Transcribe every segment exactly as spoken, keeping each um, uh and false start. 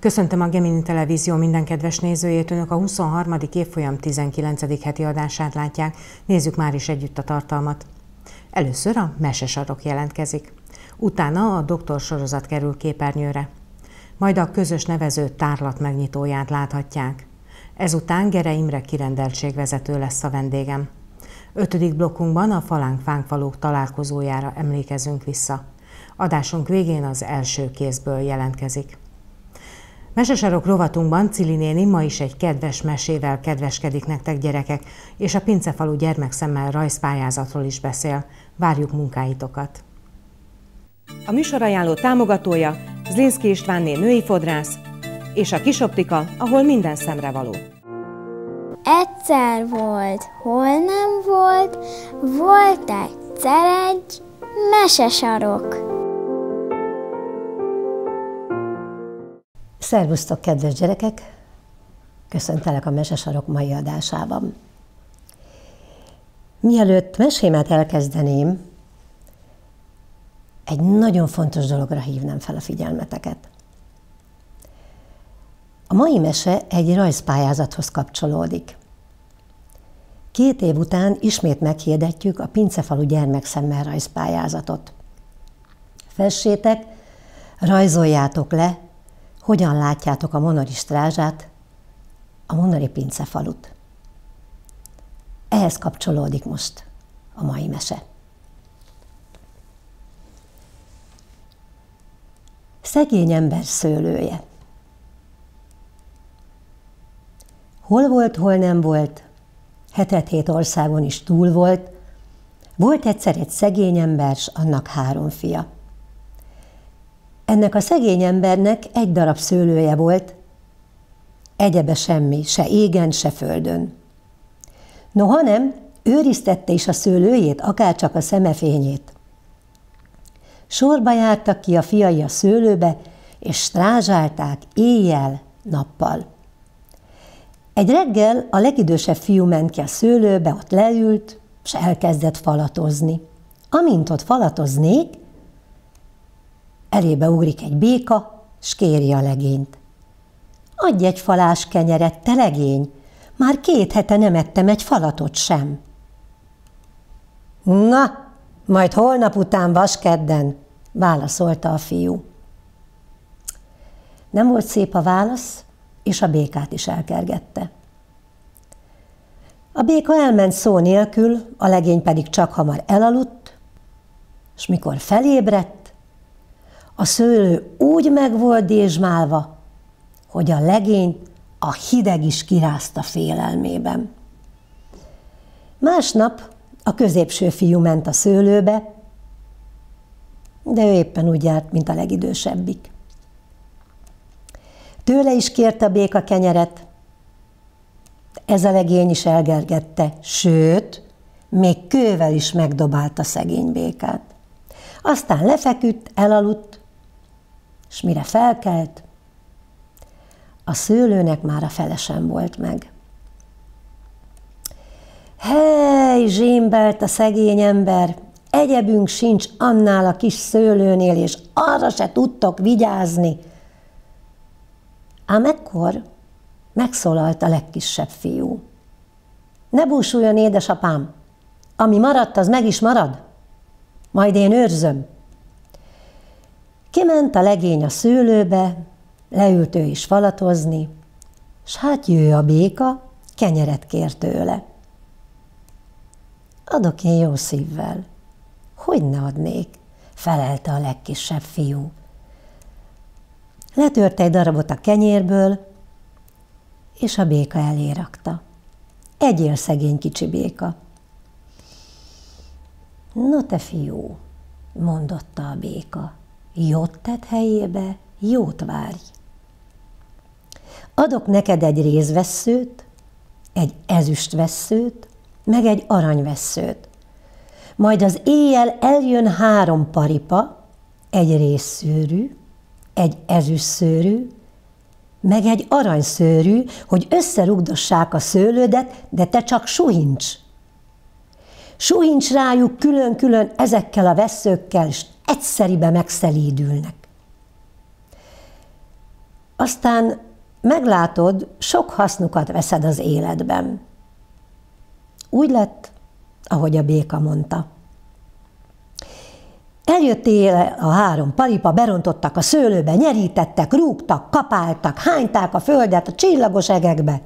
Köszöntöm a Gemini Televízió minden kedves nézőjét, önök a huszonharmadik évfolyam tizenkilencedik heti adását látják. Nézzük már is együtt a tartalmat. Először a Mesesarok jelentkezik. Utána a Doktor sorozat kerül képernyőre. Majd a közös nevező tárlat megnyitóját láthatják. Ezután Gere Imre kirendeltségvezető lesz a vendégem. Ötödik blokkunkban a Falánk-Fánkfalók találkozójára emlékezünk vissza. Adásunk végén az első kézből jelentkezik. Mesesarok rovatunkban Cili néni ma is egy kedves mesével kedveskedik nektek, gyerekek, és a Pincefalu gyermekszemmel rajzpályázatról is beszél. Várjuk munkáitokat! A műsorajánló támogatója Zlinszky Istvánné női fodrász és a Kisoptika, ahol minden szemre való. Egyszer volt, hol nem volt, volt egyszer egy mesesarok. Szervusztok, kedves gyerekek! Köszöntelek a Mesesarok mai adásában. Mielőtt mesémet elkezdeném, egy nagyon fontos dologra hívnám fel a figyelmeteket. A mai mese egy rajzpályázathoz kapcsolódik. Két év után ismét meghirdetjük a Pincefalu gyermekszemmel rajzpályázatot. Fessétek, rajzoljátok le, hogyan látjátok a monori strázsát, a monori Pincefalut. Ehhez kapcsolódik most a mai mese. Szegény ember szőlője. Hol volt, hol nem volt, hetet-hét országon is túl volt, volt egyszer egy szegény ember, s annak három fia. Ennek a szegény embernek egy darab szőlője volt, egyebe semmi, se égen, se földön. Noha nem, őriztette is a szőlőjét, akárcsak a szemefényét. Sorba jártak ki a fiai a szőlőbe, és strázsálták éjjel-nappal. Egy reggel a legidősebb fiú ment ki a szőlőbe, ott leült, és elkezdett falatozni. Amint ott falatoznék, elébe ugrik egy béka, s kéri a legényt. Adj egy falás kenyeret, te legény, már két hete nem ettem egy falatot sem. Na, majd holnap után vaskedden, válaszolta a fiú. Nem volt szép a válasz, és a békát is elkergette. A béka elment szó nélkül, a legény pedig csak hamar elaludt, és mikor felébredt, a szőlő úgy meg volt dézsmálva, hogy a legény a hideg is kirázta félelmében. Másnap a középső fiú ment a szőlőbe, de ő éppen úgy járt, mint a legidősebbik. Tőle is kérte a béka kenyeret, ez a legény is elgergette, sőt, még kővel is megdobálta szegény békát. Aztán lefeküdt, elaludt, és mire felkelt, a szőlőnek már a fele sem volt meg. Hely, zsémbelt a szegény ember, egyebünk sincs annál a kis szőlőnél, és arra se tudtok vigyázni. Ám ekkor megszólalt a legkisebb fiú. Ne búsuljon, édesapám, ami maradt, az meg is marad, majd én őrzöm. Kiment a legény a szőlőbe, leült ő is falatozni, s hát jő a béka, kenyeret kér tőle. Adok én jó szívvel. Hogy ne adnék? Felelte a legkisebb fiú. Letört egy darabot a kenyérből, és a béka elé rakta. Egyél, szegény kicsi béka. No te fiú, mondotta a béka, jót tett helyébe, jót várj. Adok neked egy rézvesszőt, egy ezüstvesszőt, meg egy aranyvesszőt. Majd az éjjel eljön három paripa, egy rézszőrű, egy ezüstszőrű, meg egy aranyszőrű, hogy összerugdossák a szőlődet, de te csak suhincs. Suhincs rájuk külön-külön ezekkel a vesszőkkel, és egyszeribe megszelídülnek. aztán meglátod, sok hasznukat veszed az életben. Úgy lett, ahogy a béka mondta. Eljött éjjel a három paripa, berontottak a szőlőbe, nyerítettek, rúgtak, kapáltak, hányták a földet a csillagos egekbe.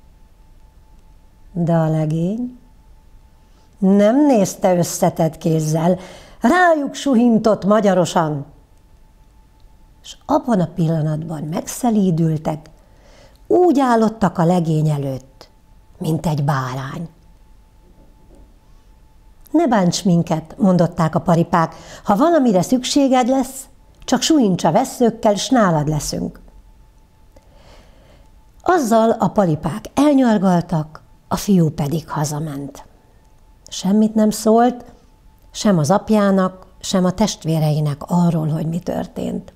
De a legény nem nézte összetett kézzel, rájuk suhintott magyarosan, és abban a pillanatban megszelídültek, úgy állottak a legény előtt, mint egy bárány. Ne bánts minket, mondották a paripák, ha valamire szükséged lesz, csak suhints a vesszőkkel, s nálad leszünk. Azzal a paripák elnyargaltak, a fiú pedig hazament. Semmit nem szólt, sem az apjának, sem a testvéreinek arról, hogy mi történt.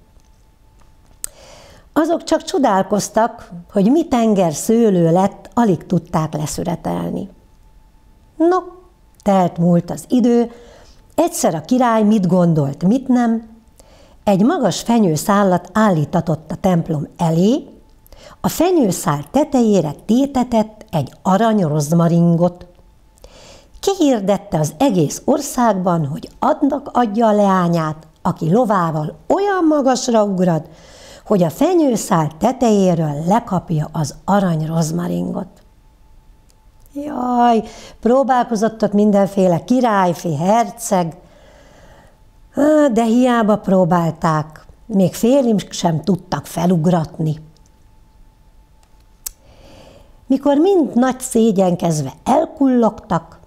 Azok csak csodálkoztak, hogy mi tenger szőlő lett, alig tudták leszüretelni. No, telt múlt az idő, egyszer a király mit gondolt, mit nem, egy magas fenyőszálat állítatott a templom elé, a fenyőszál tetejére tétetett egy arany rozmaringot. Kihirdette az egész országban, hogy adnak adja a leányát, aki lovával olyan magasra ugrad, hogy a fenyőszál tetejéről lekapja az arany rozmaringot. Jaj, próbálkozott ott mindenféle királyfi, herceg, de hiába próbálták, még félig sem tudtak felugratni. Mikor mind nagy szégyenkezve elkullogtak,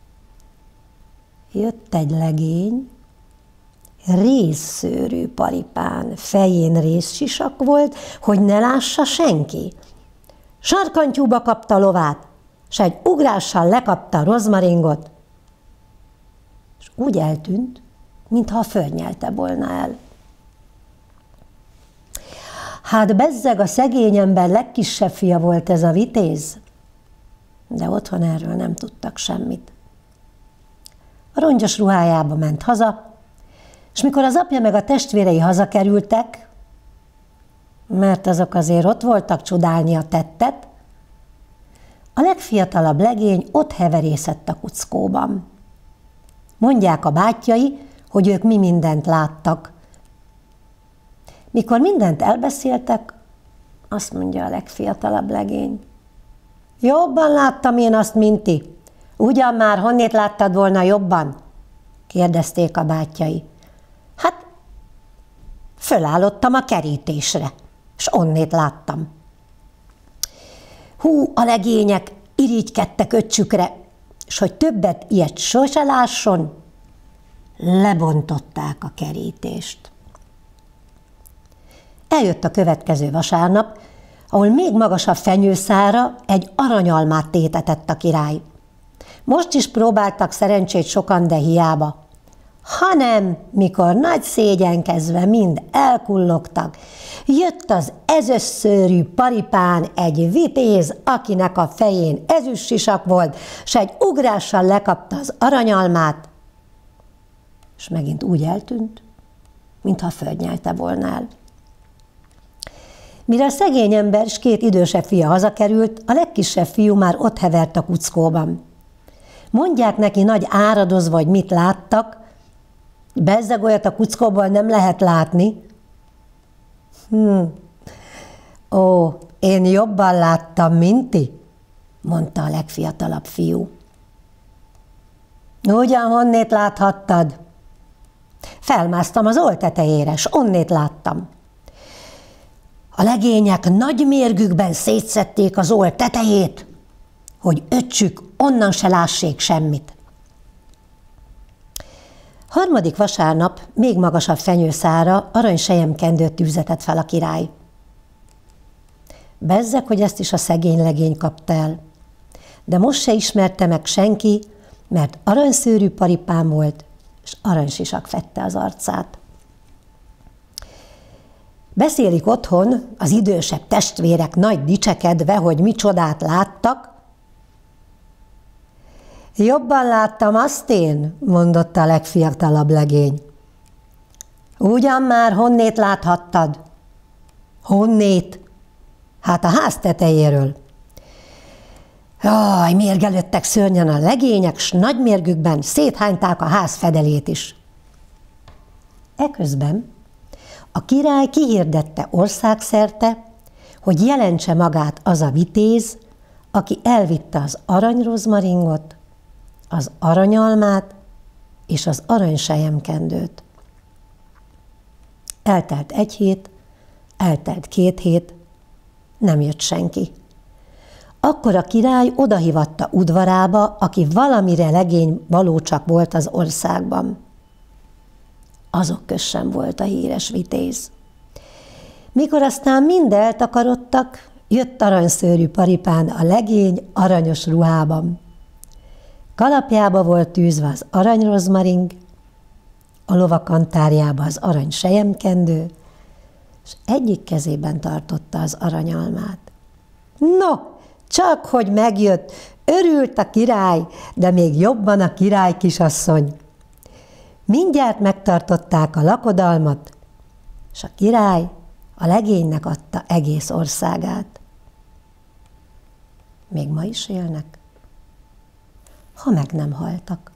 jött egy legény, rézszőrű paripán, fején rézsisak volt, hogy ne lássa senki. Sarkantyúba kapta lovát, s egy ugrással lekapta a rozmaringot, és úgy eltűnt, mintha földnyelte volna el. Hát bezzeg, a szegény ember legkisebb fia volt ez a vitéz, de otthon erről nem tudtak semmit. A rongyos ruhájába ment haza, és mikor az apja meg a testvérei hazakerültek, mert azok azért ott voltak csodálni a tettet, a legfiatalabb legény ott heverészett a kuckóban. Mondják a bátyjai, hogy ők mi mindent láttak. Mikor mindent elbeszéltek, azt mondja a legfiatalabb legény. Jobban láttam én azt, mint ti. Ugyan már honnét láttad volna jobban? Kérdezték a bátyjai. Hát, fölállottam a kerítésre, s onnét láttam. Hú, a legények irigykedtek öccsükre, s hogy többet ilyet sose lásson, lebontották a kerítést. Eljött a következő vasárnap, ahol még magasabb fenyőszálra egy aranyalmát tétetett a király. Most is próbáltak szerencsét sokan, de hiába. Hanem, mikor nagy szégyenkezve mind elkullogtak, jött az ezüstszőrű paripán egy vitéz, akinek a fején ezüstsisak volt, s egy ugrással lekapta az aranyalmát, és megint úgy eltűnt, mintha földnyelte volna el. Mire a szegény ember s két idősebb fia hazakerült, a legkisebb fiú már ott hevert a kuckóban. Mondják neki nagy áradozva, hogy mit láttak, bezzeg olyat a kuckóból nem lehet látni. Hm. Ó, én jobban láttam, mint ti, mondta a legfiatalabb fiú. Ugyan honnét láthattad? Felmásztam az old tetejére, s onnét láttam. A legények nagy mérgükben szétszedték az old tetejét, hogy öccsük onnan se lássék semmit. Harmadik vasárnap még magasabb fenyőszára aranyselyemkendőt tűzetett fel a király. Bezzeg, hogy ezt is a szegény legény kapta el, de most se ismerte meg senki, mert aranyszőrű paripán volt, és aranysisak fedte az arcát. Beszélik otthon az idősebb testvérek nagy dicsekedve, hogy mi csodát láttak. Jobban láttam azt én, mondotta a legfiatalabb legény. Ugyan már honnét láthattad? Honnét? Hát a ház tetejéről. Jaj, mérgelődtek szörnyen a legények, s nagy mérgükben széthányták a ház fedelét is. Eközben a király kihirdette országszerte, hogy jelentse magát az a vitéz, aki elvitte az aranyrozmaringot, az aranyalmát és az aranyselyemkendőt. Eltelt egy hét, eltelt két hét, nem jött senki. Akkor a király odahívatta udvarába, aki valamire legény való csak volt az országban. Azok kössem volt a híres vitéz. Mikor aztán mind eltakarodtak, jött aranyszőrű paripán a legény aranyos ruhában. Kalapjába volt tűzve az aranyrozmaring, a lovakantárjába az arany selyemkendő, és egyik kezében tartotta az aranyalmát. No, csak hogy megjött, örült a király, de még jobban a király kisasszony. Mindjárt megtartották a lakodalmat, és a király a legénynek adta egész országát. Még ma is élnek, ha meg nem haltak.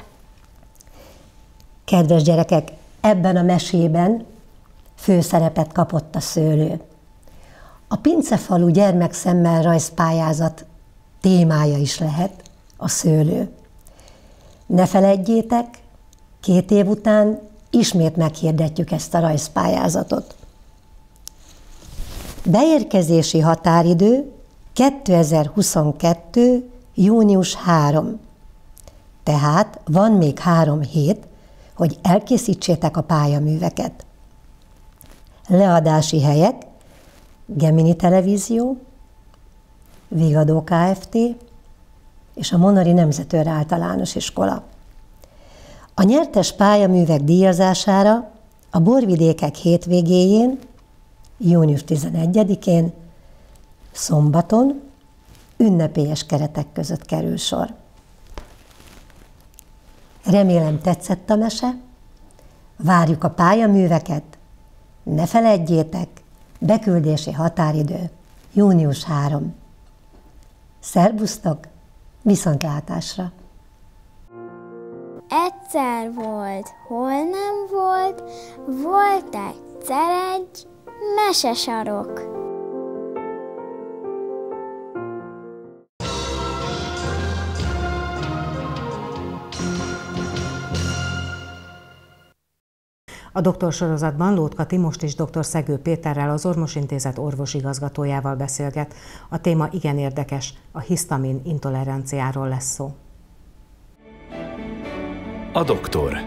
Kedves gyerekek, ebben a mesében főszerepet kapott a szőlő. A Pincefalu gyermekszemmel rajzpályázat témája is lehet a szőlő. Ne feledjétek, két év után ismét meghirdetjük ezt a rajzpályázatot. Beérkezési határidő kétezer-huszonkettő. június harmadika. Tehát van még három hét, hogy elkészítsétek a pályaműveket. Leadási helyek: Gemini Televízió, Vigadó Kft. És a Monori Nemzetőr Általános Iskola. A nyertes pályaművek díjazására a Borvidékek hétvégéjén, június tizenegyedikén, szombaton, ünnepélyes keretek között kerül sor. Remélem tetszett a mese, várjuk a pályaműveket, ne feledjétek, beküldési határidő június harmadika. Szerbusztok, viszontlátásra! Egyszer volt, hol nem volt, volt egyszer egy mesesarok. A doktorsorozatban Lótka Timost és dr. Szegő Péterrel, az Orvosintézet orvosigazgatójával beszélget. A téma igen érdekes, a hisztamin intoleranciáról lesz szó. A doktor.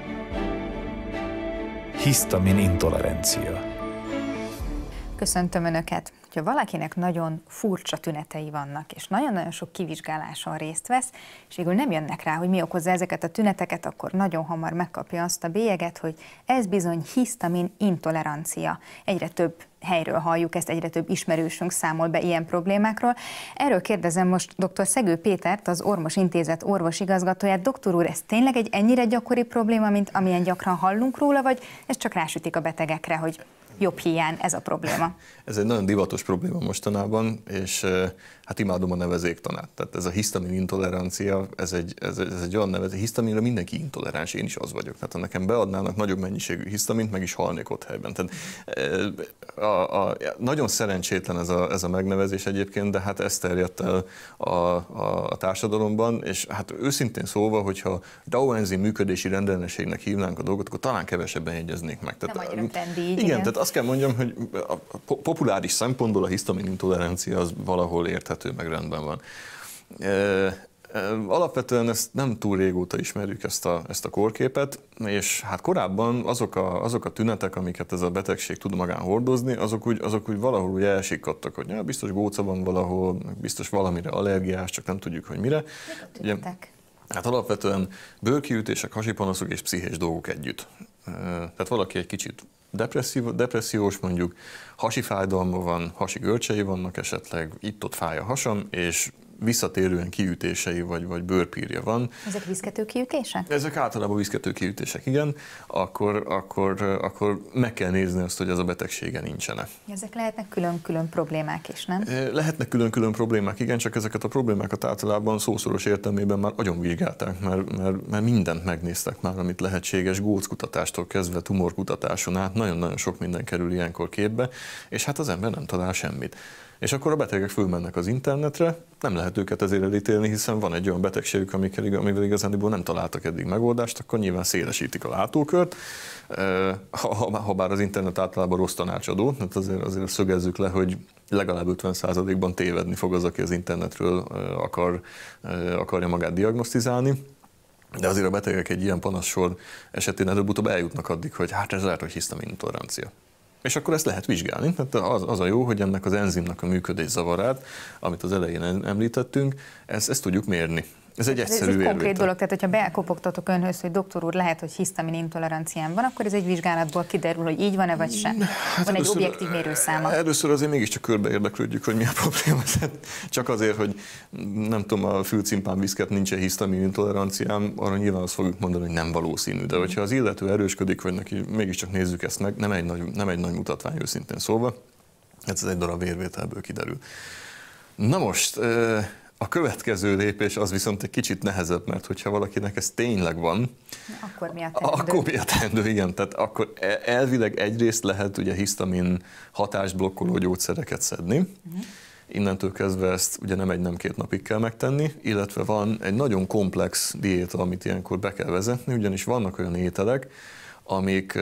Hisztamin intolerancia. Köszöntöm Önöket! Ha valakinek nagyon furcsa tünetei vannak, és nagyon-nagyon sok kivizsgáláson részt vesz, és végül nem jönnek rá, hogy mi okozza ezeket a tüneteket, akkor nagyon hamar megkapja azt a bélyeget, hogy ez bizony hisztamin intolerancia. Egyre több helyről halljuk ezt, egyre több ismerősünk számol be ilyen problémákról. Erről kérdezem most dr. Szegő Pétert, az Orvosintézet orvosigazgatóját. Doktor úr, ez tényleg egy ennyire gyakori probléma, mint amilyen gyakran hallunk róla, vagy ez csak rásütik a betegekre, hogy jobb hiány ez a probléma? Ez egy nagyon divatos probléma mostanában, és hát imádom a nevezéktanát. Tehát ez a hisztamin intolerancia, ez egy, ez, ez egy olyan nevezés, hisztaminra mindenki intoleráns, én is az vagyok. Tehát ha nekem beadnának nagyobb mennyiségű hisztamint, meg is halnék ott helyben. Tehát, a, a, nagyon szerencsétlen ez a, ez a megnevezés egyébként, de hát ez terjedt el a, a, a társadalomban, és hát őszintén szólva, hogyha Down-enzim működési rendellenességnek hívnánk a dolgot, akkor talán kevesebben jegyeznék meg. Tehát, nem annyira trendi, így, igen, igen, tehát azt kell mondjam, hogy a populáris szempontból a hisztamin intolerancia az valahol érthető, meg rendben van. Alapvetően ezt nem túl régóta ismerjük, ezt a, ezt a kórképet, és hát korábban azok a, azok a tünetek, amiket ez a betegség tud magán hordozni, azok úgy, azok úgy valahol úgy elsikkadtak, hogy ja, biztos góca van valahol, biztos valamire allergiás, csak nem tudjuk, hogy mire. Ugye, hát alapvetően bőrkiütések, hasipanaszok és pszichés dolgok együtt. Tehát valaki egy kicsit depressziós mondjuk, hasi fájdalma van, hasi görcsei vannak esetleg, itt-ott fáj a hasam, és visszatérően kiütései vagy, vagy bőrpírja van. Ezek viszkető kiütések? Ezek általában viszkető kiütések, igen. Akkor, akkor, akkor meg kell nézni azt, hogy ez a betegsége nincsen-e. Ezek lehetnek külön-külön problémák is, nem? Lehetnek külön-külön problémák, igen, csak ezeket a problémákat általában szószoros értelmében már agyonvizsgálták, mert, mert, mert mindent megnéztek már, amit lehetséges, góckutatástól kezdve tumorkutatáson át, nagyon-nagyon sok minden kerül ilyenkor képbe, és hát az ember nem talál semmit. És akkor a betegek fölmennek az internetre, nem lehet őket ezért elítélni, hiszen van egy olyan betegségük, amikkel, amivel igazándiból nem találtak eddig megoldást, akkor nyilván szélesítik a látókört, ha, ha, ha bár az internet általában rossz tanácsadó, hát azért, azért szögezzük le, hogy legalább ötven százalékban tévedni fog az, aki az internetről akar, akarja magát diagnosztizálni. De azért a betegek egy ilyen panaszsor esetén előbb-utóbb eljutnak addig, hogy hát ez lehet, hogy hisztamin intolerancia. És akkor ezt lehet vizsgálni. Tehát az, az a jó, hogy ennek az enzimnak a működés zavarát, amit az elején említettünk, ezt, ezt tudjuk mérni. Ez egy egyszerű Ez egy konkrét érvétel. dolog, tehát hogyha bekopogtatok önhöz, hogy doktor úr, lehet, hogy hisztamin intoleranciám van, akkor ez egy vizsgálatból kiderül, hogy így van-e vagy sem. Hát van először, egy objektív mérőszáma. Először azért mégiscsak körbe érdeklődjük, hogy mi a probléma. Csak azért, hogy nem tudom, a fülcimpán viszket nincs-e hisztamin intoleranciám, arra nyilván azt fogjuk mondani, hogy nem valószínű. De hogyha az illető erősködik, vagy neki mégiscsak nézzük ezt meg, nem egy nagy, nem egy nagy mutatvány őszintén szólva, ez egy darab vérvételből kiderül. Na most, a következő lépés az viszont egy kicsit nehezebb, mert hogyha valakinek ez tényleg van, akkor mi a teendő? Akkor mi a teendő, igen. Tehát akkor elvileg egyrészt lehet ugye hisztamin hatást blokkoló gyógyszereket szedni. Uh-huh. Innentől kezdve ezt ugye nem egy, nem két napig kell megtenni, illetve van egy nagyon komplex diéta, amit ilyenkor be kell vezetni, ugyanis vannak olyan ételek, amik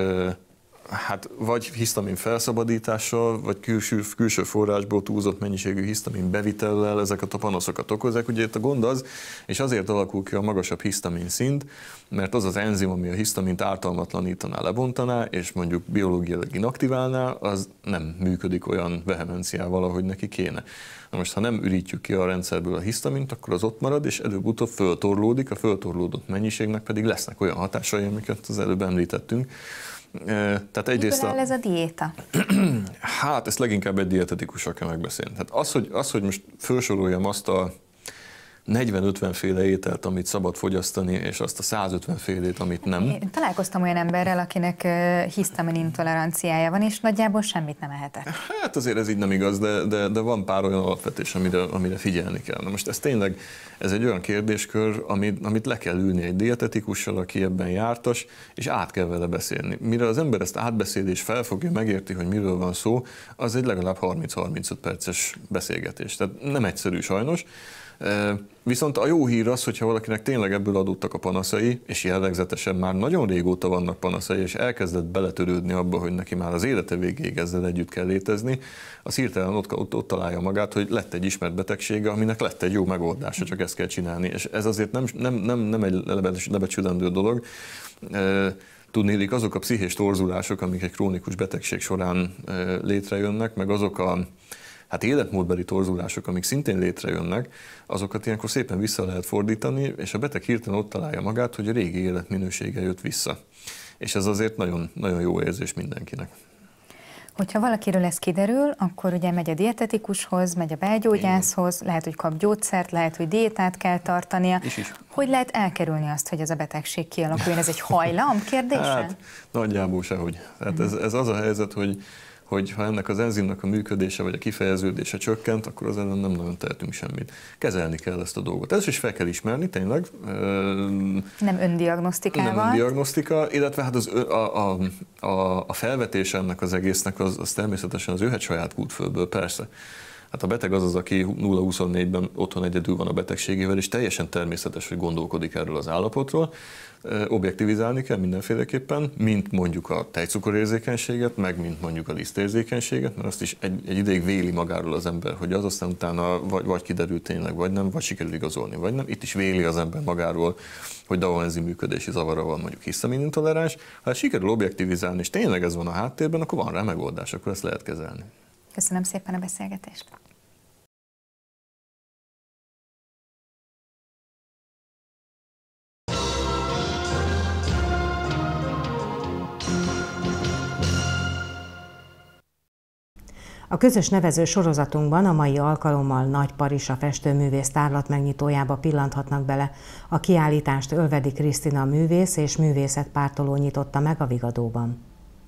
hát vagy hisztamin felszabadítással, vagy külső, külső forrásból túlzott mennyiségű hisztamin bevitellel ezeket a panaszokat okozzák. Ugye itt a gond az, és azért alakul ki a magasabb hisztamin szint, mert az az enzim, ami a hisztamint ártalmatlanítaná, lebontaná, és mondjuk biológiailag inaktiválná, az nem működik olyan vehemenciával, ahogy neki kéne. Na most, ha nem ürítjük ki a rendszerből a hisztamint, akkor az ott marad, és előbb-utóbb föltorlódik, a föltorlódott mennyiségnek pedig lesznek olyan hatásai, amiket az előbb említettünk. Tehát egyrészt Miből áll ez a diéta? Hát ezt leginkább egy dietetikussal kell megbeszélni. Tehát az, hogy, az, hogy most felsoroljam azt a negyven-ötven féle ételt, amit szabad fogyasztani, és azt a százötven félét, amit nem. Én találkoztam olyan emberrel, akinek hisztamin intoleranciája van, és nagyjából semmit nem ehetett. Hát azért ez így nem igaz, de, de, de van pár olyan alapvetés, amire, amire figyelni kell. Na most ez tényleg, ez egy olyan kérdéskör, amit, amit le kell ülni egy dietetikussal, aki ebben jártas, és át kell vele beszélni. Mire az ember ezt átbeszél és felfogja, megérti, hogy miről van szó, az egy legalább harminc-harmincöt perces beszélgetés. Tehát nem egyszerű sajnos. Viszont a jó hír az, hogyha valakinek tényleg ebből adódtak a panaszai, és jellegzetesen már nagyon régóta vannak panaszai, és elkezdett beletörődni abba, hogy neki már az élete végéig ezzel együtt kell létezni, az hirtelen ott, ott, ott találja magát, hogy lett egy ismert betegsége, aminek lett egy jó megoldása, csak ezt kell csinálni. És ez azért nem, nem, nem, nem egy lebecsülendő dolog. Tudnélik, azok a pszichés torzulások, amik egy krónikus betegség során létrejönnek, meg azok a hát életmódbeli torzulások, amik szintén létrejönnek, azokat ilyenkor szépen vissza lehet fordítani, és a beteg hirtelen ott találja magát, hogy a régi életminősége jött vissza. És ez azért nagyon, nagyon jó érzés mindenkinek. Hogyha valakiről ez kiderül, akkor ugye megy a dietetikushoz, megy a belgyógyászhoz, lehet, hogy kap gyógyszert, lehet, hogy diétát kell tartania. Is is. Hogy lehet elkerülni azt, hogy ez a betegség kialakuljon? Ez egy hajlam kérdése? Hát nagyjából sehogy. Tehát ez, ez az a helyzet, hogy hogy ha ennek az enzimnak a működése vagy a kifejeződése csökkent, akkor az ellen nem nagyon tehetünk semmit. Kezelni kell ezt a dolgot. Ez is fel kell ismerni, tényleg. Nem öndiagnosztikával. Nem öndiagnosztika, illetve hát az, a, a, a, a felvetés ennek az egésznek az, az természetesen az jöhet saját kútfőből, persze. Hát a beteg az az, aki nulla huszonnégyben otthon egyedül van a betegségével, és teljesen természetes, hogy gondolkodik erről az állapotról. Objektivizálni kell mindenféleképpen, mint mondjuk a tejcukorérzékenységet, meg mint mondjuk a lisztérzékenységet, mert azt is egy, egy ideig véli magáról az ember, hogy az aztán utána vagy, vagy kiderül tényleg, vagy nem, vagy sikerül igazolni, vagy nem. Itt is véli az ember magáról, hogy DAO enzim működési zavara van, mondjuk hisztamin intoleráns. Ha sikerül objektivizálni, és tényleg ez van a háttérben, akkor van rá megoldás, akkor ezt lehet kezelni. Köszönöm szépen a beszélgetést. A közös nevező sorozatunkban a mai alkalommal Nagy Parisa festőművész tárlat megnyitójába pillanthatnak bele. A kiállítást Ölvedi Krisztina művész és művészetpártoló nyitotta meg a Vigadóban.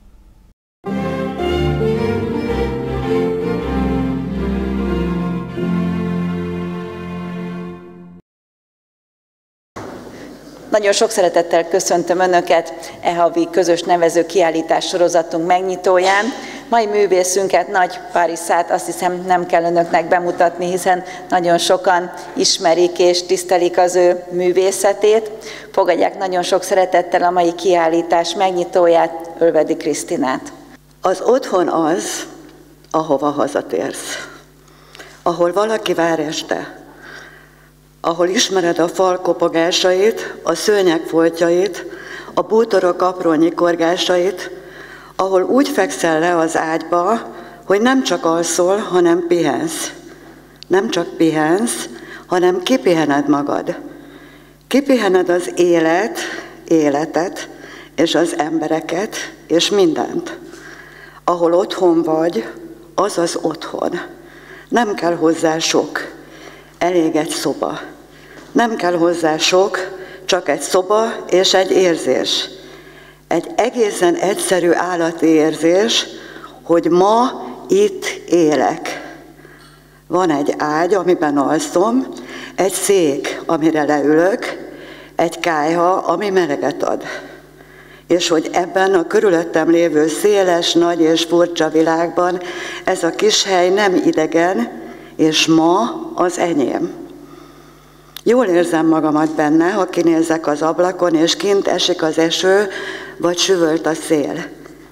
Nagyon sok szeretettel köszöntöm Önöket e havi közös nevező kiállítás sorozatunk megnyitóján. Mai művészünket, Nagy Parisát azt hiszem nem kell Önöknek bemutatni, hiszen nagyon sokan ismerik és tisztelik az ő művészetét. Fogadják nagyon sok szeretettel a mai kiállítás megnyitóját, Ölvedi Krisztinát. Az otthon az, ahova hazatérsz, ahol valaki vár este, ahol ismered a fal kopogásait, a szőnyeg foltjait, a bútorok apró nyikorgásait, ahol úgy fekszel le az ágyba, hogy nem csak alszol, hanem pihensz. Nem csak pihensz, hanem kipihened magad. Kipihened az élet, életet, és az embereket, és mindent. Ahol otthon vagy, az az otthon. Nem kell hozzá sok. Elég egy szoba. Nem kell hozzá sok, csak egy szoba és egy érzés. Egy egészen egyszerű állati érzés, hogy ma itt élek. Van egy ágy, amiben alszom, egy szék, amire leülök, egy kályha, ami meleget ad. És hogy ebben a körülöttem lévő széles, nagy és furcsa világban ez a kis hely nem idegen, és ma az enyém. Jól érzem magamat benne, ha kinézek az ablakon, és kint esik az eső, vagy süvölt a szél.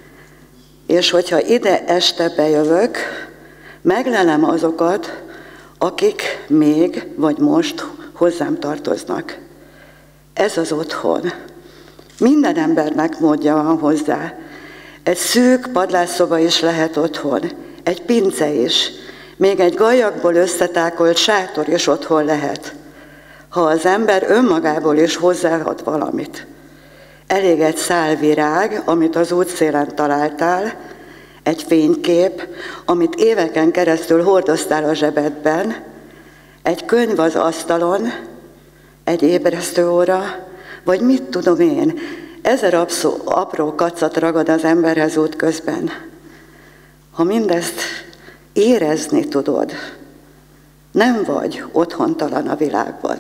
És hogyha ide este bejövök, meglelem azokat, akik még, vagy most hozzám tartoznak. Ez az otthon. Minden embernek módja van hozzá. Egy szűk padlásszoba is lehet otthon, egy pince is, még egy gallyakból összetákolt sátor is otthon lehet, ha az ember önmagából is hozzáad valamit. Elég egy szál virág, amit az útszélen találtál, egy fénykép, amit éveken keresztül hordoztál a zsebedben, egy könyv az asztalon, egy ébresztőóra, vagy mit tudom én, ezer abszó, apró kacat ragad az emberhez útközben. Ha mindezt érezni tudod, nem vagy otthontalan a világban.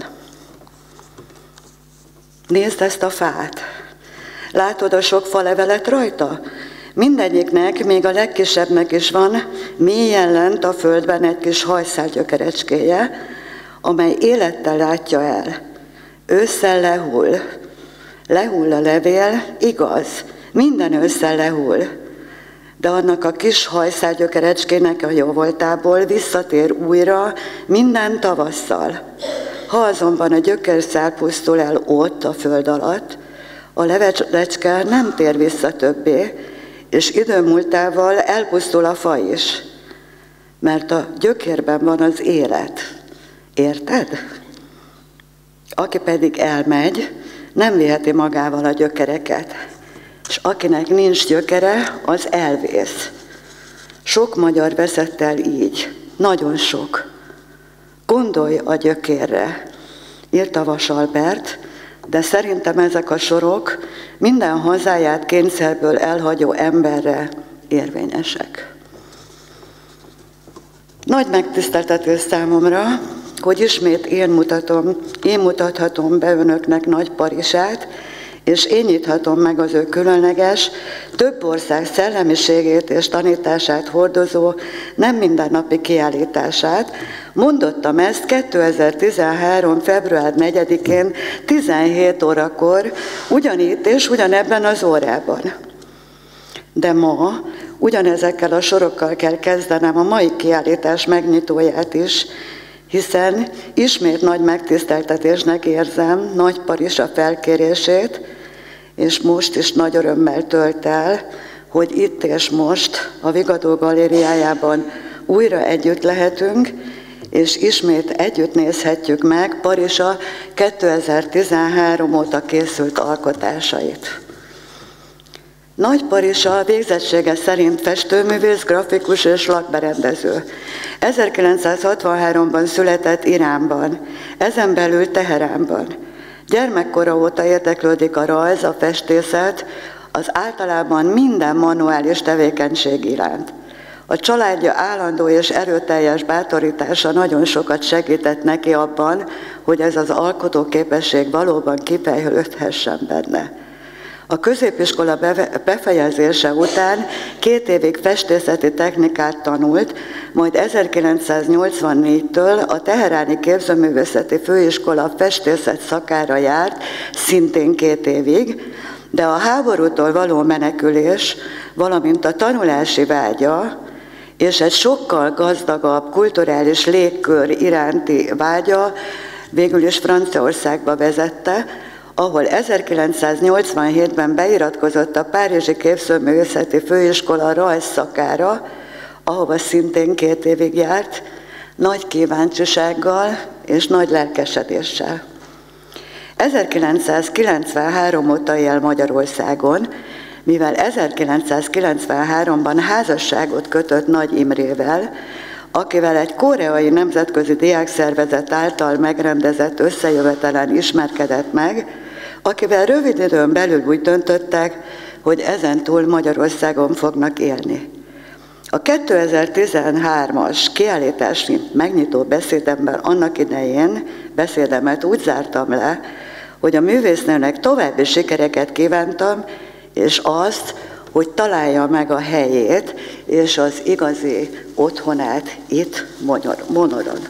Nézd ezt a fát. Látod a sok falevelet rajta? Mindegyiknek, még a legkisebbnek is van mélyen lent a földben egy kis hajszálgyökerecskéje, amely élettel látja el. Ősszel lehull. Lehull a levél, igaz, minden ősszel lehull. De annak a kis hajszálgyökerecskének a jóvoltából visszatér újra minden tavasszal. Ha azonban a gyökérszál pusztul el ott a föld alatt, a levelecske nem tér vissza többé, és idő múltával elpusztul a fa is, mert a gyökérben van az élet. Érted? Aki pedig elmegy, nem viheti magával a gyökereket, és akinek nincs gyökere, az elvész. Sok magyar veszett el így, nagyon sok. Gondolj a gyökérre, írta Vas Albert, de szerintem ezek a sorok minden hazáját kényszerből elhagyó emberre érvényesek. Nagy megtiszteltetés számomra, hogy ismét én mutatom, én mutathatom be önöknek Nagy Parisát, és én nyithatom meg az ő különleges, több ország szellemiségét és tanítását hordozó nem mindennapi kiállítását. Mondottam ezt kétezer-tizenhárom. február negyedikén tizenhét órakor, ugyanitt és ugyanebben az órában. De ma ugyanezekkel a sorokkal kell kezdenem a mai kiállítás megnyitóját is, hiszen ismét nagy megtiszteltetésnek érzem Nagy Parisa felkérését, és most is nagy örömmel tölt el, hogy itt és most a Vigadó galériájában újra együtt lehetünk, és ismét együtt nézhetjük meg Parisa kétezer-tizenhárom óta készült alkotásait. Nagy Parisa végzettsége szerint festőművész, grafikus és lakberendező. ezerkilencszázhatvanháromban született Iránban, ezen belül Teheránban. Gyermekkora óta érdeklődik a rajz, a festészet, az általában minden manuális tevékenység iránt. A családja állandó és erőteljes bátorítása nagyon sokat segített neki abban, hogy ez az alkotóképesség valóban kifejlődhessen benne. A középiskola befejezése után két évig festészeti technikát tanult, majd ezerkilencszáznyolcvannégytől a Teheráni Képzőművészeti Főiskola festészet szakára járt, szintén két évig, de a háborútól való menekülés, valamint a tanulási vágya és egy sokkal gazdagabb kulturális légkör iránti vágya végül is Franciaországba vezette, ahol ezerkilencszáznyolcvanhétben beiratkozott a Párizsi Képzőművészeti Főiskola rajzszakára, ahova szintén két évig járt, nagy kíváncsisággal és nagy lelkesedéssel. ezerkilencszázkilencvenhárom óta él Magyarországon, mivel ezerkilencszázkilencvenháromban házasságot kötött Nagy Imrével, akivel egy koreai nemzetközi diákszervezet által megrendezett összejövetelen ismerkedett meg, akivel rövid időn belül úgy döntöttek, hogy ezentúl Magyarországon fognak élni. A kétezer-tizenhármas kiállítási megnyitó beszédemben annak idején beszédemet úgy zártam le, hogy a művésznőnek további sikereket kívántam, és azt, hogy találja meg a helyét és az igazi otthonát itt Monoron.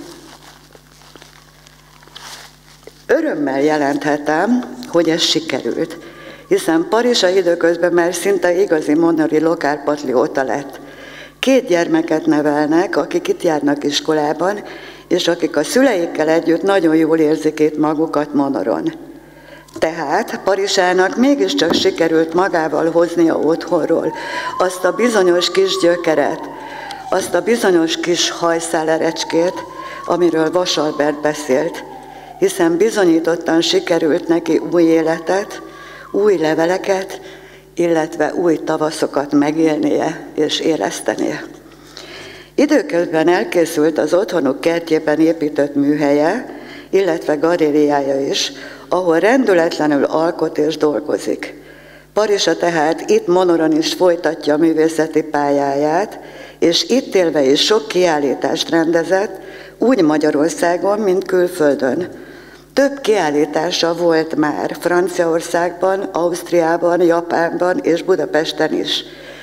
Örömmel jelenthetem, hogy ez sikerült, hiszen Parisa időközben már szinte igazi monori lokálpatrióta lett. Két gyermeket nevelnek, akik itt járnak iskolában, és akik a szüleikkel együtt nagyon jól érzik itt magukat Monoron. Tehát Parisának mégiscsak sikerült magával hoznia otthonról azt a bizonyos kis gyökeret, azt a bizonyos kis hajszálerecskét, amiről Vasalbert beszélt, hiszen bizonyítottan sikerült neki új életet, új leveleket, illetve új tavaszokat megélnie és élesztenie. Időközben elkészült az otthonuk kertjében épített műhelye, illetve galériája is, ahol rendületlenül alkot és dolgozik. Parisa tehát itt Monoron is folytatja a művészeti pályáját, és itt élve is sok kiállítást rendezett, úgy Magyarországon, mint külföldön. Több kiállítása volt már Franciaországban, Ausztriában, Japánban és Budapesten is.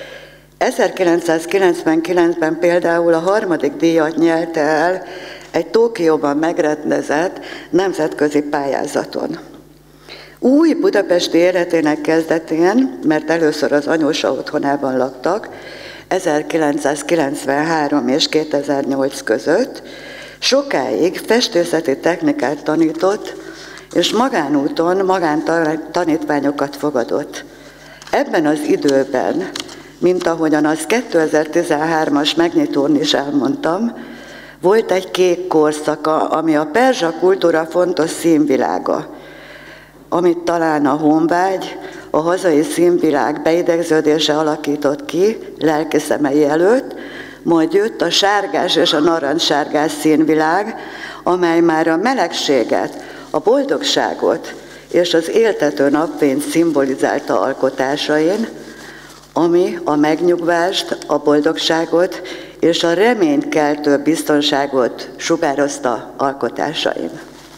ezerkilencszázkilencvenkilencben például a harmadik díjat nyelte el egy Tokióban megrendezett nemzetközi pályázaton. Új budapesti életének kezdetén, mert először az anyósa otthonában laktak, ezerkilencszázkilencvenhárom és kétezer-nyolc között, sokáig festészeti technikát tanított, és magánúton magántanítványokat fogadott. Ebben az időben, mint ahogyan az kétezer-tizenhármas megnyitón is elmondtam, volt egy kék korszaka, ami a perzsa kultúra fontos színvilága, amit talán a honvágy, a hazai színvilág beidegződése alakított ki lelki szemei előtt, majd jött a sárgás és a narancssárgás színvilág, amely már a melegséget, a boldogságot és az éltető napfényt szimbolizálta alkotásain, ami a megnyugvást, a boldogságot és a reménykeltő biztonságot sugározta alkotásain.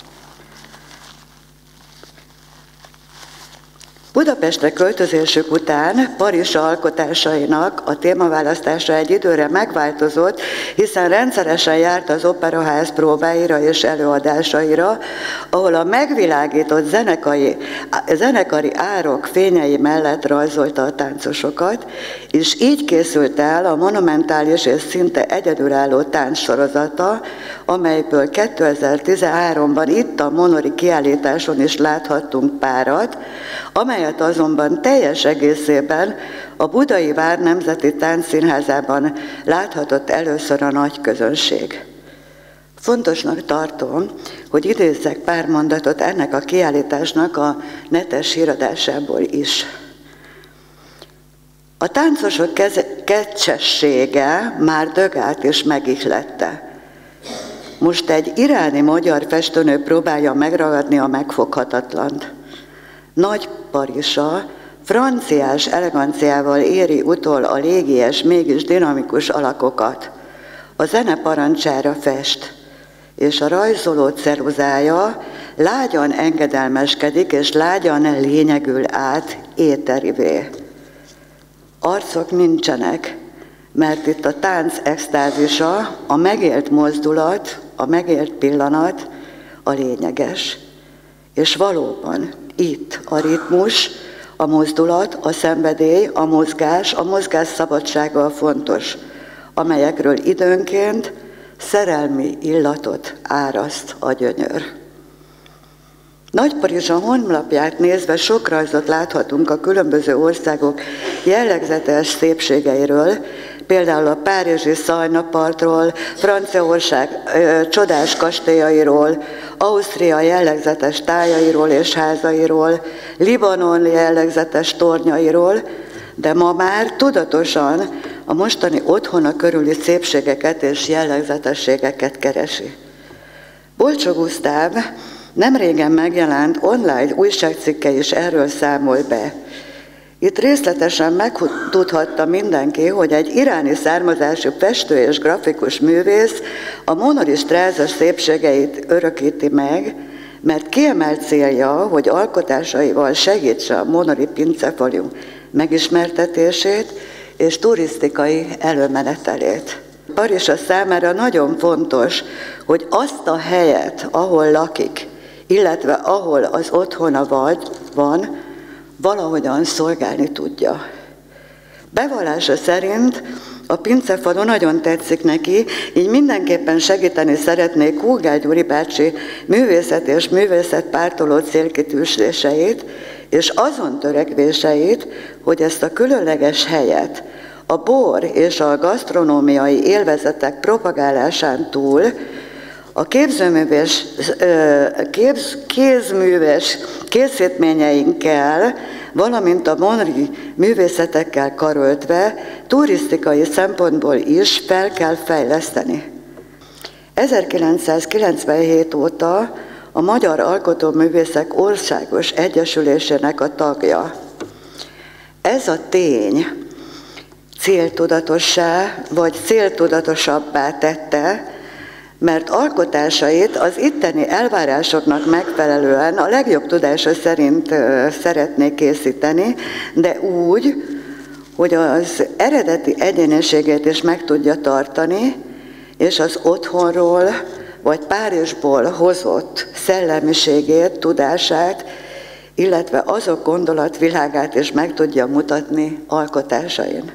Budapestre költözésük után Parisa alkotásainak a témaválasztása egy időre megváltozott, hiszen rendszeresen járt az Operaház próbáira és előadásaira, ahol a megvilágított zenekari, zenekari árok fényei mellett rajzolta a táncosokat, és így készült el a monumentális és szinte egyedülálló táncsorozata, amelyből kétezer-tizenháromban itt a monori kiállításon is láthattunk párat, amelyet azonban teljes egészében a Budai Vár Nemzeti Táncszínházában láthatott először a nagy közönség. Fontosnak tartom, hogy idézzek pár mondatot ennek a kiállításnak a netes híradásából is. A táncosok kecsessége már Dögát is megihlette. Most egy iráni magyar festőnő próbálja megragadni a megfoghatatlant. Nagy Parisa franciás eleganciával éri utol a légies, mégis dinamikus alakokat. A zene parancsára fest, és a rajzoló ceruzája lágyan engedelmeskedik, és lágyan lényegül át éterivé. Arcok nincsenek, mert itt a tánc extázisa, a megélt mozdulat, a megélt pillanat a lényeges. És valóban itt a ritmus, a mozdulat, a szenvedély, a mozgás, a mozgás szabadsága fontos, amelyekről időnként szerelmi illatot áraszt a gyönyör. Nagyparizsa honlapját nézve sok rajzot láthatunk a különböző országok jellegzetes szépségeiről, például a párizsi Szajnapartról, Franciaország ö, csodás kastélyairól, Ausztria jellegzetes tájairól és házairól, Libanon jellegzetes tornyairól, de ma már tudatosan a mostani otthona körüli szépségeket és jellegzetességeket keresi. Bolcsó Gusztáv nemrégen megjelent online újságcikke is erről számol be. Itt részletesen megtudhatta mindenki, hogy egy iráni származású festő és grafikus művész a monori strázas szépségeit örökíti meg, mert kiemelt célja, hogy alkotásaival segítse a monori pincefalu megismertetését és turisztikai előmenetelét. Parisa számára nagyon fontos, hogy azt a helyet, ahol lakik, illetve ahol az otthona vagy, van, valahogyan szolgálni tudja. Bevallása szerint a pincefalu nagyon tetszik neki, így mindenképpen segíteni szeretné Kúgál Gyuri bácsi művészet és művészetpártoló célkitűzéseit, és azon törekvéseit, hogy ezt a különleges helyet a bor és a gasztronómiai élvezetek propagálásán túl a képzőműves, képz, kézműves készítményeinkkel, valamint a monori művészetekkel karöltve turisztikai szempontból is fel kell fejleszteni. ezerkilencszázkilencvenhét óta a Magyar Alkotóművészek Országos Egyesülésének a tagja. Ez a tény céltudatossá vagy céltudatosabbá tette, mert alkotásait az itteni elvárásoknak megfelelően a legjobb tudása szerint szeretné készíteni, de úgy, hogy az eredeti egyéniségét is meg tudja tartani, és az otthonról vagy Párizsból hozott szellemiségét, tudását, illetve azok gondolatvilágát is meg tudja mutatni alkotásain.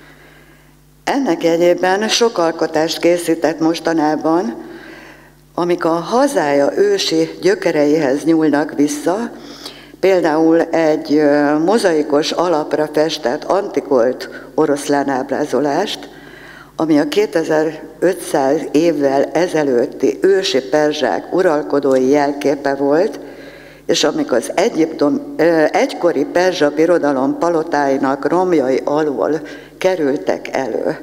Ennek jegyében sok alkotást készített mostanában, amik a hazája ősi gyökereihez nyúlnak vissza, például egy mozaikos alapra festett antikolt oroszlán ábrázolást, ami a kétezer-ötszáz évvel ezelőtti ősi perzsák uralkodói jelképe volt, és amik az Egyiptom, egykori perzsa birodalom palotáinak romjai alól kerültek elő.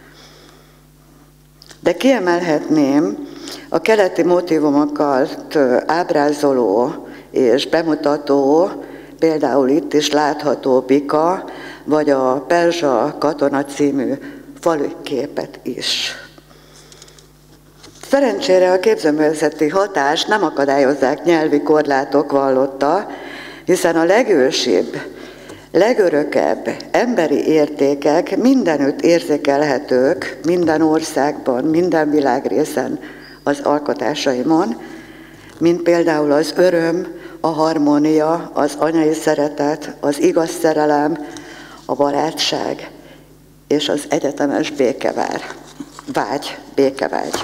De kiemelhetném a keleti motívumokat ábrázoló és bemutató, például itt is látható bika, vagy a Perzsa katona című faluképet is. Szerencsére a képzőművészeti hatást nem akadályozzák nyelvi korlátok vallotta, hiszen a legősibb, legörökebb emberi értékek mindenütt érzékelhetők, minden országban, minden világrészen az alkotásaimon, mint például az öröm, a harmónia, az anyai szeretet, az igaz szerelem, a barátság és az egyetemes békevár, vágy, békevágy.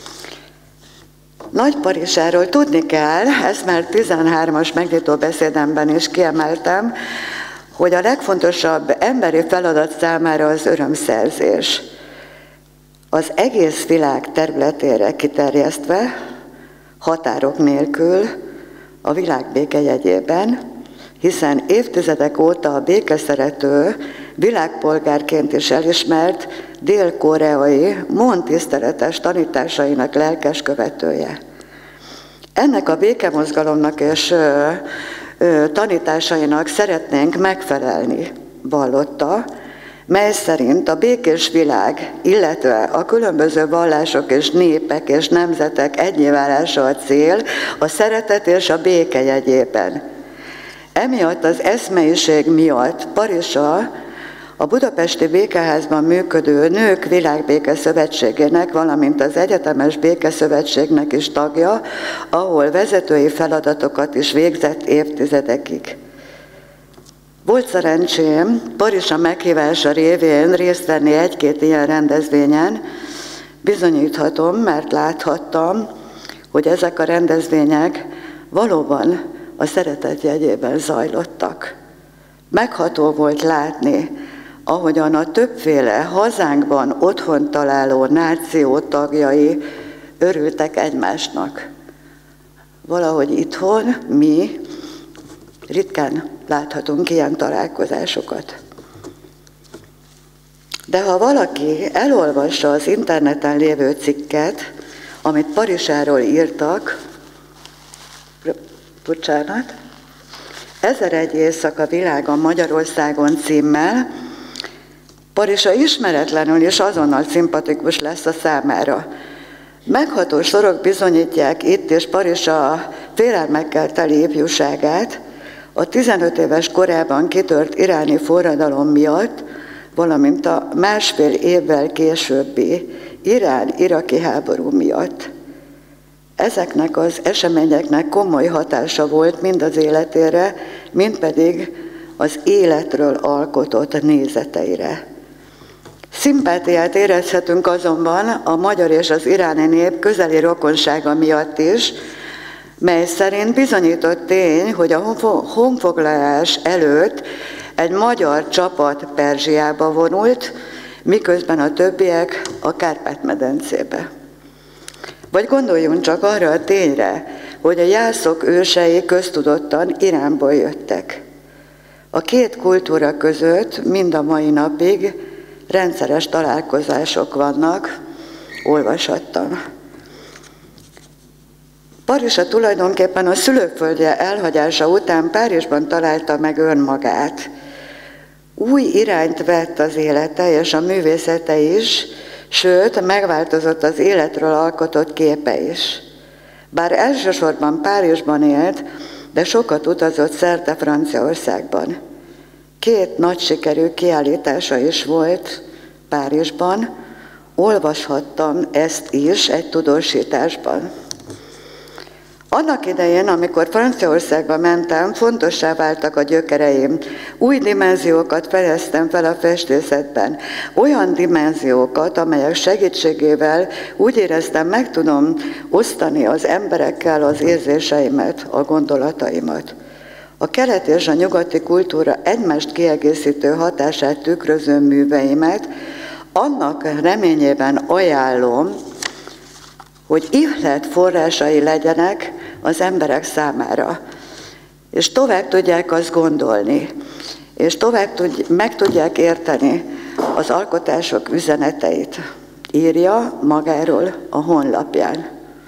Nagyparisáról tudni kell, ezt már tizenhármas megnyitó beszédemben is kiemeltem, hogy a legfontosabb emberi feladat számára az örömszerzés. Az egész világ területére kiterjesztve, határok nélkül, a világ béke jegyében, hiszen évtizedek óta a békeszerető, világpolgárként is elismert dél-koreai Mon tiszteletes tanításainak lelkes követője. Ennek a békemozgalomnak és ö, ö, tanításainak szeretnénk megfelelni, vallotta, mely szerint a békés világ, illetve a különböző vallások és népek és nemzetek egynyilválása a cél, a szeretet és a béke jegyében. Emiatt az eszmeiség miatt Parisa a Budapesti Békeházban működő Nők Világbéke Szövetségének, valamint az Egyetemes Békeszövetségnek is tagja, ahol vezetői feladatokat is végzett évtizedekig. Volt szerencsém Parisa meghívása révén részt venni egy-két ilyen rendezvényen. Bizonyíthatom, mert láthattam, hogy ezek a rendezvények valóban a szeretet jegyében zajlottak. Megható volt látni, ahogyan a többféle hazánkban otthon találó náció tagjai örültek egymásnak. Valahogy itthon mi ritkán láthatunk ilyen találkozásokat. De ha valaki elolvassa az interneten lévő cikket, amit Parisáról írtak, bocsánat, Ezeregy éjszaka világon Magyarországon címmel, Parisa ismeretlenül és azonnal szimpatikus lesz a számára. Megható sorok bizonyítják itt és Parisa félelmekkel teli ifjúságát, a tizenöt éves korában kitört iráni forradalom miatt, valamint a másfél évvel későbbi irán-iraki háború miatt. Ezeknek az eseményeknek komoly hatása volt mind az életére, mind pedig az életről alkotott nézeteire. Szimpátiát érezhetünk azonban a magyar és az iráni nép közeli rokonsága miatt is, mely szerint bizonyított tény, hogy a honfoglalás előtt egy magyar csapat Perzsiába vonult, miközben a többiek a Kárpát-medencébe. Vagy gondoljunk csak arra a tényre, hogy a jászok ősei köztudottan Iránból jöttek. A két kultúra között mind a mai napig rendszeres találkozások vannak, olvashattam. Parisa tulajdonképpen a szülőföldje elhagyása után Párizsban találta meg önmagát. Új irányt vett az élete és a művészete is, sőt, megváltozott az életről alkotott képe is. Bár elsősorban Párizsban élt, de sokat utazott szerte Franciaországban. Két nagy sikerű kiállítása is volt Párizsban, olvashattam ezt is egy tudósításban. Annak idején, amikor Franciaországba mentem, fontossá váltak a gyökereim. Új dimenziókat fedeztem fel a festészetben. Olyan dimenziókat, amelyek segítségével úgy éreztem, meg tudom osztani az emberekkel az érzéseimet, a gondolataimat. A kelet és a nyugati kultúra egymást kiegészítő hatását tükröző műveimet annak reményében ajánlom, hogy ihlet forrásai legyenek az emberek számára, és tovább tudják azt gondolni, és tovább tud, meg tudják érteni az alkotások üzeneteit. Írja magáról a honlapján.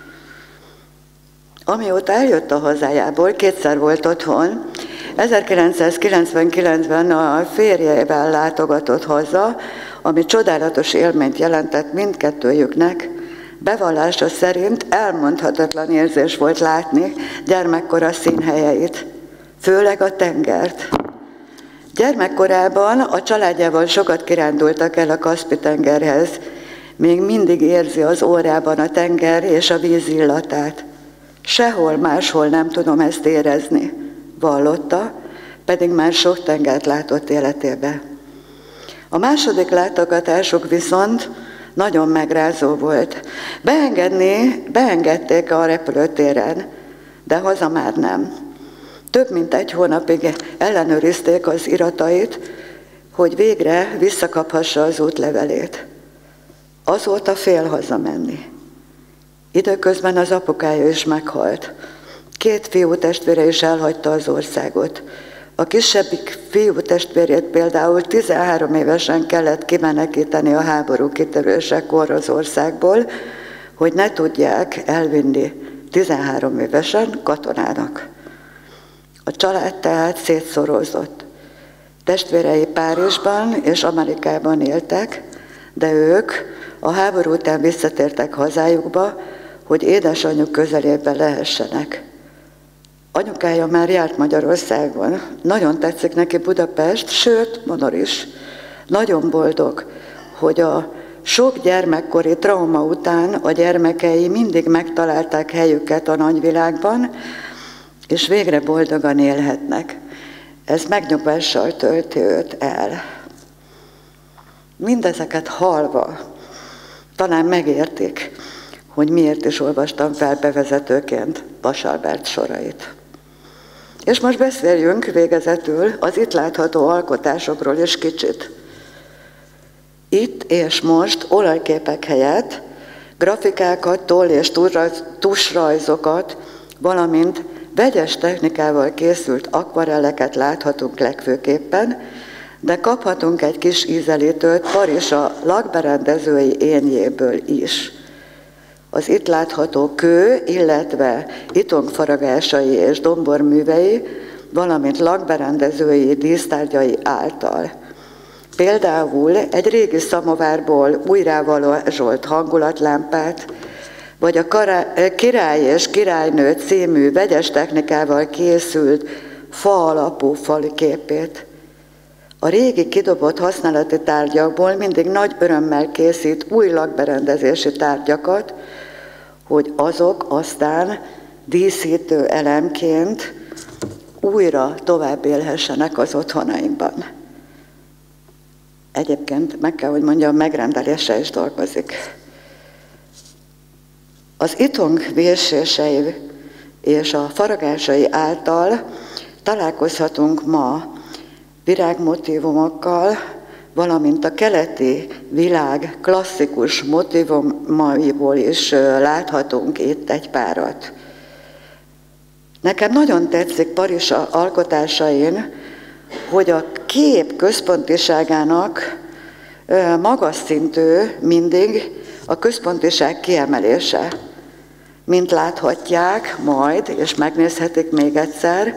Amióta eljött a hazájából, kétszer volt otthon, ezerkilencszázkilencvenkilencben a férjével látogatott haza, ami csodálatos élményt jelentett mindkettőjüknek. Bevallása szerint elmondhatatlan érzés volt látni gyermekkora színhelyeit, főleg a tengert. Gyermekkorában a családjával sokat kirándultak el a Kaszpi-tengerhez, még mindig érzi az órában a tenger és a víz illatát. Sehol máshol nem tudom ezt érezni, vallotta, pedig már sok tengert látott életébe. A második látogatásuk viszont nagyon megrázó volt. Beengedni, beengedték a repülőtéren, de haza már nem. Több mint egy hónapig ellenőrizték az iratait, hogy végre visszakaphassa az útlevelét. Azóta fél hazamenni. Időközben az apukája is meghalt. Két fiú testvére is elhagyta az országot. A kisebbik fiú testvérét például tizenhárom évesen kellett kimenekíteni a háború kitörésekor az országból, hogy ne tudják elvinni tizenhárom évesen katonának. A család tehát szétszorozott. Testvérei Párizsban és Amerikában éltek, de ők a háború után visszatértek hazájukba, hogy édesanyjuk közelében lehessenek. Anyukája már járt Magyarországon, nagyon tetszik neki Budapest, sőt, Monor is. Nagyon boldog, hogy a sok gyermekkori trauma után a gyermekei mindig megtalálták helyüket a nagyvilágban, és végre boldogan élhetnek. Ez megnyugvással tölti őt el. Mindezeket hallva talán megértik, hogy miért is olvastam fel bevezetőként Vass Albert sorait. És most beszéljünk végezetül az itt látható alkotásokról is kicsit. Itt és most olajképek helyett grafikákat, toll- és tusrajzokat, valamint vegyes technikával készült akvarelleket láthatunk legfőképpen, de kaphatunk egy kis ízelítőt Parisa lakberendezői énjéből is. Az itt látható kő, illetve itongfaragásai és domborművei, valamint lakberendezői dísztárgyai által. Például egy régi szamovárból újrávarázsolt hangulatlámpát, vagy a Király és Királynő című vegyes technikával készült fa alapú faliképét. A régi kidobott használati tárgyakból mindig nagy örömmel készít új lakberendezési tárgyakat, hogy azok aztán díszítő elemként újra tovább élhessenek az otthonainkban. Egyébként meg kell, hogy mondjam, megrendelése is dolgozik. Az itong vésései és a faragásai által találkozhatunk ma virágmotívumokkal, valamint a keleti világ klasszikus motívumaiból is láthatunk itt egy párat. Nekem nagyon tetszik Parisa alkotásain, hogy a kép központiságának magas szintű mindig a központiság kiemelése. Mint láthatják majd, és megnézhetik még egyszer,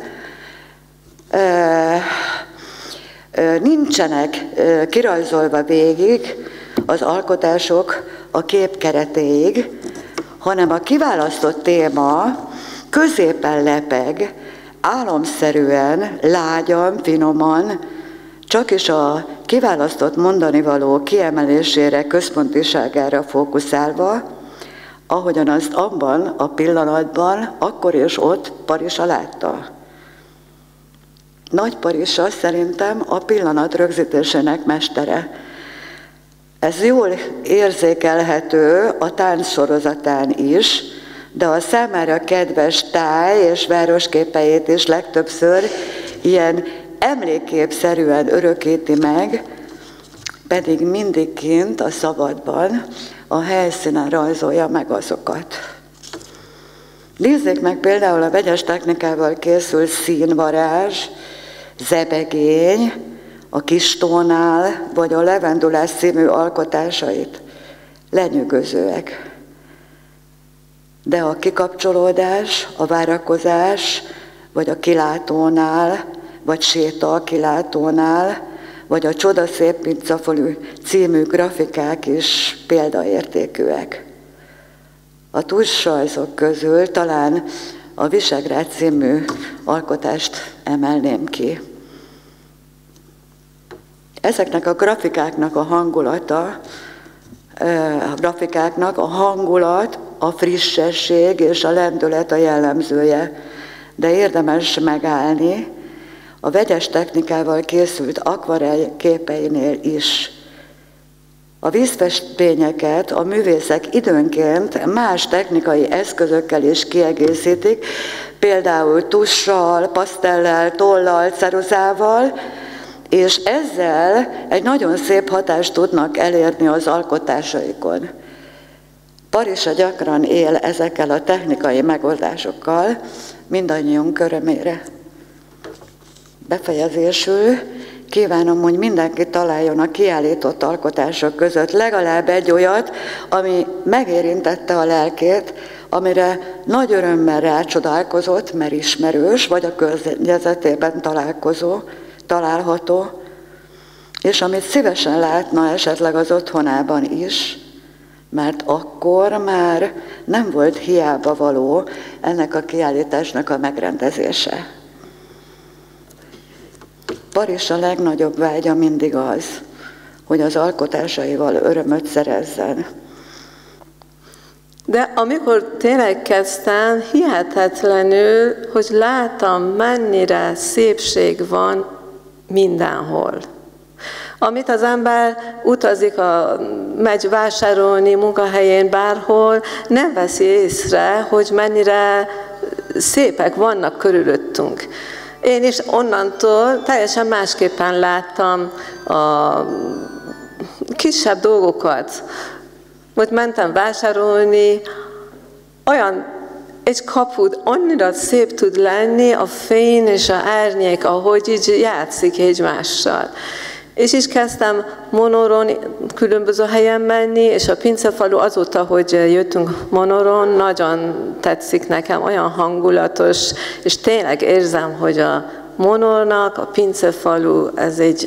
nincsenek kirajzolva végig az alkotások a kép keretéig, hanem a kiválasztott téma középen lepeg, álomszerűen, lágyan, finoman, csak is a kiválasztott mondanivaló kiemelésére, központiságára fókuszálva, ahogyan azt abban a pillanatban, akkor és ott Parisa látta. Nagy Parisa szerintem a pillanat rögzítésének mestere. Ez jól érzékelhető a tánc sorozatán is, de a számára kedves táj és városképeit is legtöbbször ilyen emlékképszerűen örökíti meg, pedig mindig kint a szabadban a helyszínen rajzolja meg azokat. Nézzék meg például a vegyes technikával készült színvarázs, zebegény, a Kistónál, vagy a Levendulás című alkotásait. Lenyűgözőek. De a kikapcsolódás, a várakozás, vagy a Kilátónál, vagy Séta a Kilátónál, vagy a Csodaszép pincafalű című grafikák is példaértékűek. A tusrajzok közül talán a Visegrád című alkotást emelném ki. Ezeknek a grafikáknak a hangulata, a grafikáknak a hangulat, a frissesség és a lendület a jellemzője, de érdemes megállni a vegyes technikával készült akvarell képeinél is. A vízfestményeket a művészek időnként más technikai eszközökkel is kiegészítik, például tussal, pasztellel, tollal, ceruzával, és ezzel egy nagyon szép hatást tudnak elérni az alkotásaikon. Parisa gyakran él ezekkel a technikai megoldásokkal, mindannyiunk örömére. Befejezésül kívánom, hogy mindenki találjon a kiállított alkotások között legalább egy olyat, ami megérintette a lelkét, amire nagy örömmel rácsodálkozott, mert ismerős, vagy a környezetében találkozó, található, és amit szívesen látna esetleg az otthonában is, mert akkor már nem volt hiába való ennek a kiállításnak a megrendezése. Paris a legnagyobb vágya mindig az, hogy az alkotásaival örömöt szerezzen. De amikor tényleg kezdtem, hihetetlenül, hogy láttam, mennyire szépség van mindenhol. Amit az ember utazik, a, megy vásárolni munkahelyén bárhol, nem veszi észre, hogy mennyire szépek vannak körülöttünk. Én is onnantól teljesen másképpen láttam a kisebb dolgokat. Hogy mentem vásárolni, olyan egy kaput annyira szép tud lenni a fény és a árnyék, ahogy így játszik egymással. És is kezdtem Monoron különböző helyen menni, és a Pincefalu azóta, hogy jöttünk Monoron, nagyon tetszik nekem, olyan hangulatos, és tényleg érzem, hogy a Monornak, a Pincefalu, ez egy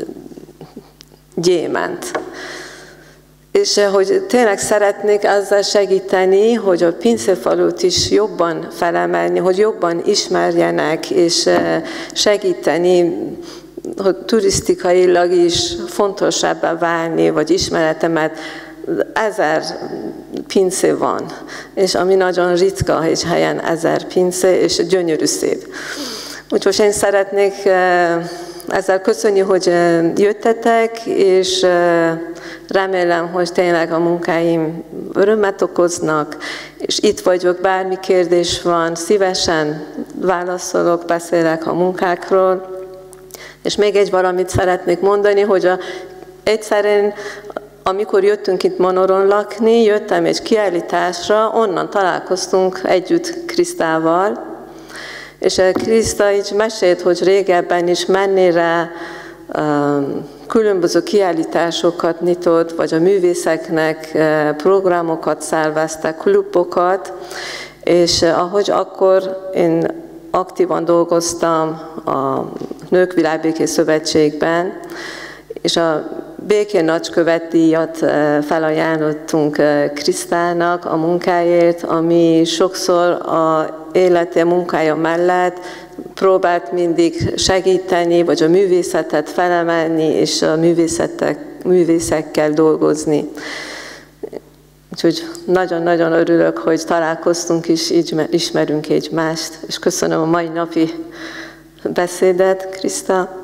gyémánt. És hogy tényleg szeretnék ezzel segíteni, hogy a Pincefalut is jobban felemelni, hogy jobban ismerjenek, és segíteni, hogy turisztikailag is fontosabbá válni, vagy ismeretemet. Ezer pince van, és ami nagyon ritka, egy helyen ezer pince, és gyönyörű szép. Úgyhogy én szeretnék ezzel köszönni, hogy jöttetek, és remélem, hogy tényleg a munkáim örömet okoznak, és itt vagyok, bármi kérdés van, szívesen válaszolok, beszélek a munkákról. És még egy valamit szeretnék mondani, hogy a, egyszerűen, amikor jöttünk itt Monoron lakni, jöttem egy kiállításra, onnan találkoztunk együtt Krisztával, és Kriszta így mesélt, hogy régebben is mennyire um, különböző kiállításokat nyitott, vagy a művészeknek uh, programokat szerveztek, klubokat, és uh, ahogy akkor én aktívan dolgoztam a Nők Világbékés Szövetségben, és a Békén Nagykövet díjat felajánlottunk Krisztának a munkáért, ami sokszor a élete, munkája mellett próbált mindig segíteni, vagy a művészetet felemelni, és a művészekkel dolgozni. Úgyhogy nagyon-nagyon örülök, hogy találkoztunk és így ismerünk egymást, és köszönöm a mai napi beszédet, Kriszta.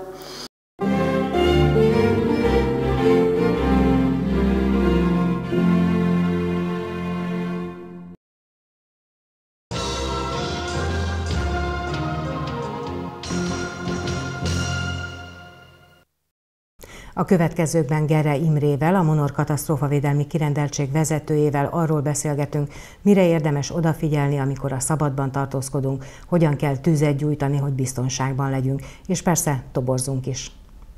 A következőkben Gere Imrével, a Monor katasztrófavédelmi kirendeltség vezetőjével arról beszélgetünk, mire érdemes odafigyelni, amikor a szabadban tartózkodunk, hogyan kell tüzet gyújtani, hogy biztonságban legyünk, és persze toborzunk is.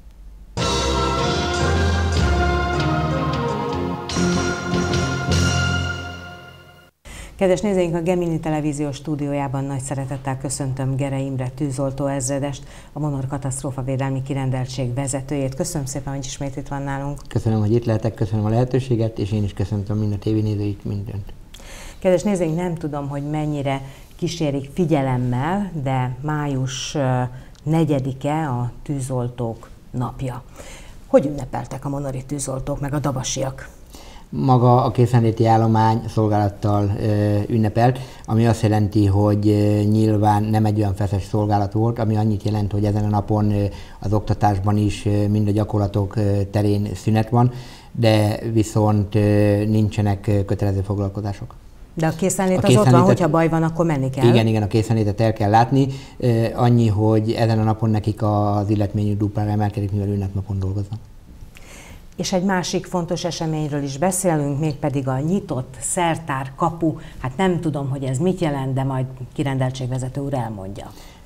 Kedves nézőink, a Gemini Televíziós stúdiójában nagy szeretettel köszöntöm Gere Imre tűzoltó ezredest, a Monor katasztrófavédelmi kirendeltség vezetőjét. Köszönöm szépen, hogy ismét itt van nálunk. Köszönöm, hogy itt lehetek, köszönöm a lehetőséget, és én is köszöntöm mind a tévénézőit, mindent. Kedves nézőink, nem tudom, hogy mennyire kísérik figyelemmel, de május negyedike a tűzoltók napja. Hogy ünnepeltek a monori tűzoltók, meg a dabasiak? Maga a készenléti állomány szolgálattal ö, ünnepelt, ami azt jelenti, hogy ö, nyilván nem egy olyan feszes szolgálat volt, ami annyit jelent, hogy ezen a napon ö, az oktatásban is, ö, mind a gyakorlatok ö, terén szünet van, de viszont ö, nincsenek ö, kötelező foglalkozások. De a készenlét az ott van, hogyha baj van, akkor menni kell. Igen, igen, a készenlétet el kell látni. Ö, annyi, hogy ezen a napon nekik az illetményük duplára emelkedik, mivel ünnepnapon dolgoznak. És egy másik fontos eseményről is beszélünk, mégpedig a nyitott szertár kapu. Hát nem tudom, hogy ez mit jelent, de majd kirendeltségvezető úr elmondja.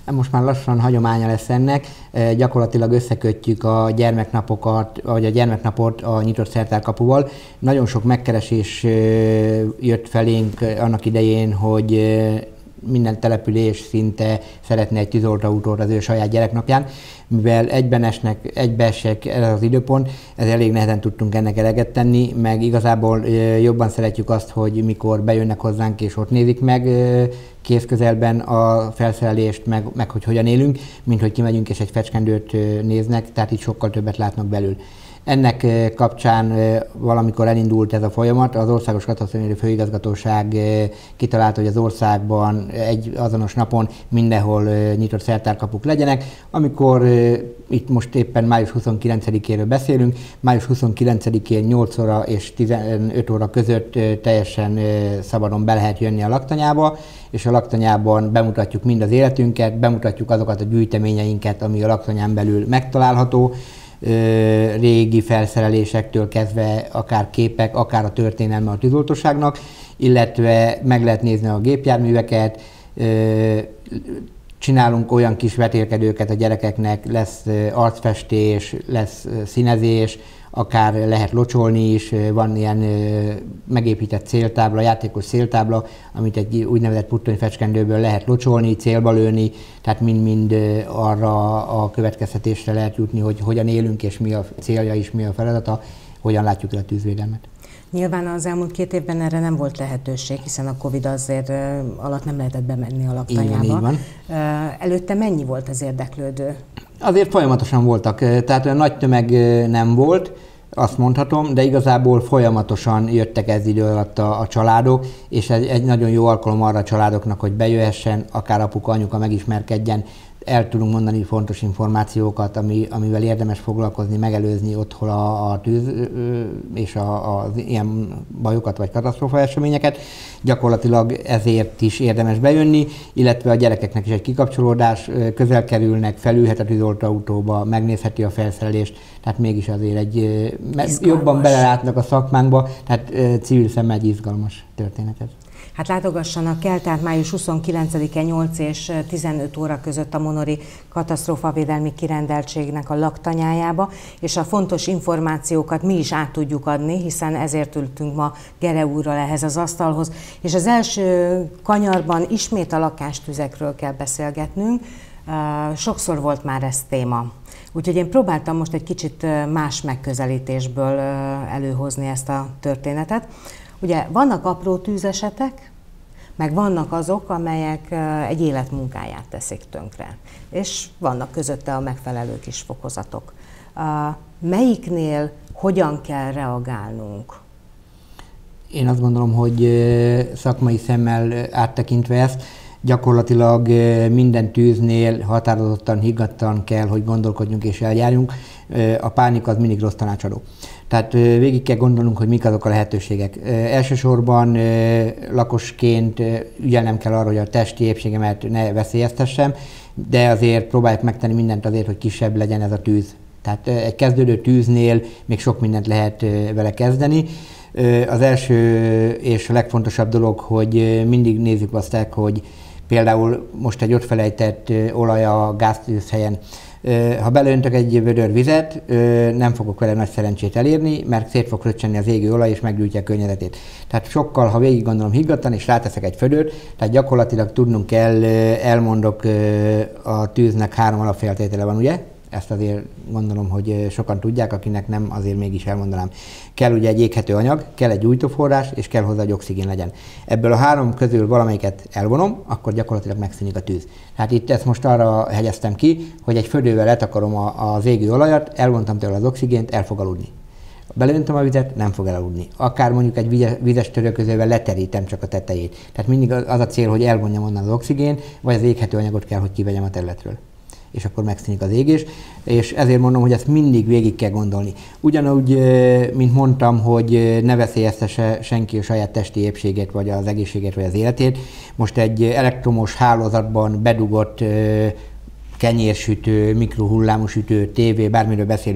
most már lassan hagyománya lesz ennek, gyakorlatilag összekötjük a gyermeknapokat, vagy a gyermeknapot a nyitott szertárkapuval. Nagyon sok megkeresés jött felénk annak idején, hogy minden település szinte szeretne egy tűzoltóautót az ő saját gyereknapján, mivel egyben esnek, egybeesek ez az időpont, ez elég nehezen tudtunk ennek eleget tenni, meg igazából jobban szeretjük azt, hogy mikor bejönnek hozzánk és ott nézik meg kézközelben a felszerelést, meg, meg hogy hogyan élünk, mint hogy kimegyünk és egy fecskendőt néznek, tehát így sokkal többet látnak belül. Ennek kapcsán valamikor elindult ez a folyamat, az Országos Katasztrófamérő Főigazgatóság kitalálta, hogy az országban egy azonos napon mindenhol nyitott szertárkapuk legyenek. Amikor itt most éppen május huszonkilencedikéről beszélünk, május huszonkilencedikén nyolc óra és tizenöt óra között teljesen szabadon be lehet jönni a laktanyába, és a laktanyában bemutatjuk mind az életünket, bemutatjuk azokat a gyűjteményeinket, ami a laktanyán belül megtalálható, régi felszerelésektől kezdve akár képek, akár a történelme a tűzoltóságnak, illetve meg lehet nézni a gépjárműveket, csinálunk olyan kis vetélkedőket a gyerekeknek, lesz arcfestés, lesz színezés, akár lehet locsolni is, van ilyen megépített céltábla, játékos céltábla, amit egy úgynevezett puttonyfecskendőből lehet locsolni, célba lőni, tehát mind-mind arra a következtetésre lehet jutni, hogy hogyan élünk és mi a célja és mi a feladata, hogyan látjuk el a tűzvédelmet. Nyilván az elmúlt két évben erre nem volt lehetőség, hiszen a Covid azért alatt nem lehetett bemenni a laktanyába. Így van, így van. Előtte mennyi volt az érdeklődő? Azért folyamatosan voltak, tehát olyan nagy tömeg nem volt, azt mondhatom, de igazából folyamatosan jöttek ez idő alatt a, a családok, és egy, egy nagyon jó alkalom arra a családoknak, hogy bejöhessen, akár apuka, anyuka megismerkedjen, el tudunk mondani fontos információkat, ami, amivel érdemes foglalkozni, megelőzni otthon a, a tűz és a, a, ilyen bajokat vagy katasztrófa eseményeket. Gyakorlatilag ezért is érdemes bejönni, illetve a gyerekeknek is egy kikapcsolódás, közel kerülnek, felülhet a tűzoltóautóba, megnézheti a felszerelést, tehát mégis azért egy izgalmas. Jobban belelátnak a szakmánkba, tehát civil szemmel egy izgalmas történet ez. Hát látogassanak el, tehát május huszonkilencedike nyolc és tizenöt óra között a Monori katasztrófavédelmi kirendeltségnek a laktanyájába, és a fontos információkat mi is át tudjuk adni, hiszen ezért ültünk ma Gere úrral ehhez az asztalhoz. És az első kanyarban ismét a lakástüzekről kell beszélgetnünk. Sokszor volt már ez téma. Úgyhogy én próbáltam most egy kicsit más megközelítésből előhozni ezt a történetet. Ugye vannak apró tűzesetek, meg vannak azok, amelyek egy életmunkáját teszik tönkre, és vannak közötte a megfelelő kis fokozatok. Melyiknél hogyan kell reagálnunk? Én azt gondolom, hogy szakmai szemmel áttekintve ezt, gyakorlatilag minden tűznél határozottan, higgadtan kell, hogy gondolkodjunk és eljárjunk. A pánik az mindig rossz tanácsadó. Tehát végig kell gondolnunk, hogy mik azok a lehetőségek. Elsősorban lakosként ügyelnem kell arra, hogy a testi épségemet ne veszélyeztessem, de azért próbáljuk megtenni mindent azért, hogy kisebb legyen ez a tűz. Tehát egy kezdődő tűznél még sok mindent lehet vele kezdeni. Az első és a legfontosabb dolog, hogy mindig nézzük azt, hogy például most egy ott felejtett olaj a gáztűzhelyen. Ha beleöntök egy vödör vizet, nem fogok vele nagy szerencsét elérni, mert szét fog fröccsenni az égő olaj és meggyújtja a környezetét. Tehát sokkal, ha végig gondolom higgadtan és ráteszek egy födőt, tehát gyakorlatilag tudnunk kell, elmondok, a tűznek három alapfeltétele van, ugye? Ezt azért gondolom, hogy sokan tudják, akinek nem, azért mégis elmondanám. Kell ugye egy éghető anyag, kell egy gyújtóforrás, és kell hozzá, hogy oxigén legyen. Ebből a három közül valamelyiket elvonom, akkor gyakorlatilag megszűnik a tűz. Hát itt ezt most arra hegyeztem ki, hogy egy födővel letakarom az égő olajat, elvontam tőle az oxigént, el fog aludni. Belöntöm a vizet, nem fog elaludni. Akár mondjuk egy vizes törölközővel leterítem csak a tetejét. Tehát mindig az a cél, hogy elvonjam onnan az oxigén, vagy az éghető anyagot kell, hogy kivegyem a területről. És akkor megszűnik az égés, és ezért mondom, hogy ezt mindig végig kell gondolni. Ugyanúgy, mint mondtam, hogy ne veszélyeztesse senki a saját testi épségét, vagy az egészségét, vagy az életét. Most egy elektromos hálózatban bedugott kenyérsütő, mikrohullámosütő, tévé, bármiről beszélünk.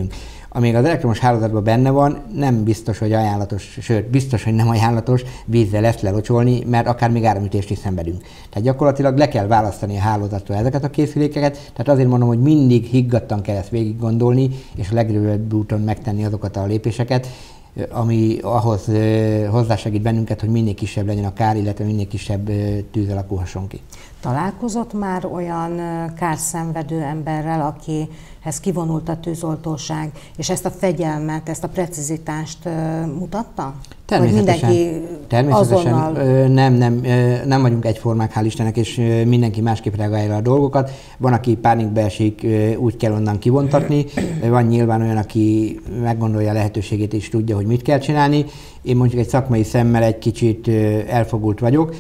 Amíg az elektromos hálózatban benne van, nem biztos, hogy ajánlatos, sőt, biztos, hogy nem ajánlatos vízzel ezt lelocsolni, mert akár még áramütést is szenvedünk. Tehát gyakorlatilag le kell választani a hálózattól ezeket a készülékeket, tehát azért mondom, hogy mindig higgadtan kell ezt végig gondolni, és a legrövidebb úton megtenni azokat a lépéseket, ami ahhoz hozzásegít bennünket, hogy minél kisebb legyen a kár, illetve minél kisebb tűz alakulhasson ki. Találkozott már olyan kárszenvedő emberrel, akihez kivonult a tűzoltóság, és ezt a fegyelmet, ezt a precizitást mutatta? Természetesen, mindenki természetesen azonnal... nem, nem, nem vagyunk egyformák, hál' Istennek, és mindenki másképp reagálja a dolgokat. Van, aki pánikba esik, úgy kell onnan kivontatni, van nyilván olyan, aki meggondolja a lehetőségét és tudja, hogy mit kell csinálni. Én mondjuk egy szakmai szemmel egy kicsit elfogult vagyok.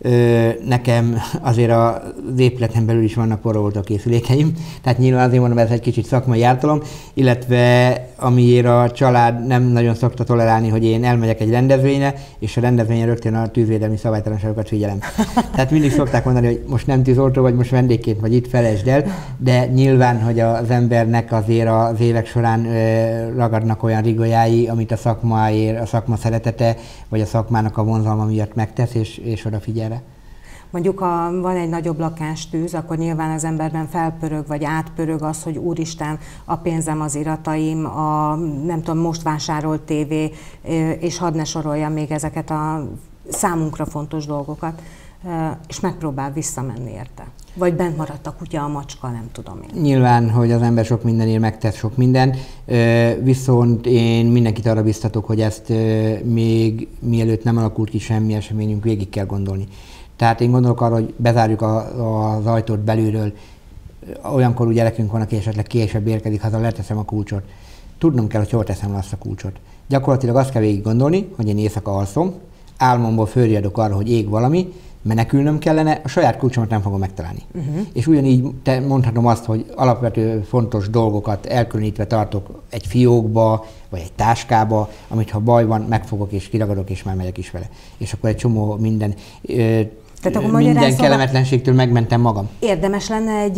Nekem azért az épületen belül is vannak porolódó készülékeim, tehát nyilván azért mondom, ez egy kicsit szakmai ártalom, illetve amiért a család nem nagyon szokta tolerálni, hogy én elmegyek egy rendezvényre, és a rendezvényen rögtön a tűzvédelmi szabálytalanságokat figyelem. Tehát mindig szokták mondani, hogy most nem tűzoltó vagy, most vendégként vagy itt, felejtsd el, de nyilván, hogy az embernek azért az évek során ragadnak olyan rigójái, amit a szakmáért, a szakma szeretete, vagy a szakmának a vonzalma miatt megtesz, és, és odafigyel. Mondjuk, ha van egy nagyobb lakástűz, akkor nyilván az emberben felpörög, vagy átpörög az, hogy úristen, a pénzem, az irataim, a nem tudom, most vásárolt tévé, és hadd ne soroljam még ezeket a számunkra fontos dolgokat, és megpróbál visszamenni érte. Vagy bent maradt a kutya, a macska, nem tudom én. Nyilván, hogy az ember sok mindenért megtesz sok minden, viszont én mindenkit arra biztatok, hogy ezt még mielőtt nem alakult ki semmi eseményünk, végig kell gondolni. Tehát én gondolok arra, hogy bezárjuk a, az ajtót belülről, olyankor úgy gyerekünk van, aki esetleg később érkezik haza, leteszem a kulcsot. Tudnom kell, hogy hol teszem le azt a kulcsot. Gyakorlatilag azt kell végig gondolni, hogy én éjszaka alszom, álmomból fölriadok arra, hogy ég valami, menekülnöm kellene, a saját kulcsomat nem fogom megtalálni. Uh-huh. És ugyanígy te mondhatom azt, hogy alapvető fontos dolgokat elkülönítve tartok egy fiókba, vagy egy táskába, amit ha baj van, megfogok és kiragadok, és már megyek is vele. És akkor egy csomó minden, ö, minden kellemetlenségtől megmentem magam. Érdemes lenne egy...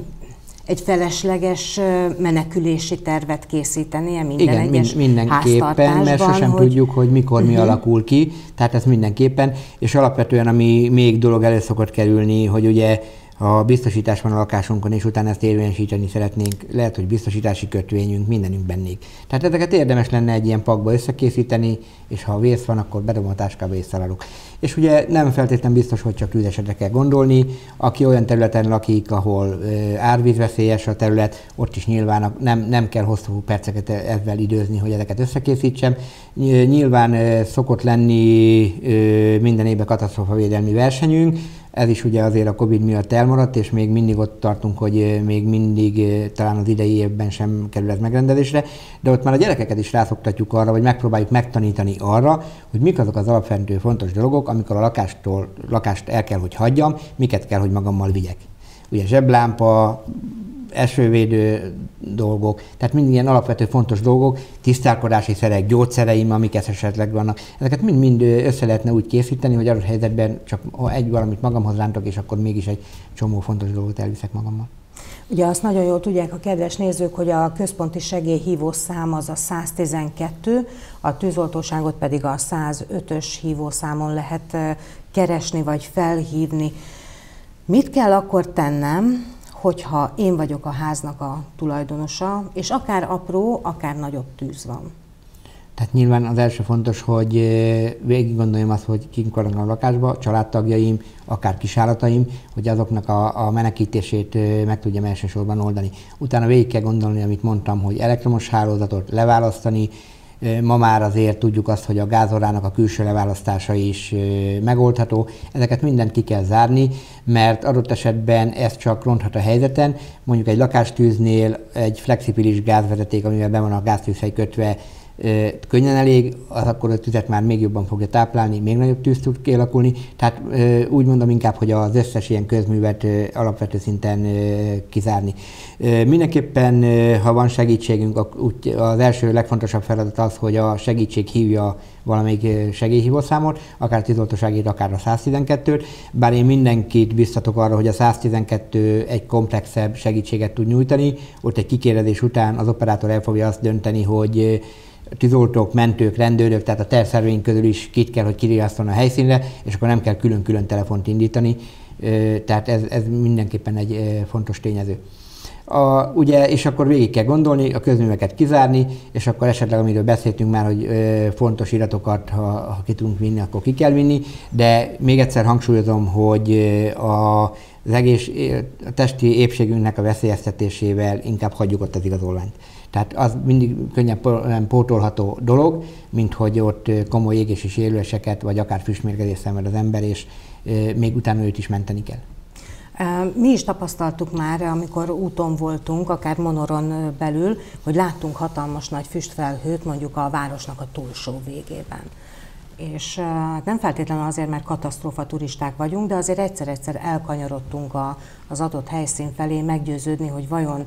egy felesleges menekülési tervet készítenie minden Igen, egyes mindenképpen, mert sosem hogy... tudjuk, hogy mikor uh-huh. mi alakul ki, tehát ez mindenképpen, és alapvetően ami még dolog elő szokott kerülni, hogy ugye a biztosítás van a lakásunkon, és utána ezt érvényesíteni szeretnénk, lehet, hogy biztosítási kötvényünk, mindenünk bennék. Tehát ezeket érdemes lenne egy ilyen pakba összekészíteni, és ha vész van, akkor bedobom a táskába és szaladok. És ugye nem feltétlenül biztos, hogy csak tűzesetre kell gondolni. Aki olyan területen lakik, ahol árvízveszélyes a terület, ott is nyilván nem, nem kell hosszú perceket ezzel időzni, hogy ezeket összekészítsem. Nyilván szokott lenni minden évben katasztrófavédelmi versenyünk, ez is ugye azért a Covid miatt elmaradt, és még mindig ott tartunk, hogy még mindig talán az idei évben sem kerül ez megrendezésre, de ott már a gyerekeket is rászoktatjuk arra, vagy megpróbáljuk megtanítani arra, hogy mik azok az alapvető fontos dolgok, amikor a lakástól, lakást el kell, hogy hagyjam, miket kell, hogy magammal vigyek. Ugye zseblámpa, esővédő dolgok, tehát mind ilyen alapvető fontos dolgok, tisztálkodási szerek, gyógyszereim, amik esetleg vannak. Ezeket mind-mind össze lehetne úgy készíteni, hogy adott helyzetben csak egy valamit magamhoz rántok, és akkor mégis egy csomó fontos dolgot elviszek magammal. Ugye azt nagyon jól tudják a kedves nézők, hogy a központi segélyhívó szám az a száz tizenkettő, a tűzoltóságot pedig a száz ötös hívószámon lehet keresni vagy felhívni. Mit kell akkor tennem, hogyha én vagyok a háznak a tulajdonosa, és akár apró, akár nagyobb tűz van? Tehát nyilván az első fontos, hogy végig gondoljam azt, hogy kik vannak a lakásban, családtagjaim, akár kisállataim, hogy azoknak a, a menekítését meg tudjam elsősorban oldani. Utána végig kell gondolni, amit mondtam, hogy elektromos hálózatot leválasztani. Ma már azért tudjuk azt, hogy a gázorrának a külső leválasztása is megoldható. Ezeket mindent ki kell zárni, mert adott esetben ez csak ronthat a helyzeten. Mondjuk egy lakástűznél egy flexibilis gázvezeték, amivel be van a gáztűzhely kötve, könnyen elég, az akkor a tüzet már még jobban fogja táplálni, még nagyobb tűz tud kialakulni. Tehát úgy mondom inkább, hogy az összes ilyen közművet alapvető szinten kizárni. Mindenképpen, ha van segítségünk, az első legfontosabb feladat az, hogy a segítség hívja valamelyik segélyhívószámot, akár a tűzoltóságét, akár a száztizenkettőt, bár én mindenkit biztatok arra, hogy a száztizenkettő egy komplexebb segítséget tud nyújtani, ott egy kikérdezés után az operátor el fogja azt dönteni, hogy tűzoltók, mentők, rendőrök, tehát a tervszerveink közül is kit kell, hogy kiriasztson a helyszínre, és akkor nem kell külön-külön telefont indítani, tehát ez, ez mindenképpen egy fontos tényező. A, ugye, és akkor végig kell gondolni, a közműveket kizárni, és akkor esetleg, amiről beszéltünk már, hogy ö, fontos iratokat, ha, ha ki tudunk vinni, akkor ki kell vinni, de még egyszer hangsúlyozom, hogy a, az egész a testi épségünknek a veszélyeztetésével inkább hagyjuk ott az igazolványt. Tehát az mindig könnyen pótolható dolog, mint hogy ott komoly égési sérüléseket, vagy akár füstmérgezést szenved az ember, és ö, még utána őt is menteni kell. Mi is tapasztaltuk már, amikor úton voltunk, akár Monoron belül, hogy láttunk hatalmas nagy füstfelhőt mondjuk a városnak a túlsó végében. És nem feltétlenül azért, mert katasztrófa turisták vagyunk, de azért egyszer-egyszer elkanyarodtunk a, az adott helyszín felé meggyőződni, hogy vajon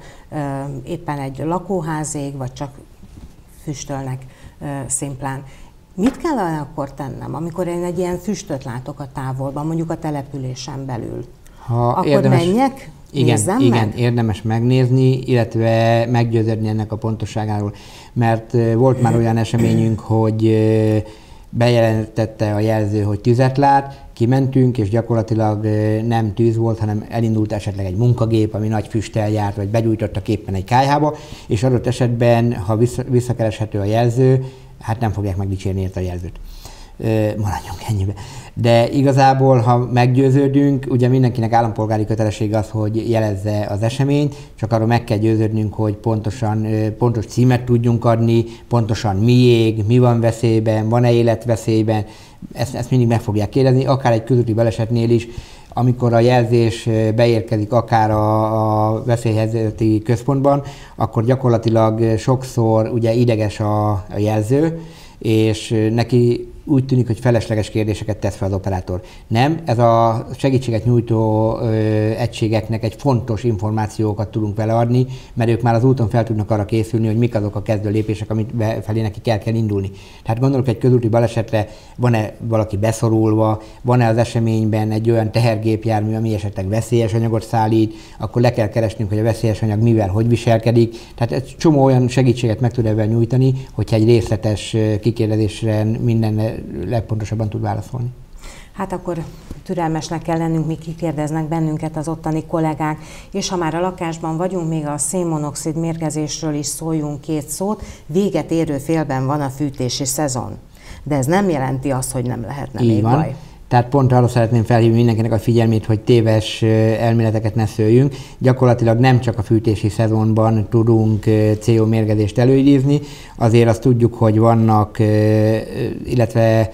éppen egy lakóházég, vagy csak füstölnek szimplán. Mit kellene akkor tennem, amikor én egy ilyen füstöt látok a távolban, mondjuk a településen belül? Ha akkor érdemes, menjek, igen, nézzem igen, meg? érdemes megnézni, illetve meggyőződni ennek a pontosságáról. Mert volt már olyan eseményünk, hogy bejelentette a jelző, hogy tüzet lát, kimentünk, és gyakorlatilag nem tűz volt, hanem elindult esetleg egy munkagép, ami nagy füsttel járt, vagy begyújtottak éppen egy kályhába, és adott esetben, ha vissza, visszakereshető a jelző, hát nem fogják megdicsérni érte a jelzőt. Maradjunk ennyibe. De igazából, ha meggyőződünk, ugye mindenkinek állampolgári kötelessége az, hogy jelezze az eseményt, csak arról meg kell győződnünk, hogy pontosan, pontos címet tudjunk adni, pontosan mi ég, mi van veszélyben, van-e életveszélyben, ezt, ezt mindig meg fogják kérdezni, akár egy közúti balesetnél is, amikor a jelzés beérkezik akár a, a veszélyhelyzeti központban, akkor gyakorlatilag sokszor ugye ideges a, a jelző, és neki úgy tűnik, hogy felesleges kérdéseket tesz fel az operátor. Nem, ez a segítséget nyújtó ö, egységeknek egy fontos információkat tudunk vele adni, mert ők már az úton fel tudnak arra készülni, hogy mik azok a kezdő lépések, amit felé neki kell, kell indulni. Tehát gondolok egy közúti balesetre, van-e valaki beszorulva, van-e az eseményben egy olyan tehergépjármű, ami esetleg veszélyes anyagot szállít, akkor le kell keresnünk, hogy a veszélyes anyag mivel, hogy viselkedik. Tehát egy csomó olyan segítséget meg tud ebben nyújtani, hogyha egy részletes kikérdezésre minden legpontosabban tud válaszolni. Hát akkor türelmesnek kell lennünk, míg kikérdeznek bennünket az ottani kollégák, és ha már a lakásban vagyunk, még a szénmonoxid mérgezésről is szóljunk két szót, véget érő félben van a fűtési szezon. De ez nem jelenti azt, hogy nem lehetne Így még van. baj. Tehát pont arra szeretném felhívni mindenkinek a figyelmét, hogy téves elméleteket ne szőjünk. Gyakorlatilag nem csak a fűtési szezonban tudunk cé o mérgezést előidézni, azért azt tudjuk, hogy vannak, illetve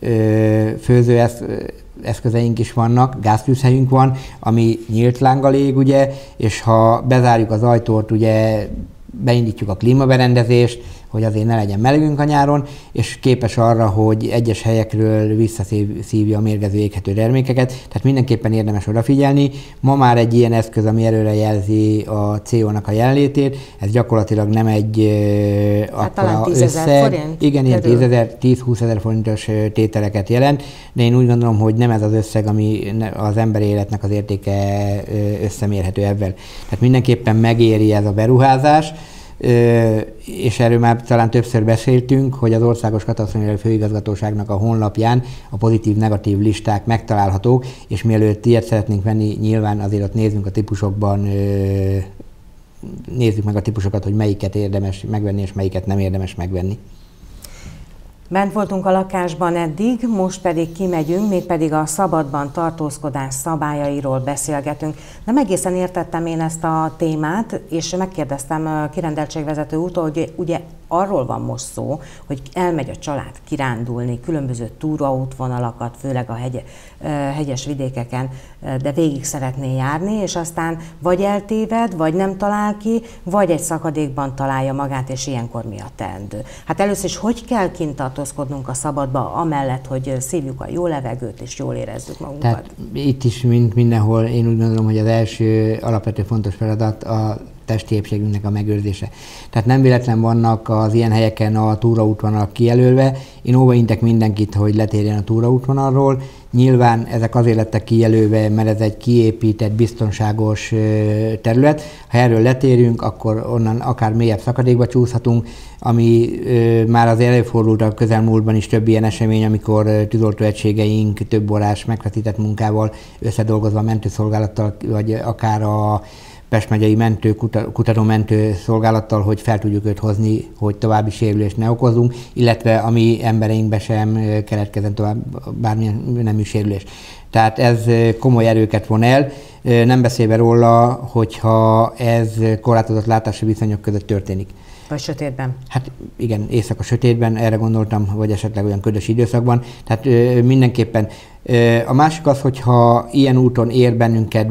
főzőeszközeink is vannak, gáztűzhelyünk van, ami nyílt lánggal ég, ugye, és ha bezárjuk az ajtót, ugye beindítjuk a klímaberendezést, hogy azért ne legyen melegünk a nyáron, és képes arra, hogy egyes helyekről visszaszívja a mérgező éghető termékeket, tehát mindenképpen érdemes odafigyelni. Ma már egy ilyen eszköz, ami előre jelzi a cé o-nak a jelenlétét, ez gyakorlatilag nem egy hát akkora összeg. Igen, ilyen tízezer, tíz-húszezer forintos tételeket jelent, de én úgy gondolom, hogy nem ez az összeg, ami az emberi életnek az értéke összemérhető ebben. Tehát mindenképpen megéri ez a beruházás, és erről már talán többször beszéltünk, hogy az Országos Katasztrófavédelmi Főigazgatóságnak a honlapján a pozitív-negatív listák megtalálhatók, és mielőtt ilyet szeretnénk venni, nyilván azért ott nézzünk a típusokban, nézzük meg a típusokat, hogy melyiket érdemes megvenni, és melyiket nem érdemes megvenni. Bent voltunk a lakásban eddig, most pedig kimegyünk, mégpedig a szabadban tartózkodás szabályairól beszélgetünk. Nem egészen értettem én ezt a témát, és megkérdeztem a kirendeltségvezető úrtól, hogy ugye arról van most szó, hogy elmegy a család kirándulni, különböző túraútvonalakat, főleg a hegy, hegyes vidékeken, de végig szeretné járni, és aztán vagy eltéved, vagy nem talál ki, vagy egy szakadékban találja magát, és ilyenkor mi a teendő. Hát először is, hogy kell kint tartózkodnunk a szabadba, amellett, hogy szívjuk a jó levegőt, és jól érezzük magunkat? Tehát itt is, mint mindenhol, én úgy gondolom, hogy az első alapvető fontos feladat a testi épségünknek a megőrzése. Tehát nem véletlen vannak az ilyen helyeken a túraútvonalak kijelölve. Én óvaintek mindenkit, hogy letérjen a túraútvonalról. Nyilván ezek azért lettek kijelölve, mert ez egy kiépített, biztonságos terület. Ha erről letérünk, akkor onnan akár mélyebb szakadékba csúszhatunk, ami már az előfordult a közelmúltban is több ilyen esemény, amikor tűzoltóegységeink több órás megvetített munkával összedolgozva a mentőszolgálattal, vagy akár a Pest megyei mentő, kutató-mentő szolgálattal, hogy fel tudjuk őt hozni, hogy további sérülést ne okozunk, illetve a mi embereinkbe sem keletkezzen tovább bármilyen nemű sérülés. Tehát ez komoly erőket von el, nem beszélve róla, hogyha ez korlátozott látási viszonyok között történik. Vagy sötétben? Hát igen, éjszaka sötétben, erre gondoltam, vagy esetleg olyan ködös időszakban. Tehát ö, mindenképpen. Ö, a másik az, hogyha ilyen úton ér bennünket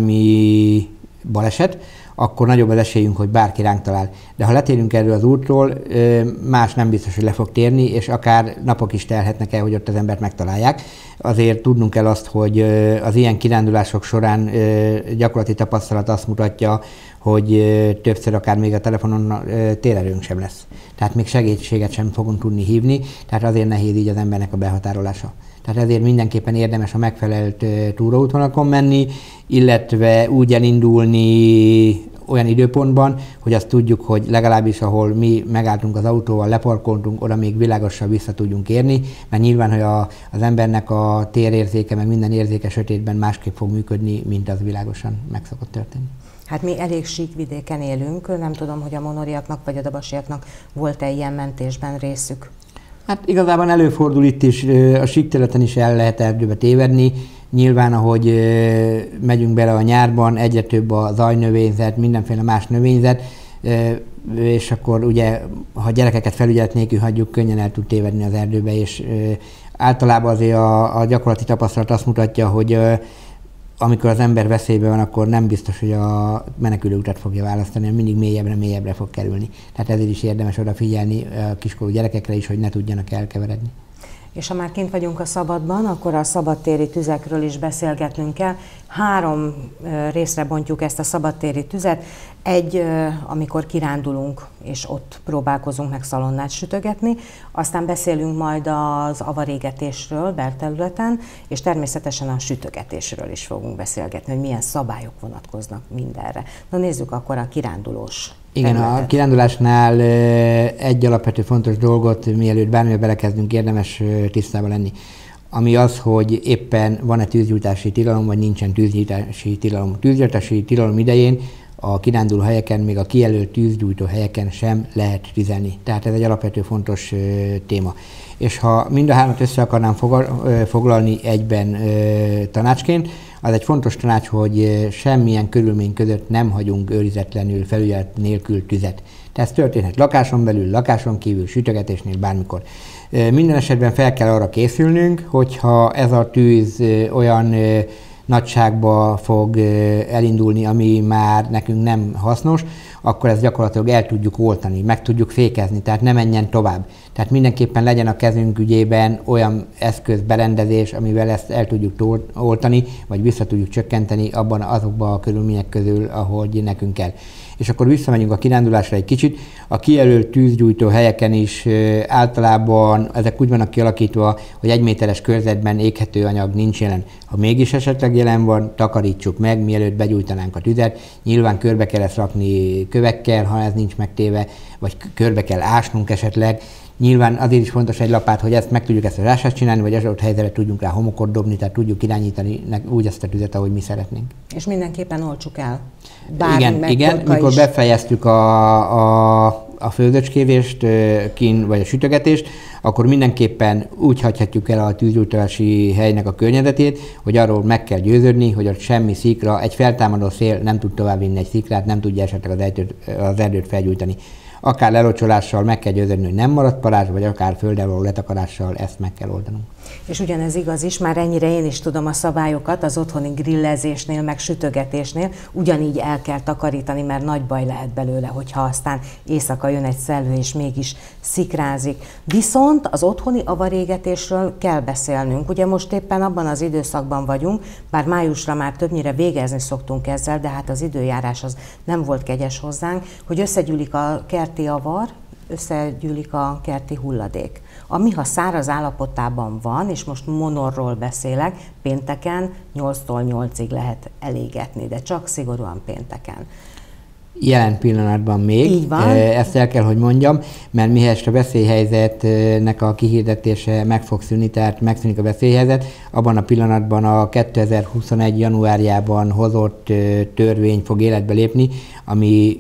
bármi baleset, akkor nagyobb az esélyünk, hogy bárki ránk talál. De ha letérünk erről az útról, más nem biztos, hogy le fog térni, és akár napok is telhetnek el, hogy ott az embert megtalálják. Azért tudnunk kell azt, hogy az ilyen kirándulások során gyakorlati tapasztalat azt mutatja, hogy többször akár még a telefonon térerőnk sem lesz. Tehát még segítséget sem fogunk tudni hívni, tehát azért nehéz így az embernek a behatárolása. Tehát ezért mindenképpen érdemes a megfelelt túraútvonalakon menni, illetve úgy elindulni olyan időpontban, hogy azt tudjuk, hogy legalábbis ahol mi megálltunk az autóval, leparkoltunk, oda még világosan vissza tudjunk érni, mert nyilván, hogy a, az embernek a térérzéke, meg minden érzéke sötétben másképp fog működni, mint az világosan meg szokott történni. Hát mi elég sík vidéken élünk, nem tudom, hogy a monoriaknak vagy a dabasiaknak volt-e ilyen mentésben részük? Hát igazából előfordul itt is, a sík területen is el lehet erdőbe tévedni. Nyilván, ahogy megyünk bele a nyárban, egyre több a zajnövényzet, mindenféle más növényzet, és akkor ugye, ha gyerekeket felügyelet nélkül hagyjuk, könnyen el tud tévedni az erdőbe, és általában azért a, a gyakorlati tapasztalat azt mutatja, hogy amikor az ember veszélyben van, akkor nem biztos, hogy a menekülő utat fogja választani, hanem mindig mélyebbre, mélyebbre fog kerülni. Tehát ezért is érdemes odafigyelni a kiskorú gyerekekre is, hogy ne tudjanak elkeveredni. És ha már kint vagyunk a szabadban, akkor a szabadtéri tüzekről is beszélgetnünk kell. Három részre bontjuk ezt a szabadtéri tüzet. Egy, amikor kirándulunk, és ott próbálkozunk meg szalonnát sütögetni, aztán beszélünk majd az avarégetésről belterületen, és természetesen a sütögetésről is fogunk beszélgetni, hogy milyen szabályok vonatkoznak mindenre. Na nézzük akkor a kirándulós Igen, területet. A kirándulásnál egy alapvető fontos dolgot, mielőtt bármivel belekezdünk, érdemes tisztában lenni. Ami az, hogy éppen van-e tűzgyújtási tilalom, vagy nincsen tűzgyújtási tilalom. Tűzgyújtási tilalom idején a kiránduló helyeken, még a kijelölt tűzgyújtó helyeken sem lehet tüzelni. Tehát ez egy alapvető fontos ö, téma. És ha mind a hármat össze akarnám foglalni egyben ö, tanácsként, az egy fontos tanács, hogy semmilyen körülmény között nem hagyunk őrizetlenül, felügyelet nélkül tüzet. Tehát ez történhet lakáson belül, lakáson kívül, sütögetésnél, bármikor. Minden esetben fel kell arra készülnünk, hogyha ez a tűz olyan nagyságba fog elindulni, ami már nekünk nem hasznos, akkor ezt gyakorlatilag el tudjuk oltani, meg tudjuk fékezni, tehát ne menjen tovább. Tehát mindenképpen legyen a kezünk ügyében olyan eszköz, berendezés, amivel ezt el tudjuk oltani, vagy vissza tudjuk csökkenteni abban azokban a körülmények közül, ahogy nekünk kell. És akkor visszamegyünk a kirándulásra egy kicsit. A kijelölt tűzgyújtó helyeken is általában ezek úgy vannak kialakítva, hogy egy méteres körzetben éghető anyag nincs jelen. Ha mégis esetleg jelen van, takarítsuk meg, mielőtt begyújtanánk a tüzet. Nyilván körbe kell ezt rakni kövekkel, ha ez nincs megtéve, vagy körbe kell ásnunk esetleg. Nyilván azért is fontos egy lapát, hogy ezt meg tudjuk ezt az ásást csinálni, vagy az adott helyzetre tudjunk rá homokot dobni, tehát tudjuk irányítani úgy ezt a tüzet, ahogy mi szeretnénk. És mindenképpen oltsuk el. Bármi igen, igen, mikor is. Befejeztük a, a, a főzöcskélést kín, vagy a sütögetést, akkor mindenképpen úgy hagyhatjuk el a tűzgyújtási helynek a környezetét, hogy arról meg kell győződni, hogy ott semmi szikra, egy feltámadó szél nem tud továbbvinni egy szikrát, nem tudja esetleg az erdőt, az erdőt felgyújtani. akár lelocsolással meg kell győzni, hogy nem marad parázs, vagy akár földdel való letakarással ezt meg kell oldanunk. És ugyanez igaz is, már ennyire én is tudom a szabályokat, az otthoni grillezésnél, meg sütögetésnél ugyanígy el kell takarítani, mert nagy baj lehet belőle, hogyha aztán éjszaka jön egy szellő és mégis szikrázik. Viszont az otthoni avarégetésről kell beszélnünk. Ugye most éppen abban az időszakban vagyunk, bár májusra már többnyire végezni szoktunk ezzel, de hát az időjárás az nem volt kegyes hozzánk, hogy összegyűlik a kerti avar, összegyűlik a kerti hulladék. Ami ha száraz állapotában van, és most monorról beszélek, pénteken nyolctól nyolcig lehet elégetni, de csak szigorúan pénteken. Jelen pillanatban még, Így van. Ezt el kell, hogy mondjam, mert mihez a veszélyhelyzetnek a kihirdetése meg fog szűnni, tehát megszűnik a veszélyhelyzet, abban a pillanatban a kétezer-huszonegy. januárjában hozott törvény fog életbe lépni, ami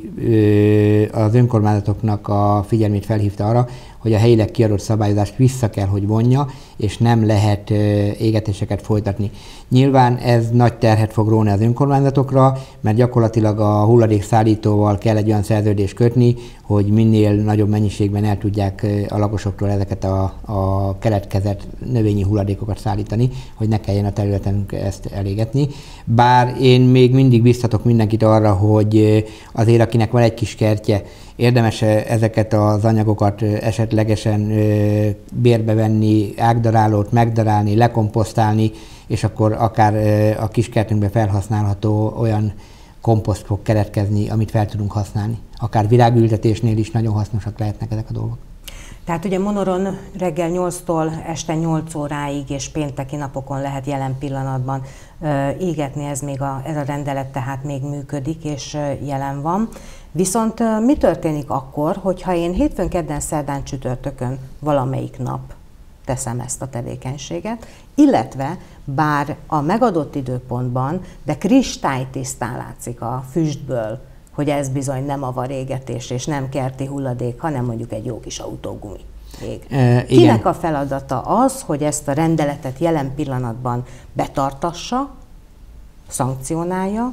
az önkormányzatoknak a figyelmét felhívta arra, hogy a helyileg kiadott szabályozást vissza kell, hogy vonja, és nem lehet égetéseket folytatni. Nyilván ez nagy terhet fog róni az önkormányzatokra, mert gyakorlatilag a hulladékszállítóval kell egy olyan szerződést kötni, hogy minél nagyobb mennyiségben el tudják a lakosoktól ezeket a, a keletkezett növényi hulladékokat szállítani, hogy ne kelljen a területünk ezt elégetni. Bár én még mindig biztatok mindenkit arra, hogy azért akinek van egy kis kertje, érdemes ezeket az anyagokat esetlegesen bérbe venni, ágdarálót megdarálni, lekomposztálni, és akkor akár a kiskertünkben felhasználható olyan komposzt fog keletkezni, amit fel tudunk használni. Akár virágültetésnél is nagyon hasznosak lehetnek ezek a dolgok. Tehát ugye monoron reggel nyolctól este nyolc óráig és pénteki napokon lehet jelen pillanatban égetni, ez, még a, ez a rendelet tehát még működik és jelen van. Viszont mi történik akkor, hogyha én hétfőn, kedden, szerdán, csütörtökön valamelyik nap teszem ezt a tevékenységet, illetve bár a megadott időpontban, de kristálytisztán látszik a füstből, hogy ez bizony nem avarégetés és nem kerti hulladék, hanem mondjuk egy jó kis autógumi ég. E, Kinek a feladata az, hogy ezt a rendeletet jelen pillanatban betartassa, szankcionálja,